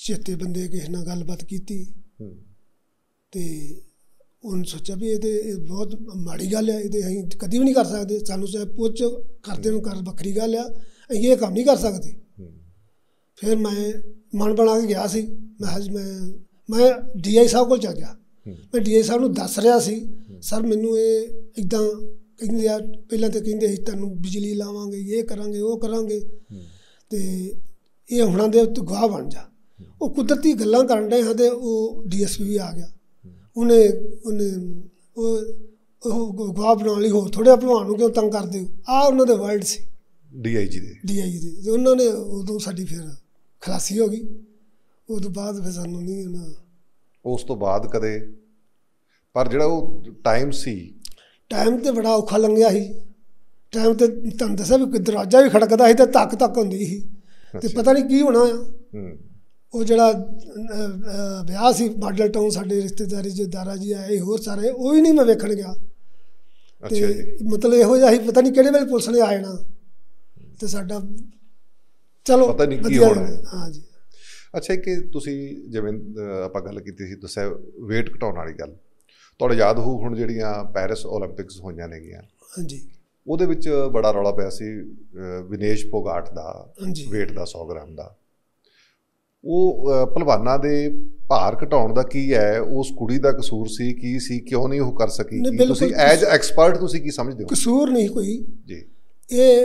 ਛੇਤੇ ਬੰਦੇ ਕਿਸੇ ਨਾਲ ਗੱਲਬਾਤ ਕੀਤੀ ਹੂੰ ਤੇ ਉਹਨੇ ਸੋਚਿਆ ਵੀ ਇਹ ਤੇ ਇਹ ਬਹੁਤ ਮਾੜੀ ਗੱਲ ਆ, ਇਹਦੇ ਅਸੀਂ ਕਦੀ ਵੀ ਨਹੀਂ ਕਰ ਸਕਦੇ, ਸਾਨੂੰ ਚਾਹੇ ਪੁੱਛ ਕਰਦੇ ਨੂੰ ਕਰ ਵੱਖਰੀ ਗੱਲ ਆ, ਅਸੀਂ ਇਹ ਕੰਮ ਨਹੀਂ ਕਰ ਸਕਦੇ। ਹੂੰ ਫਿਰ ਮੈਂ ਮਨ ਬਣਾ ਕੇ ਗਿਆ ਸੀ, ਮੈਂ ਕਿਹਾ ਜੀ ਮੈਂ ਮੈਂ ਡੀ ਆਈ ਸਾਹਿਬ ਕੋਲ ਜਾ ਗਿਆ। ਮੈਂ ਡੀ ਆਈ ਸਾਹਿਬ ਨੂੰ ਦੱਸ ਰਿਹਾ ਸੀ, ਸਰ ਮੈਨੂੰ ਇਹ ਇੱਦਾਂ ਕਹਿੰਦੇ ਆ, ਪਹਿਲਾਂ ਤਾਂ ਕਹਿੰਦੇ ਅਸੀਂ ਤੁਹਾਨੂੰ ਬਿਜਲੀ ਲਾਵਾਂਗੇ, ਇਹ ਕਰਾਂਗੇ ਉਹ ਕਰਾਂਗੇ, ਅਤੇ ਇਹ ਹੁਣਾਂ ਦੇ ਉੱਤੇ ਗਵਾਹ ਬਣ ਜਾ। ਉਹ ਕੁਦਰਤੀ ਗੱਲਾਂ ਕਰਨ ਡਏ ਹਾਂ, ਅਤੇ ਉਹ ਡੀ ਐਸ ਪੀ ਵੀ ਆ ਗਿਆ, ਉਹਨੇ ਉਹਨੇ ਉਹ ਉਹ ਗਵਾਹ ਬਣਾਉਣ ਲਈ ਹੋਰ ਥੋੜ੍ਹੇ ਭਲਵਾਨ ਨੂੰ ਕਿਉਂ ਤੰਗ ਕਰਦੇ ਹੋ, ਆਹ ਉਹਨਾਂ ਦੇ ਵਰਡ ਸੀ ਡੀ ਆਈ ਜੀ ਦੇ ਡੀ ਆਈ ਜੀ ਦੇ। ਅਤੇ ਉਹਨਾਂ ਨੇ ਉਦੋਂ ਸਾਡੀ ਫਿਰ ਖਲਾਸੀ ਹੋ ਗਈ, ਉਹ ਤੋਂ ਬਾਅਦ ਫਿਰ ਸਾਨੂੰ ਨਹੀਂ ਉਹਨਾਂ ਉਸ ਤੋਂ ਬਾਅਦ ਕਦੇ, ਪਰ ਜਿਹੜਾ ਉਹ ਟਾਈਮ ਸੀ, ਟਾਈਮ ਤਾਂ ਬੜਾ ਔਖਾ ਲੰਘਿਆ ਸੀ। ਟਾਈਮ ਤੇ ਤੁਹਾਨੂੰ ਦੱਸਿਆ ਵੀ ਦਰਵਾਜ਼ਾ ਵੀ ਖੜਕਦਾ ਸੀ ਅਤੇ ਧੱਕ ਧੱਕ ਹੁੰਦੀ ਸੀ, ਅਤੇ ਪਤਾ ਨਹੀਂ ਕੀ ਹੋਣਾ ਆ। ਉਹ ਜਿਹੜਾ ਵਿਆਹ ਸੀ ਮਾਡਲ ਟਾਊਨ, ਸਾਡੇ ਰਿਸ਼ਤੇਦਾਰੀ 'ਚ ਦਾਰਾ ਜੀ ਆਏ, ਹੋਰ ਸਾਰੇ, ਉਹ ਵੀ ਨਹੀਂ ਮੈਂ ਵੇਖਣ ਗਿਆ। ਅਤੇ ਮਤਲਬ ਇਹੋ ਜਿਹਾ ਸੀ, ਪਤਾ ਨਹੀਂ ਕਿਹੜੇ ਵੇਲੇ ਪੁਲਿਸ ਨੇ ਆ ਜਾਣਾ, ਅਤੇ ਸਾਡਾ ਚਲੋ ਪਤਾ ਨਹੀਂ ਕੀ ਹੋਣਾ। ਹਾਂ ਜੀ। ਅੱਛਾ, ਕਿ ਤੁਸੀਂ ਜਿਵੇਂ ਆਪਾਂ ਗੱਲ ਕੀਤੀ ਸੀ, ਦੱਸਿਆ ਵੇਟ ਘਟਾਉਣ ਵਾਲੀ ਗੱਲ, ਤੁਹਾਡੇ ਯਾਦ ਹੋਊ ਹੁਣ ਜਿਹੜੀਆਂ ਪੈਰਿਸ ਓਲੰਪਿਕਸ ਹੋਈਆਂ ਨੇਗੀਆਂ, ਹਾਂਜੀ, ਉਹਦੇ ਵਿੱਚ ਬੜਾ ਰੌਲਾ ਪਿਆ ਸੀ ਵਿਨੇਸ਼ ਫੋਗਾਟ ਦਾ ਹਾਂਜੀ, ਵੇਟ ਦਾ ਸੌ ਗ੍ਰਾਮ ਦਾ। ਉਹ ਭਲਵਾਨਾਂ ਦੇ ਭਾਰ ਘਟਾਉਣ ਦਾ ਕੀ ਹੈ, ਉਸ ਕੁੜੀ ਦਾ ਕਸੂਰ ਸੀ, ਕੀ ਸੀ, ਕਿਉਂ ਨਹੀਂ ਉਹ ਕਰ ਸਕੀ? ਤੁਸੀਂ ਐਜ਼ ਐਕਸਪਰਟ ਤੁਸੀਂ ਕੀ ਸਮਝਦੇ ਹੋ? ਕਸੂਰ ਨਹੀਂ ਕੋਈ ਜੀ। ਇਹ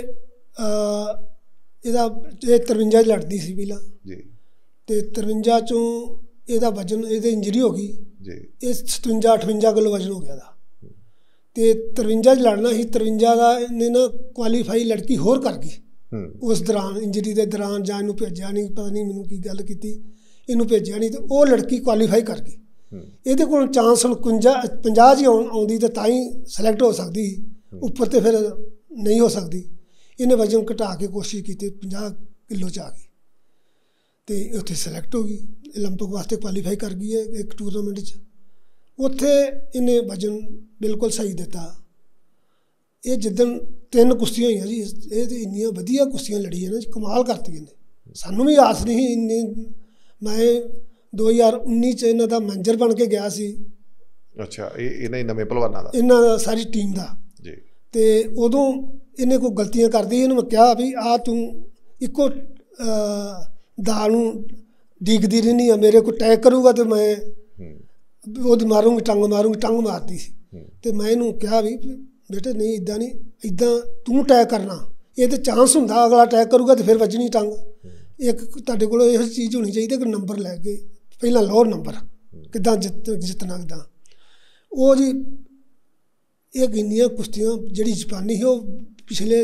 ਇਹਦਾ ਇਹ ਤਰਵੰਜਾ ਲੜਦੀ ਸੀ ਪਹਿਲਾਂ ਜੀ, ਅਤੇ ਤਰਵੰਜਾ 'ਚੋਂ ਇਹਦਾ ਵਜ਼ਨ, ਇਹਦੇ ਇੰਜਰੀ ਹੋ ਗਈ ਜੀ, ਇਹ ਸਤਵੰਜਾ ਅਠਵੰਜਾ ਕਿਲੋ ਵਜ਼ਨ ਹੋ ਗਿਆ ਇਹਦਾ, ਅਤੇ ਤਰਵੰਜਾ 'ਚ ਲੜਨਾ ਸੀ। ਤਰਵੰਜਾ ਦਾ ਇਹਨੇ ਨਾ ਕੁਆਲੀਫਾਈ ਲੜਕੀ ਹੋਰ ਕਰ ਗਈ ਉਸ ਦੌਰਾਨ, ਇੰਜਰੀ ਦੇ ਦੌਰਾਨ, ਜਾਂ ਇਹਨੂੰ ਭੇਜਿਆ ਨਹੀਂ, ਪਤਾ ਨਹੀਂ ਮੈਨੂੰ ਕੀ ਗੱਲ ਕੀਤੀ, ਇਹਨੂੰ ਭੇਜਿਆ ਨਹੀਂ, ਅਤੇ ਉਹ ਲੜਕੀ ਕੁਆਲੀਫਾਈ ਕਰ ਗਈ। ਇਹਦੇ ਕੋਲ ਚਾਂਸ ਹੁਣ ਕੁੰਜਾ ਪੰਜਾਹ 'ਚ ਆਉਣ ਆਉਂਦੀ ਤਾਂ ਤਾਂ ਹੀ ਸਿਲੈਕਟ ਹੋ ਸਕਦੀ, ਉੱਪਰ ਤਾਂ ਫਿਰ ਨਹੀਂ ਹੋ ਸਕਦੀ। ਇਹਨੇ ਵਜ਼ਨ ਘਟਾ ਕੇ ਕੋਸ਼ਿਸ਼ ਕੀਤੀ, ਪੰਜਾਹ ਕਿਲੋ 'ਚ ਆ ਗਈ, ਅਤੇ ਉੱਥੇ ਸਿਲੈਕਟ ਹੋ ਗਈ, ਓਲੰਪਿਕ ਵਾਸਤੇ ਕੁਆਲੀਫਾਈ ਕਰ ਗਈ ਹੈ ਇੱਕ ਟੂਰਨਾਮੈਂਟ 'ਚ। ਉੱਥੇ ਇਹਨੇ ਵਜ਼ਨ ਬਿਲਕੁਲ ਸਹੀ ਦਿੱਤਾ। ਇਹ ਜਿੱਦਣ ਤਿੰਨ ਕੁਸ਼ਤੀਆਂ ਹੋਈਆਂ ਜੀ, ਇਹ ਤਾਂ ਇੰਨੀਆਂ ਵਧੀਆ ਕੁਸ਼ਤੀਆਂ ਲੜੀਆਂ ਨਾ, ਕਮਾਲ ਕਰਤੀ ਇਹਨੇ। ਸਾਨੂੰ ਵੀ ਆਸ ਨਹੀਂ ਸੀ ਇੰਨੇ। ਮੈਂ ਦੋ ਹਜ਼ਾਰ ਉੱਨੀ 'ਚ ਇਹਨਾਂ ਦਾ ਮੈਨੇਜਰ ਬਣ ਕੇ ਗਿਆ ਸੀ। ਅੱਛਾ, ਇਹ ਇਹਨਾਂ ਹੀ ਨਵੇਂ ਭਲਵਾਨਾਂ ਦਾ, ਇਹਨਾਂ ਦਾ ਸਾਰੀ ਟੀਮ ਦਾ ਜੀ। ਅਤੇ ਉਦੋਂ ਇਹਨੇ ਕੋਈ ਗਲਤੀਆਂ ਕਰਦੀ, ਇਹਨੂੰ ਮੈਂ ਕਿਹਾ ਵੀ ਆਹ ਤੂੰ ਇੱਕੋ ਦਾ ਨੂੰ ਡੀਕਦੀ ਰਹਿੰਦੀ ਆ, ਮੇਰੇ ਕੋਲ ਟੈਗ ਕਰੂਗਾ ਅਤੇ ਮੈਂ ਉਹਦੀ ਮਾਰੂੰਗੀ, ਟੰਗ ਮਾਰੂੰਗੀ, ਟੰਗ ਮਾਰਦੀ ਸੀ। ਅਤੇ ਮੈਂ ਇਹਨੂੰ ਕਿਹਾ ਵੀ ਬੇਟੇ ਨਹੀਂ, ਇੱਦਾਂ ਨਹੀਂ, ਇੱਦਾਂ ਤੂੰ ਟੈਗ ਕਰਨਾ, ਇਹ ਤਾਂ ਚਾਂਸ ਹੁੰਦਾ, ਅਗਲਾ ਟੈਗ ਕਰੂਗਾ ਅਤੇ ਫਿਰ ਵੱਜਣੀ ਟੰਗ। ਇੱਕ ਤੁਹਾਡੇ ਕੋਲ ਇਹੋ ਚੀਜ਼ ਹੋਣੀ ਚਾਹੀਦੀ ਕਿ ਨੰਬਰ ਲੈ ਕੇ ਪਹਿਲਾਂ ਲਓ ਨੰਬਰ, ਕਿੱਦਾਂ ਜਿੱਤ ਜਿੱਤਣਾ ਕਿੱਦਾਂ। ਉਹ ਜੀ ਇਹ ਇੰਨੀਆਂ ਕੁਸ਼ਤੀਆਂ, ਜਿਹੜੀ ਜਪਾਨੀ ਸੀ ਉਹ ਪਿਛਲੇ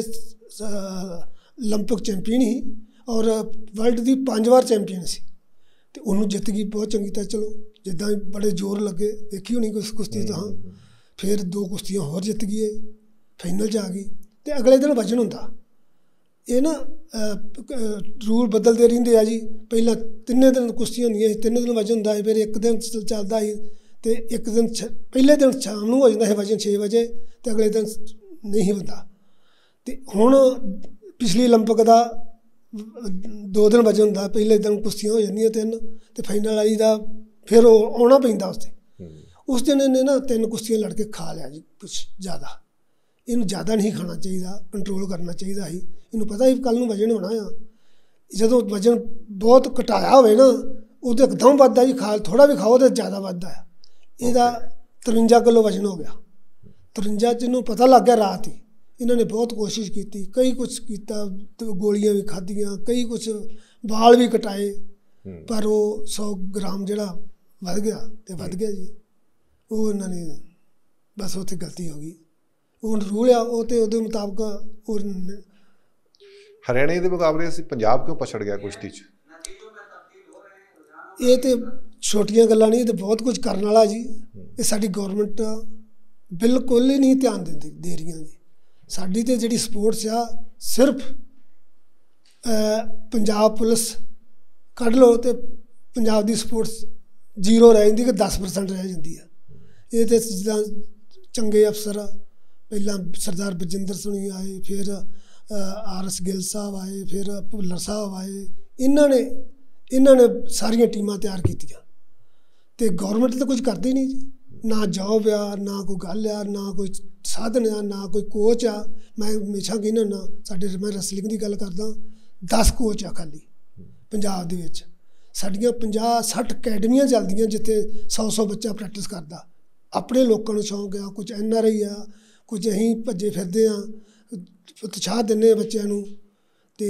ਓਲੰਪਿਕ ਚੈਂਪੀਅਨ ਸੀ ਔਰ ਵਰਲਡ ਦੀ ਪੰਜ ਵਾਰ ਚੈਂਪੀਅਨ ਸੀ, ਅਤੇ ਉਹਨੂੰ ਜਿੱਤ ਗਈ ਬਹੁਤ ਚੰਗੀ ਤਰ੍ਹਾਂ। ਚਲੋ ਜਿੱਦਾਂ ਬੜੇ ਜ਼ੋਰ ਲੱਗੇ, ਵੇਖੀ ਹੋਣੀ ਕੁਛ ਕੁਸ਼ਤੀ ਤਾਂ। ਫਿਰ ਦੋ ਕੁਸ਼ਤੀਆਂ ਹੋਰ ਜਿੱਤ ਗਈ, ਫਾਈਨਲ 'ਚ ਆ ਗਈ। ਅਤੇ ਅਗਲੇ ਦਿਨ ਵਜ਼ਨ ਹੁੰਦਾ, ਇਹ ਨਾ ਰੂਲ ਬਦਲਦੇ ਰਹਿੰਦੇ ਆ ਜੀ। ਪਹਿਲਾਂ ਤਿੰਨੇ ਦਿਨ ਕੁਸ਼ਤੀਆਂ ਹੁੰਦੀਆਂ ਸੀ, ਤਿੰਨੇ ਦਿਨ ਵਜ਼ਨ ਹੁੰਦਾ ਸੀ, ਫਿਰ ਇੱਕ ਦਿਨ ਚੱਲਦਾ ਸੀ, ਅਤੇ ਇੱਕ ਦਿਨ ਛ ਪਹਿਲੇ ਦਿਨ ਸ਼ਾਮ ਨੂੰ ਹੋ ਜਾਂਦਾ ਸੀ ਵਜ਼ਨ ਛੇ ਵਜੇ, ਅਤੇ ਅਗਲੇ ਦਿਨ ਨਹੀਂ ਹੁੰਦਾ। ਅਤੇ ਹੁਣ ਪਿਛਲੀ ਓਲੰਪਿਕ ਦਾ ਦੋ ਦਿਨ ਵਜ਼ਨ ਹੁੰਦਾ, ਪਹਿਲੇ ਦਿਨ ਕੁਸ਼ਤੀਆਂ ਹੋ ਜਾਂਦੀਆਂ ਤਿੰਨ, ਅਤੇ ਫਾਈਨਲ ਵਾਲੀ ਦਾ ਫਿਰ ਉਹ ਆਉਣਾ ਪੈਂਦਾ ਉਸ 'ਤੇ। ਉਸ ਦਿਨ ਇਹਨੇ ਨਾ ਤਿੰਨ ਕੁਸ਼ਤੀਆਂ ਲੜ ਕੇ ਖਾ ਲਿਆ ਜੀ ਕੁਛ ਜ਼ਿਆਦਾ। ਇਹਨੂੰ ਜ਼ਿਆਦਾ ਨਹੀਂ ਖਾਣਾ ਚਾਹੀਦਾ, ਕੰਟਰੋਲ ਕਰਨਾ ਚਾਹੀਦਾ ਸੀ। ਇਹਨੂੰ ਪਤਾ ਸੀ ਕੱਲ੍ਹ ਨੂੰ ਵਜ਼ਨ ਹੋਣਾ ਆ। ਜਦੋਂ ਵਜ਼ਨ ਬਹੁਤ ਘਟਾਇਆ ਹੋਵੇ ਨਾ, ਉਦੋਂ ਇੱਕਦਮ ਵੱਧਦਾ ਜੀ, ਖਾ ਥੋੜ੍ਹਾ ਵੀ ਖਾਓ ਤਾਂ ਜ਼ਿਆਦਾ ਵੱਧਦਾ ਆ। ਇਹਦਾ ਤਰਵੰਜਾ ਕਿਲੋ ਵਜ਼ਨ ਹੋ ਗਿਆ। ਤਰਵੰਜਾ 'ਚ ਇਹਨੂੰ ਪਤਾ ਲੱਗ ਗਿਆ ਰਾਤ ਹੀ। ਇਹਨਾਂ ਨੇ ਬਹੁਤ ਕੋਸ਼ਿਸ਼ ਕੀਤੀ, ਕਈ ਕੁਛ ਕੀਤਾ, ਗੋਲੀਆਂ ਵੀ ਖਾਧੀਆਂ, ਕਈ ਕੁਛ ਵਾਲ ਵੀ ਕਟਾਏ, ਪਰ ਉਹ ਸੌ ਗ੍ਰਾਮ ਜਿਹੜਾ ਵੱਧ ਗਿਆ ਅਤੇ ਵੱਧ ਗਿਆ ਜੀ। ਉਹ ਇਹਨਾਂ ਨੇ ਬਸ ਉੱਥੇ ਗਲਤੀ ਹੋ ਗਈ। ਉਹ ਰੂਲ ਆ ਉਹ, ਅਤੇ ਉਹਦੇ ਮੁਤਾਬਕ ਉਹ ਹਰਿਆਣੇ ਦੇ ਮੁਕਾਬਲੇ ਅਸੀਂ ਪੰਜਾਬ ਕਿਉਂ ਪਛੜ ਗਿਆ ਕੁਸ਼ਤੀ 'ਚ? ਇਹ ਤਾਂ ਛੋਟੀਆਂ ਗੱਲਾਂ ਨਹੀਂ, ਇਹ ਤਾਂ ਬਹੁਤ ਕੁਝ ਕਰਨ ਵਾਲਾ ਜੀ। ਇਹ ਸਾਡੀ ਗੌਰਮੈਂਟ ਬਿਲਕੁਲ ਹੀ ਨਹੀਂ ਧਿਆਨ ਦਿੰਦੀ ਦੇ ਰਹੀਆਂ ਜੀ। ਸਾਡੀ ਤਾਂ ਜਿਹੜੀ ਸਪੋਰਟਸ ਆ, ਸਿਰਫ ਪੰਜਾਬ ਪੁਲਿਸ ਕੱਢ ਲਓ ਅਤੇ ਪੰਜਾਬ ਦੀ ਸਪੋਰਟਸ ਜ਼ੀਰੋ ਰਹਿ ਜਾਂਦੀ, ਕਿ ਦਸ ਪਰਸੈਂਟ ਰਹਿ ਜਾਂਦੀ ਆ। ਇਹ ਤਾਂ ਜਿੱਦਾਂ ਚੰਗੇ ਅਫਸਰ ਪਹਿਲਾਂ ਸਰਦਾਰ ਬਰਜਿੰਦਰ ਸਿੰਘ ਆਏ, ਫਿਰ ਆਰ ਐਸ ਗਿੱਲ ਸਾਹਿਬ ਆਏ, ਫਿਰ ਭੁੱਲਰ ਸਾਹਿਬ ਆਏ, ਇਹਨਾਂ ਨੇ ਇਹਨਾਂ ਨੇ ਸਾਰੀਆਂ ਟੀਮਾਂ ਤਿਆਰ ਕੀਤੀਆਂ ਤੇ ਗਵਰਨਮੈਂਟ ਤਾਂ ਕੁਝ ਕਰਦੀ ਨਹੀਂ ਜੀ। ਨਾ ਜੋਬ ਆ, ਨਾ ਕੋਈ ਗੱਲ ਆ, ਨਾ ਕੋਈ ਸਾਧਨ ਆ, ਨਾ ਕੋਈ ਕੋਚ ਆ। ਮੈਂ ਹਮੇਸ਼ਾ ਕਹਿੰਦਾ ਹੁੰਦਾ ਸਾਡੇ, ਮੈਂ ਰੈਸਲਿੰਗ ਦੀ ਗੱਲ ਕਰਦਾ, ਦਸ ਕੋਚ ਆ ਖਾਲੀ ਪੰਜਾਬ ਦੇ ਵਿੱਚ। ਸਾਡੀਆਂ ਪੰਜਾਹ ਸੱਠ ਅਕੈਡਮੀਆਂ ਚੱਲਦੀਆਂ ਜਿੱਥੇ ਸੌ ਸੌ ਬੱਚਾ ਪ੍ਰੈਕਟਿਸ ਕਰਦਾ। ਆਪਣੇ ਲੋਕਾਂ ਨੂੰ ਸ਼ੌਂਕ ਆ, ਕੁਝ ਐਨ ਆਰ ਆਈ ਆ, ਕੁਝ ਅਸੀਂ ਭੱਜੇ ਫਿਰਦੇ ਹਾਂ, ਉਤਸ਼ਾਹ ਦਿੰਦੇ ਹਾਂ ਬੱਚਿਆਂ ਨੂੰ। ਅਤੇ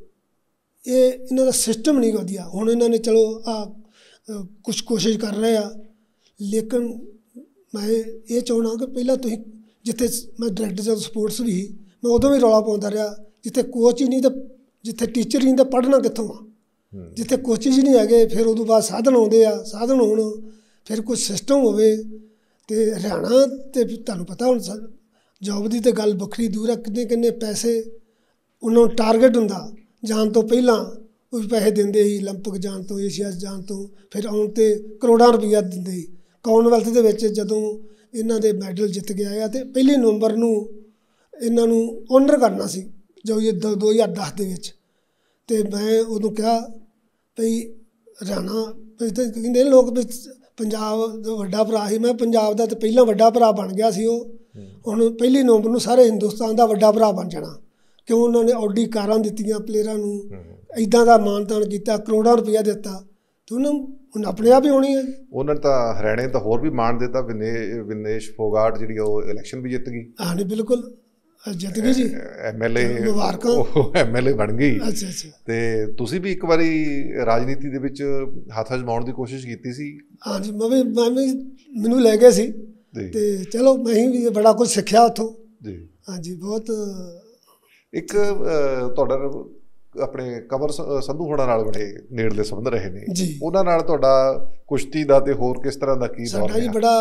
ਇਹ ਇਹਨਾਂ ਦਾ ਸਿਸਟਮ ਨਹੀਂ ਵਧੀਆ। ਹੁਣ ਇਹਨਾਂ ਨੇ ਚਲੋ ਆ ਕੁਛ ਕੋਸ਼ਿਸ਼ ਕਰ ਰਹੇ ਆ, ਲੇਕਿਨ ਮੈਂ ਇਹ ਚਾਹੁੰਦਾ ਕਿ ਪਹਿਲਾਂ ਤੁਸੀਂ ਜਿੱਥੇ ਮੈਂ ਡਾਇਰੈਕਟਰ ਆਫ ਸਪੋਰਟਸ ਵੀ ਸੀ, ਮੈਂ ਉਦੋਂ ਵੀ ਰੌਲਾ ਪਾਉਂਦਾ ਰਿਹਾ, ਜਿੱਥੇ ਕੋਚ ਹੀ ਨਹੀਂ ਤਾਂ ਜਿੱਥੇ ਟੀਚਰ ਹੀ ਨਹੀਂ ਤਾਂ ਪੜ੍ਹਨਾ ਕਿੱਥੋਂ ਆ। ਜਿੱਥੇ ਕੋਚਿਸ ਹੀ ਨਹੀਂ ਹੈਗੇ, ਫਿਰ ਉਦੋਂ ਬਾਅਦ ਸਾਧਨ ਆਉਂਦੇ ਆ, ਸਾਧਨ ਹੋਣ ਫਿਰ ਕੁਛ ਸਿਸਟਮ ਹੋਵੇ। ਅਤੇ ਹਰਿਆਣਾ ਤੇ ਤੁਹਾਨੂੰ ਪਤਾ ਹੁਣ ਜੋਬ ਦੀ ਤਾਂ ਗੱਲ ਵੱਖਰੀ ਦੂਰ ਆ, ਕਿੰਨੇ ਕਿੰਨੇ ਪੈਸੇ ਉਹਨਾਂ ਨੂੰ ਟਾਰਗੇਟ ਹੁੰਦਾ ਜਾਣ ਤੋਂ ਪਹਿਲਾਂ, ਉਹ ਵੀ ਪੈਸੇ ਦਿੰਦੇ ਸੀ ਓਲੰਪਿਕ ਜਾਣ ਤੋਂ, ਏਸ਼ੀਆ ਜਾਣ ਤੋਂ, ਫਿਰ ਆਉਣ 'ਤੇ ਕਰੋੜਾਂ ਰੁਪਈਆ ਦਿੰਦੇ ਸੀ। ਕਾਮਨਵੈਲਥ ਦੇ ਵਿੱਚ ਜਦੋਂ ਇਹਨਾਂ ਦੇ ਮੈਡਲ ਜਿੱਤ ਕੇ ਆਏ ਆ ਅਤੇ ਪਹਿਲੀ ਨਵੰਬਰ ਨੂੰ ਇਹਨਾਂ ਨੂੰ ਓਨਰ ਕਰਨਾ ਸੀ ਜੋ ਇਹ ਦੋ ਦੋ ਹਜ਼ਾਰ ਦਸ ਦੇ ਵਿੱਚ। ਅਤੇ ਮੈਂ ਉਦੋਂ ਕਿਹਾ ਭਈ ਹਰਿਆਣਾ ਕਹਿੰਦੇ ਲੋਕ ਵੀ ਪੰਜਾਬ ਦਾ ਵੱਡਾ ਭਰਾ ਸੀ। ਮੈਂ ਪੰਜਾਬ ਦਾ ਤਾਂ ਪਹਿਲਾਂ ਵੱਡਾ ਭਰਾ ਬਣ ਗਿਆ ਸੀ ਉਹ, ਹੁਣ ਪਹਿਲੀ ਨਵੰਬਰ ਨੂੰ ਸਾਰੇ ਹਿੰਦੁਸਤਾਨ ਦਾ ਵੱਡਾ ਭਰਾ ਬਣ ਜਾਣਾ, ਕਿਉਂ ਉਹਨਾਂ ਨੇ ਆਡੀ ਕਾਰਾਂ ਦਿੱਤੀਆਂ ਪਲੇਅਰਾਂ ਨੂੰ, ਇੱਦਾਂ ਦਾ ਮਾਣ ਤਾਣ ਕੀਤਾ, ਕਰੋੜਾਂ ਰੁਪਈਆ ਦਿੱਤਾ, ਅਤੇ ਉਹਨਾਂ ਹੁਣ ਆਪਣੇ ਆਪ ਹੀ ਹੋਣੀ ਹੈ। ਉਹਨਾਂ ਨੇ ਤਾਂ ਹਰਿਆਣੇ ਤਾਂ ਹੋਰ ਵੀ ਮਾਣ ਦਿੱਤਾ। ਵਿਨੇ ਵਿਨੇਸ਼ ਫੋਗਾਟ ਜਿਹੜੀ ਉਹ ਇਲੈਕਸ਼ਨ ਵੀ ਜਿੱਤ ਗਈ। ਹਾਂਜੀ ਬਿਲਕੁਲ ਜਿੱਤ ਗਈ ਜੀ, ਐਮ ਐਲ ਏ ਮੁਬਾਰਕਾਂ, ਐਮ ਐਲ ਏ ਬਣ ਗਈ। ਅੱਛਾ ਅੱਛਾ। ਅਤੇ ਤੁਸੀਂ ਵੀ ਇੱਕ ਵਾਰੀ ਰਾਜਨੀਤੀ ਦੇ ਵਿੱਚ ਹੱਥ ਅਜਮਾਉਣ ਦੀ ਕੋਸ਼ਿਸ਼ ਕੀਤੀ ਸੀ। ਹਾਂਜੀ ਮੈਂ ਵੀ ਮੈਂ ਵੀ ਮੈਨੂੰ ਲੈ ਗਏ ਸੀ ਅਤੇ ਚਲੋ ਮੈਂ ਵੀ ਬੜਾ ਕੁਝ ਸਿੱਖਿਆ ਉੱਥੋਂ ਜੀ। ਹਾਂਜੀ ਬਹੁਤ। ਇੱਕ ਤੁਹਾਡਾ ਆਪਣੇ ਕੰਵਰ ਸੰਧੂ ਹੋਣਾ ਨਾਲ ਬੜੇ ਨੇੜਲੇ ਸੰਬੰਧ ਰਹੇ ਨੇ ਜੀ, ਉਹਨਾਂ ਨਾਲ ਤੁਹਾਡਾ ਕੁਸ਼ਤੀ ਦਾ ਅਤੇ ਹੋਰ ਕਿਸ ਤਰ੍ਹਾਂ ਦਾ ਕੀ ਸਾਡਾ ਜੀ ਬੜਾ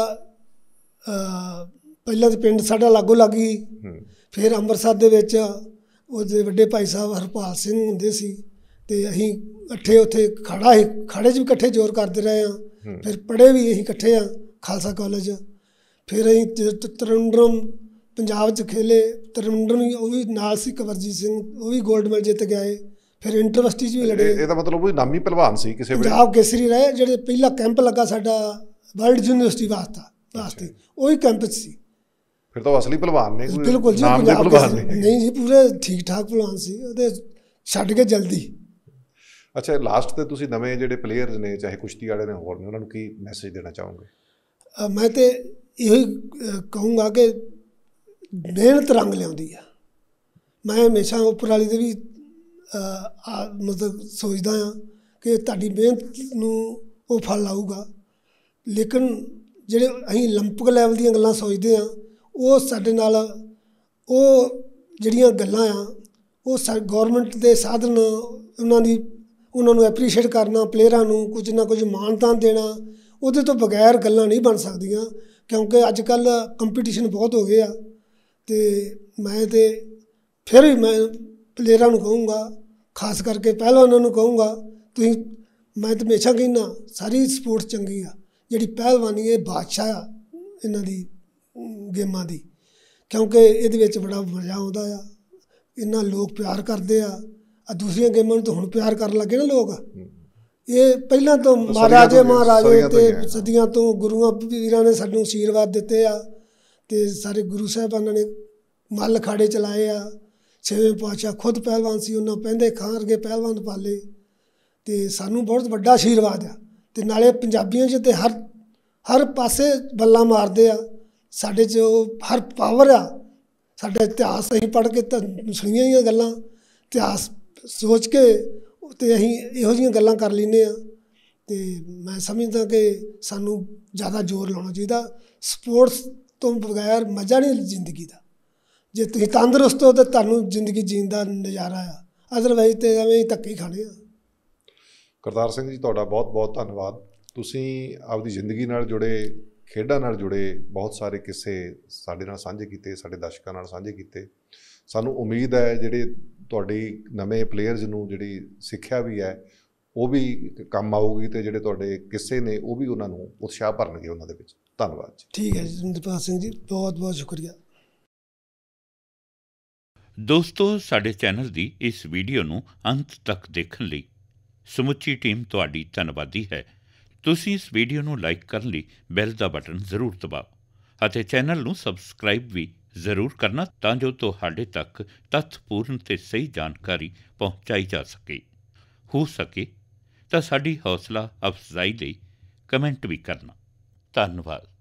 ਪਹਿਲਾਂ ਤਾਂ ਪਿੰਡ ਸਾਡਾ ਲਾਗੋ ਲੱਗ ਗਈ, ਫਿਰ ਅੰਮ੍ਰਿਤਸਰ ਦੇ ਵਿੱਚ ਉਹਦੇ ਵੱਡੇ ਭਾਈ ਸਾਹਿਬ ਹਰਪਾਲ ਸਿੰਘ ਹੁੰਦੇ ਸੀ ਅਤੇ ਅਸੀਂ ਇਕੱਠੇ ਉੱਥੇ ਖਾੜਾ ਸੀ, ਖਾੜੇ 'ਚ ਵੀ ਇਕੱਠੇ ਜ਼ੋਰ ਕਰਦੇ ਰਹੇ ਹਾਂ। ਫਿਰ ਪੜ੍ਹੇ ਵੀ ਅਸੀਂ ਇਕੱਠੇ ਹਾਂ ਖਾਲਸਾ ਕਾਲਜ। ਫਿਰ ਅਸੀਂ ਤਰਿੰਡਰਮ ਪੰਜਾਬ 'ਚ ਖੇਲੇ, ਤਰਿੰਡਰਮ ਉਹ ਵੀ ਨਾਲ ਸੀ ਕਵਰਜੀਤ ਸਿੰਘ, ਉਹ ਵੀ ਗੋਲਡ ਮੈਡਲ ਜਿੱਤ ਕੇ ਆਏ। ਫਿਰ ਇੰਟਰਵਿਊਸਟੀ 'ਚ ਵੀ ਲੜੇ। ਇਹਦਾ ਮਤਲਬ ਉਹ ਨਾਮੀ ਪਹਿਲਵਾਨ ਸੀ ਕਿਸੇ ਵੇਲੇ, ਪੰਜਾਬ ਕੇਸਰੀ ਰਹੇ। ਜਿਹੜੇ ਪਹਿਲਾ ਕੈਂਪ ਲੱਗਾ ਸਾਡਾ ਵਰਲਡ ਯੂਨੀਵਰਸਿਟੀ ਵਾਸਤੇ ਵਾਸਤੇ ਉਹੀ ਕੈਂਪ 'ਚ ਸੀ। ਫਿਰ ਤਾਂ ਅਸਲੀ ਪਹਿਲਵਾਨ ਨੇ। ਬਿਲਕੁਲ ਜੀ, ਪੰਜਾਬ ਨਹੀਂ ਜੀ, ਪੂਰੇ ਠੀਕ ਠਾਕ ਪਹਿਲਵਾਨ ਸੀ। ਉਹਦੇ ਛੱਡ ਕੇ ਜਲਦੀ। ਅੱਛਾ, ਲਾਸਟ 'ਤੇ ਤੁਸੀਂ ਨਵੇਂ ਜਿਹੜੇ ਪਲੇਅਰਸ ਨੇ, ਚਾਹੇ ਕੁਸ਼ਤੀ ਵਾਲੇ ਨੇ ਹੋਰ ਨੇ, ਉਹਨਾਂ ਨੂੰ ਕੀ ਮੈਸੇਜ ਦੇਣਾ ਚਾਹੋਗੇ? ਮੈਂ ਤਾਂ ਇਹੋ ਹੀ ਕਹੂੰਗਾ ਕਿ ਮਿਹਨਤ ਰੰਗ ਲਿਆਉਂਦੀ ਆ। ਮੈਂ ਹਮੇਸ਼ਾ ਉੱਪਰ ਵਾਲੀ ਦੇ ਵੀ ਮਤਲਬ ਸੋਚਦਾ ਹਾਂ ਕਿ ਤੁਹਾਡੀ ਮਿਹਨਤ ਨੂੰ ਉਹ ਫਲ ਲਾਊਗਾ। ਲੇਕਿਨ ਜਿਹੜੇ ਅਸੀਂ ਓਲੰਪਿਕ ਲੈਵਲ ਦੀਆਂ ਗੱਲਾਂ ਸੋਚਦੇ ਹਾਂ, ਉਹ ਸਾਡੇ ਨਾਲ ਉਹ ਜਿਹੜੀਆਂ ਗੱਲਾਂ ਆ, ਉਹ ਸਾ ਗੌਰਮੈਂਟ ਦੇ ਸਾਧਨ ਉਹਨਾਂ ਦੀ ਉਹਨਾਂ ਨੂੰ ਐਪਰੀਸ਼ੀਏਟ ਕਰਨਾ, ਪਲੇਅਰਾਂ ਨੂੰ ਕੁਝ ਨਾ ਕੁਝ ਮਾਣ ਤਾਣ ਦੇਣਾ, ਉਹਦੇ ਤੋਂ ਬਗੈਰ ਗੱਲਾਂ ਨਹੀਂ ਬਣ ਸਕਦੀਆਂ। ਕਿਉਂਕਿ ਅੱਜ ਕੱਲ੍ਹ ਕੰਪੀਟੀਸ਼ਨ ਬਹੁਤ ਹੋ ਗਏ ਆ। ਅਤੇ ਮੈਂ ਤਾਂ ਫਿਰ ਵੀ ਮੈਂ ਪਲੇਅਰਾਂ ਨੂੰ ਕਹੂੰਗਾ, ਖਾਸ ਕਰਕੇ ਪਹਿਲਵਾਨਾਂ ਨੂੰ ਕਹੂੰਗਾ, ਤੁਸੀਂ ਮੈਂ ਤਾਂ ਹਮੇਸ਼ਾ ਕਹਿੰਦਾ ਸਾਰੀ ਸਪੋਰਟਸ ਚੰਗੀ ਆ, ਜਿਹੜੀ ਪਹਿਲਵਾਨੀ ਇਹ ਬਾਦਸ਼ਾਹ ਆ ਇਹਨਾਂ ਦੀ ਗੇਮਾਂ ਦੀ, ਕਿਉਂਕਿ ਇਹਦੇ ਵਿੱਚ ਬੜਾ ਮਜ਼ਾ ਆਉਂਦਾ ਆ। ਇਹਨਾਂ ਲੋਕ ਪਿਆਰ ਕਰਦੇ ਆ। ਆ ਦੂਸਰੀਆਂ ਗੇਮਾਂ ਨੂੰ ਤਾਂ ਹੁਣ ਪਿਆਰ ਕਰਨ ਲੱਗੇ ਨਾ ਲੋਕ। ਇਹ ਪਹਿਲਾਂ ਤੋਂ ਮਹਾਰਾਜੇ ਮਹਾਰਾਜੇ ਅਤੇ ਸਦੀਆਂ ਤੋਂ ਗੁਰੂਆਂ ਪੀਰਾਂ ਨੇ ਸਾਨੂੰ ਆਸ਼ੀਰਵਾਦ ਦਿੱਤੇ ਆ, ਅਤੇ ਸਾਰੇ ਗੁਰੂ ਸਾਹਿਬਾਨਾਂ ਨੇ ਮੱਲ ਅਖਾੜੇ ਚਲਾਏ ਆ। ਛੇਵੇਂ ਪਾਤਸ਼ਾਹ ਖੁਦ ਪਹਿਲਵਾਨ ਸੀ, ਉਹਨਾਂ ਪਹਿੰਦੇ ਖਾਂ ਵਰਗੇ ਪਹਿਲਵਾਨ ਪਾਲੇ, ਅਤੇ ਸਾਨੂੰ ਬਹੁਤ ਵੱਡਾ ਆਸ਼ੀਰਵਾਦ ਆ। ਅਤੇ ਨਾਲੇ ਪੰਜਾਬੀਆਂ 'ਚ ਤਾਂ ਹਰ ਹਰ ਪਾਸੇ ਬੱਲਾਂ ਮਾਰਦੇ ਆ। ਸਾਡੇ 'ਚ ਉਹ ਹਰ ਪਾਵਰ ਆ। ਸਾਡਾ ਇਤਿਹਾਸ ਅਸੀਂ ਪੜ੍ਹ ਕੇ ਤਾਂ ਸੁਣੀਆਂ ਹੀ ਗੱਲਾਂ, ਇਤਿਹਾਸ ਸੋਚ ਕੇ ਅਤੇ ਅਸੀਂ ਇਹੋ ਜਿਹੀਆਂ ਗੱਲਾਂ ਕਰ ਲੈਂਦੇ ਹਾਂ। ਅਤੇ ਮੈਂ ਸਮਝਦਾ ਕਿ ਸਾਨੂੰ ਜ਼ਿਆਦਾ ਜ਼ੋਰ ਲਾਉਣਾ ਚਾਹੀਦਾ। ਸਪੋਰਟਸ ਤੋਂ ਬਗੈਰ ਮਜ਼ਾ ਨਹੀਂ ਜ਼ਿੰਦਗੀ ਦਾ। ਜੇ ਤੁਸੀਂ ਤੰਦਰੁਸਤ ਹੋ ਤਾਂ ਤੁਹਾਨੂੰ ਜ਼ਿੰਦਗੀ ਜੀਣ ਦਾ ਨਜ਼ਾਰਾ ਆ, ਅਦਰਵਾਈਜ਼ ਤਾਂ ਐਵੇਂ ਹੀ ਧੱਕੇ ਖਾਣੇ ਆ। ਕਰਤਾਰ ਸਿੰਘ ਜੀ, ਤੁਹਾਡਾ ਬਹੁਤ ਬਹੁਤ ਧੰਨਵਾਦ। ਤੁਸੀਂ ਆਪਦੀ ਜ਼ਿੰਦਗੀ ਨਾਲ ਜੁੜੇ, ਖੇਡਾਂ ਨਾਲ ਜੁੜੇ ਬਹੁਤ ਸਾਰੇ ਕਿੱਸੇ ਸਾਡੇ ਨਾਲ ਸਾਂਝੇ ਕੀਤੇ, ਸਾਡੇ ਦਰਸ਼ਕਾਂ ਨਾਲ ਸਾਂਝੇ ਕੀਤੇ। ਸਾਨੂੰ ਉਮੀਦ ਹੈ ਜਿਹੜੇ ਤੁਹਾਡੀ ਨਵੇਂ ਪਲੇਅਰਸ ਨੂੰ ਜਿਹੜੀ ਸਿੱਖਿਆ ਵੀ ਹੈ ਉਹ ਵੀ ਕੰਮ ਆਊਗੀ, ਅਤੇ ਜਿਹੜੇ ਤੁਹਾਡੇ ਕਿੱਸੇ ਨੇ ਉਹ ਵੀ ਉਹਨਾਂ ਨੂੰ ਉਤਸ਼ਾਹ ਭਰਨਗੇ ਉਹਨਾਂ ਦੇ ਵਿੱਚ। ਧੰਨਵਾਦ ਜੀ। ਠੀਕ ਹੈ ਜੀ ਇੰਦਰਪਾਲ ਸਿੰਘ ਜੀ, ਬਹੁਤ ਬਹੁਤ ਸ਼ੁਕਰੀਆ। ਦੋਸਤੋ, ਸਾਡੇ ਚੈਨਲ ਦੀ ਇਸ ਵੀਡੀਓ ਨੂੰ ਅੰਤ ਤੱਕ ਦੇਖਣ ਲਈ ਸਮੁੱਚੀ ਟੀਮ ਤੁਹਾਡੀ ਧੰਨਵਾਦੀ ਹੈ। ਤੁਸੀਂ ਇਸ ਵੀਡੀਓ ਨੂੰ ਲਾਈਕ ਕਰਨ ਲਈ ਬੈਲ ਦਾ ਬਟਨ ਜ਼ਰੂਰ ਦਬਾਓ ਅਤੇ ਚੈਨਲ ਨੂੰ ਸਬਸਕ੍ਰਾਈਬ ਵੀ ਜ਼ਰੂਰ ਕਰਨਾ ਤਾਂ ਜੋ ਤੁਹਾਡੇ ਤੱਕ ਤੱਥਪੂਰਨ ਤੇ ਸਹੀ ਜਾਣਕਾਰੀ ਪਹੁੰਚਾਈ ਜਾ ਸਕੇ। ਹੋ ਸਕੇ ਤਾਂ ਸਾਡੀ ਹੌਸਲਾ ਅਫਜ਼ਾਈ ਲਈ ਕਮੈਂਟ ਵੀ ਕਰਨਾ। ਧੰਨਵਾਦ।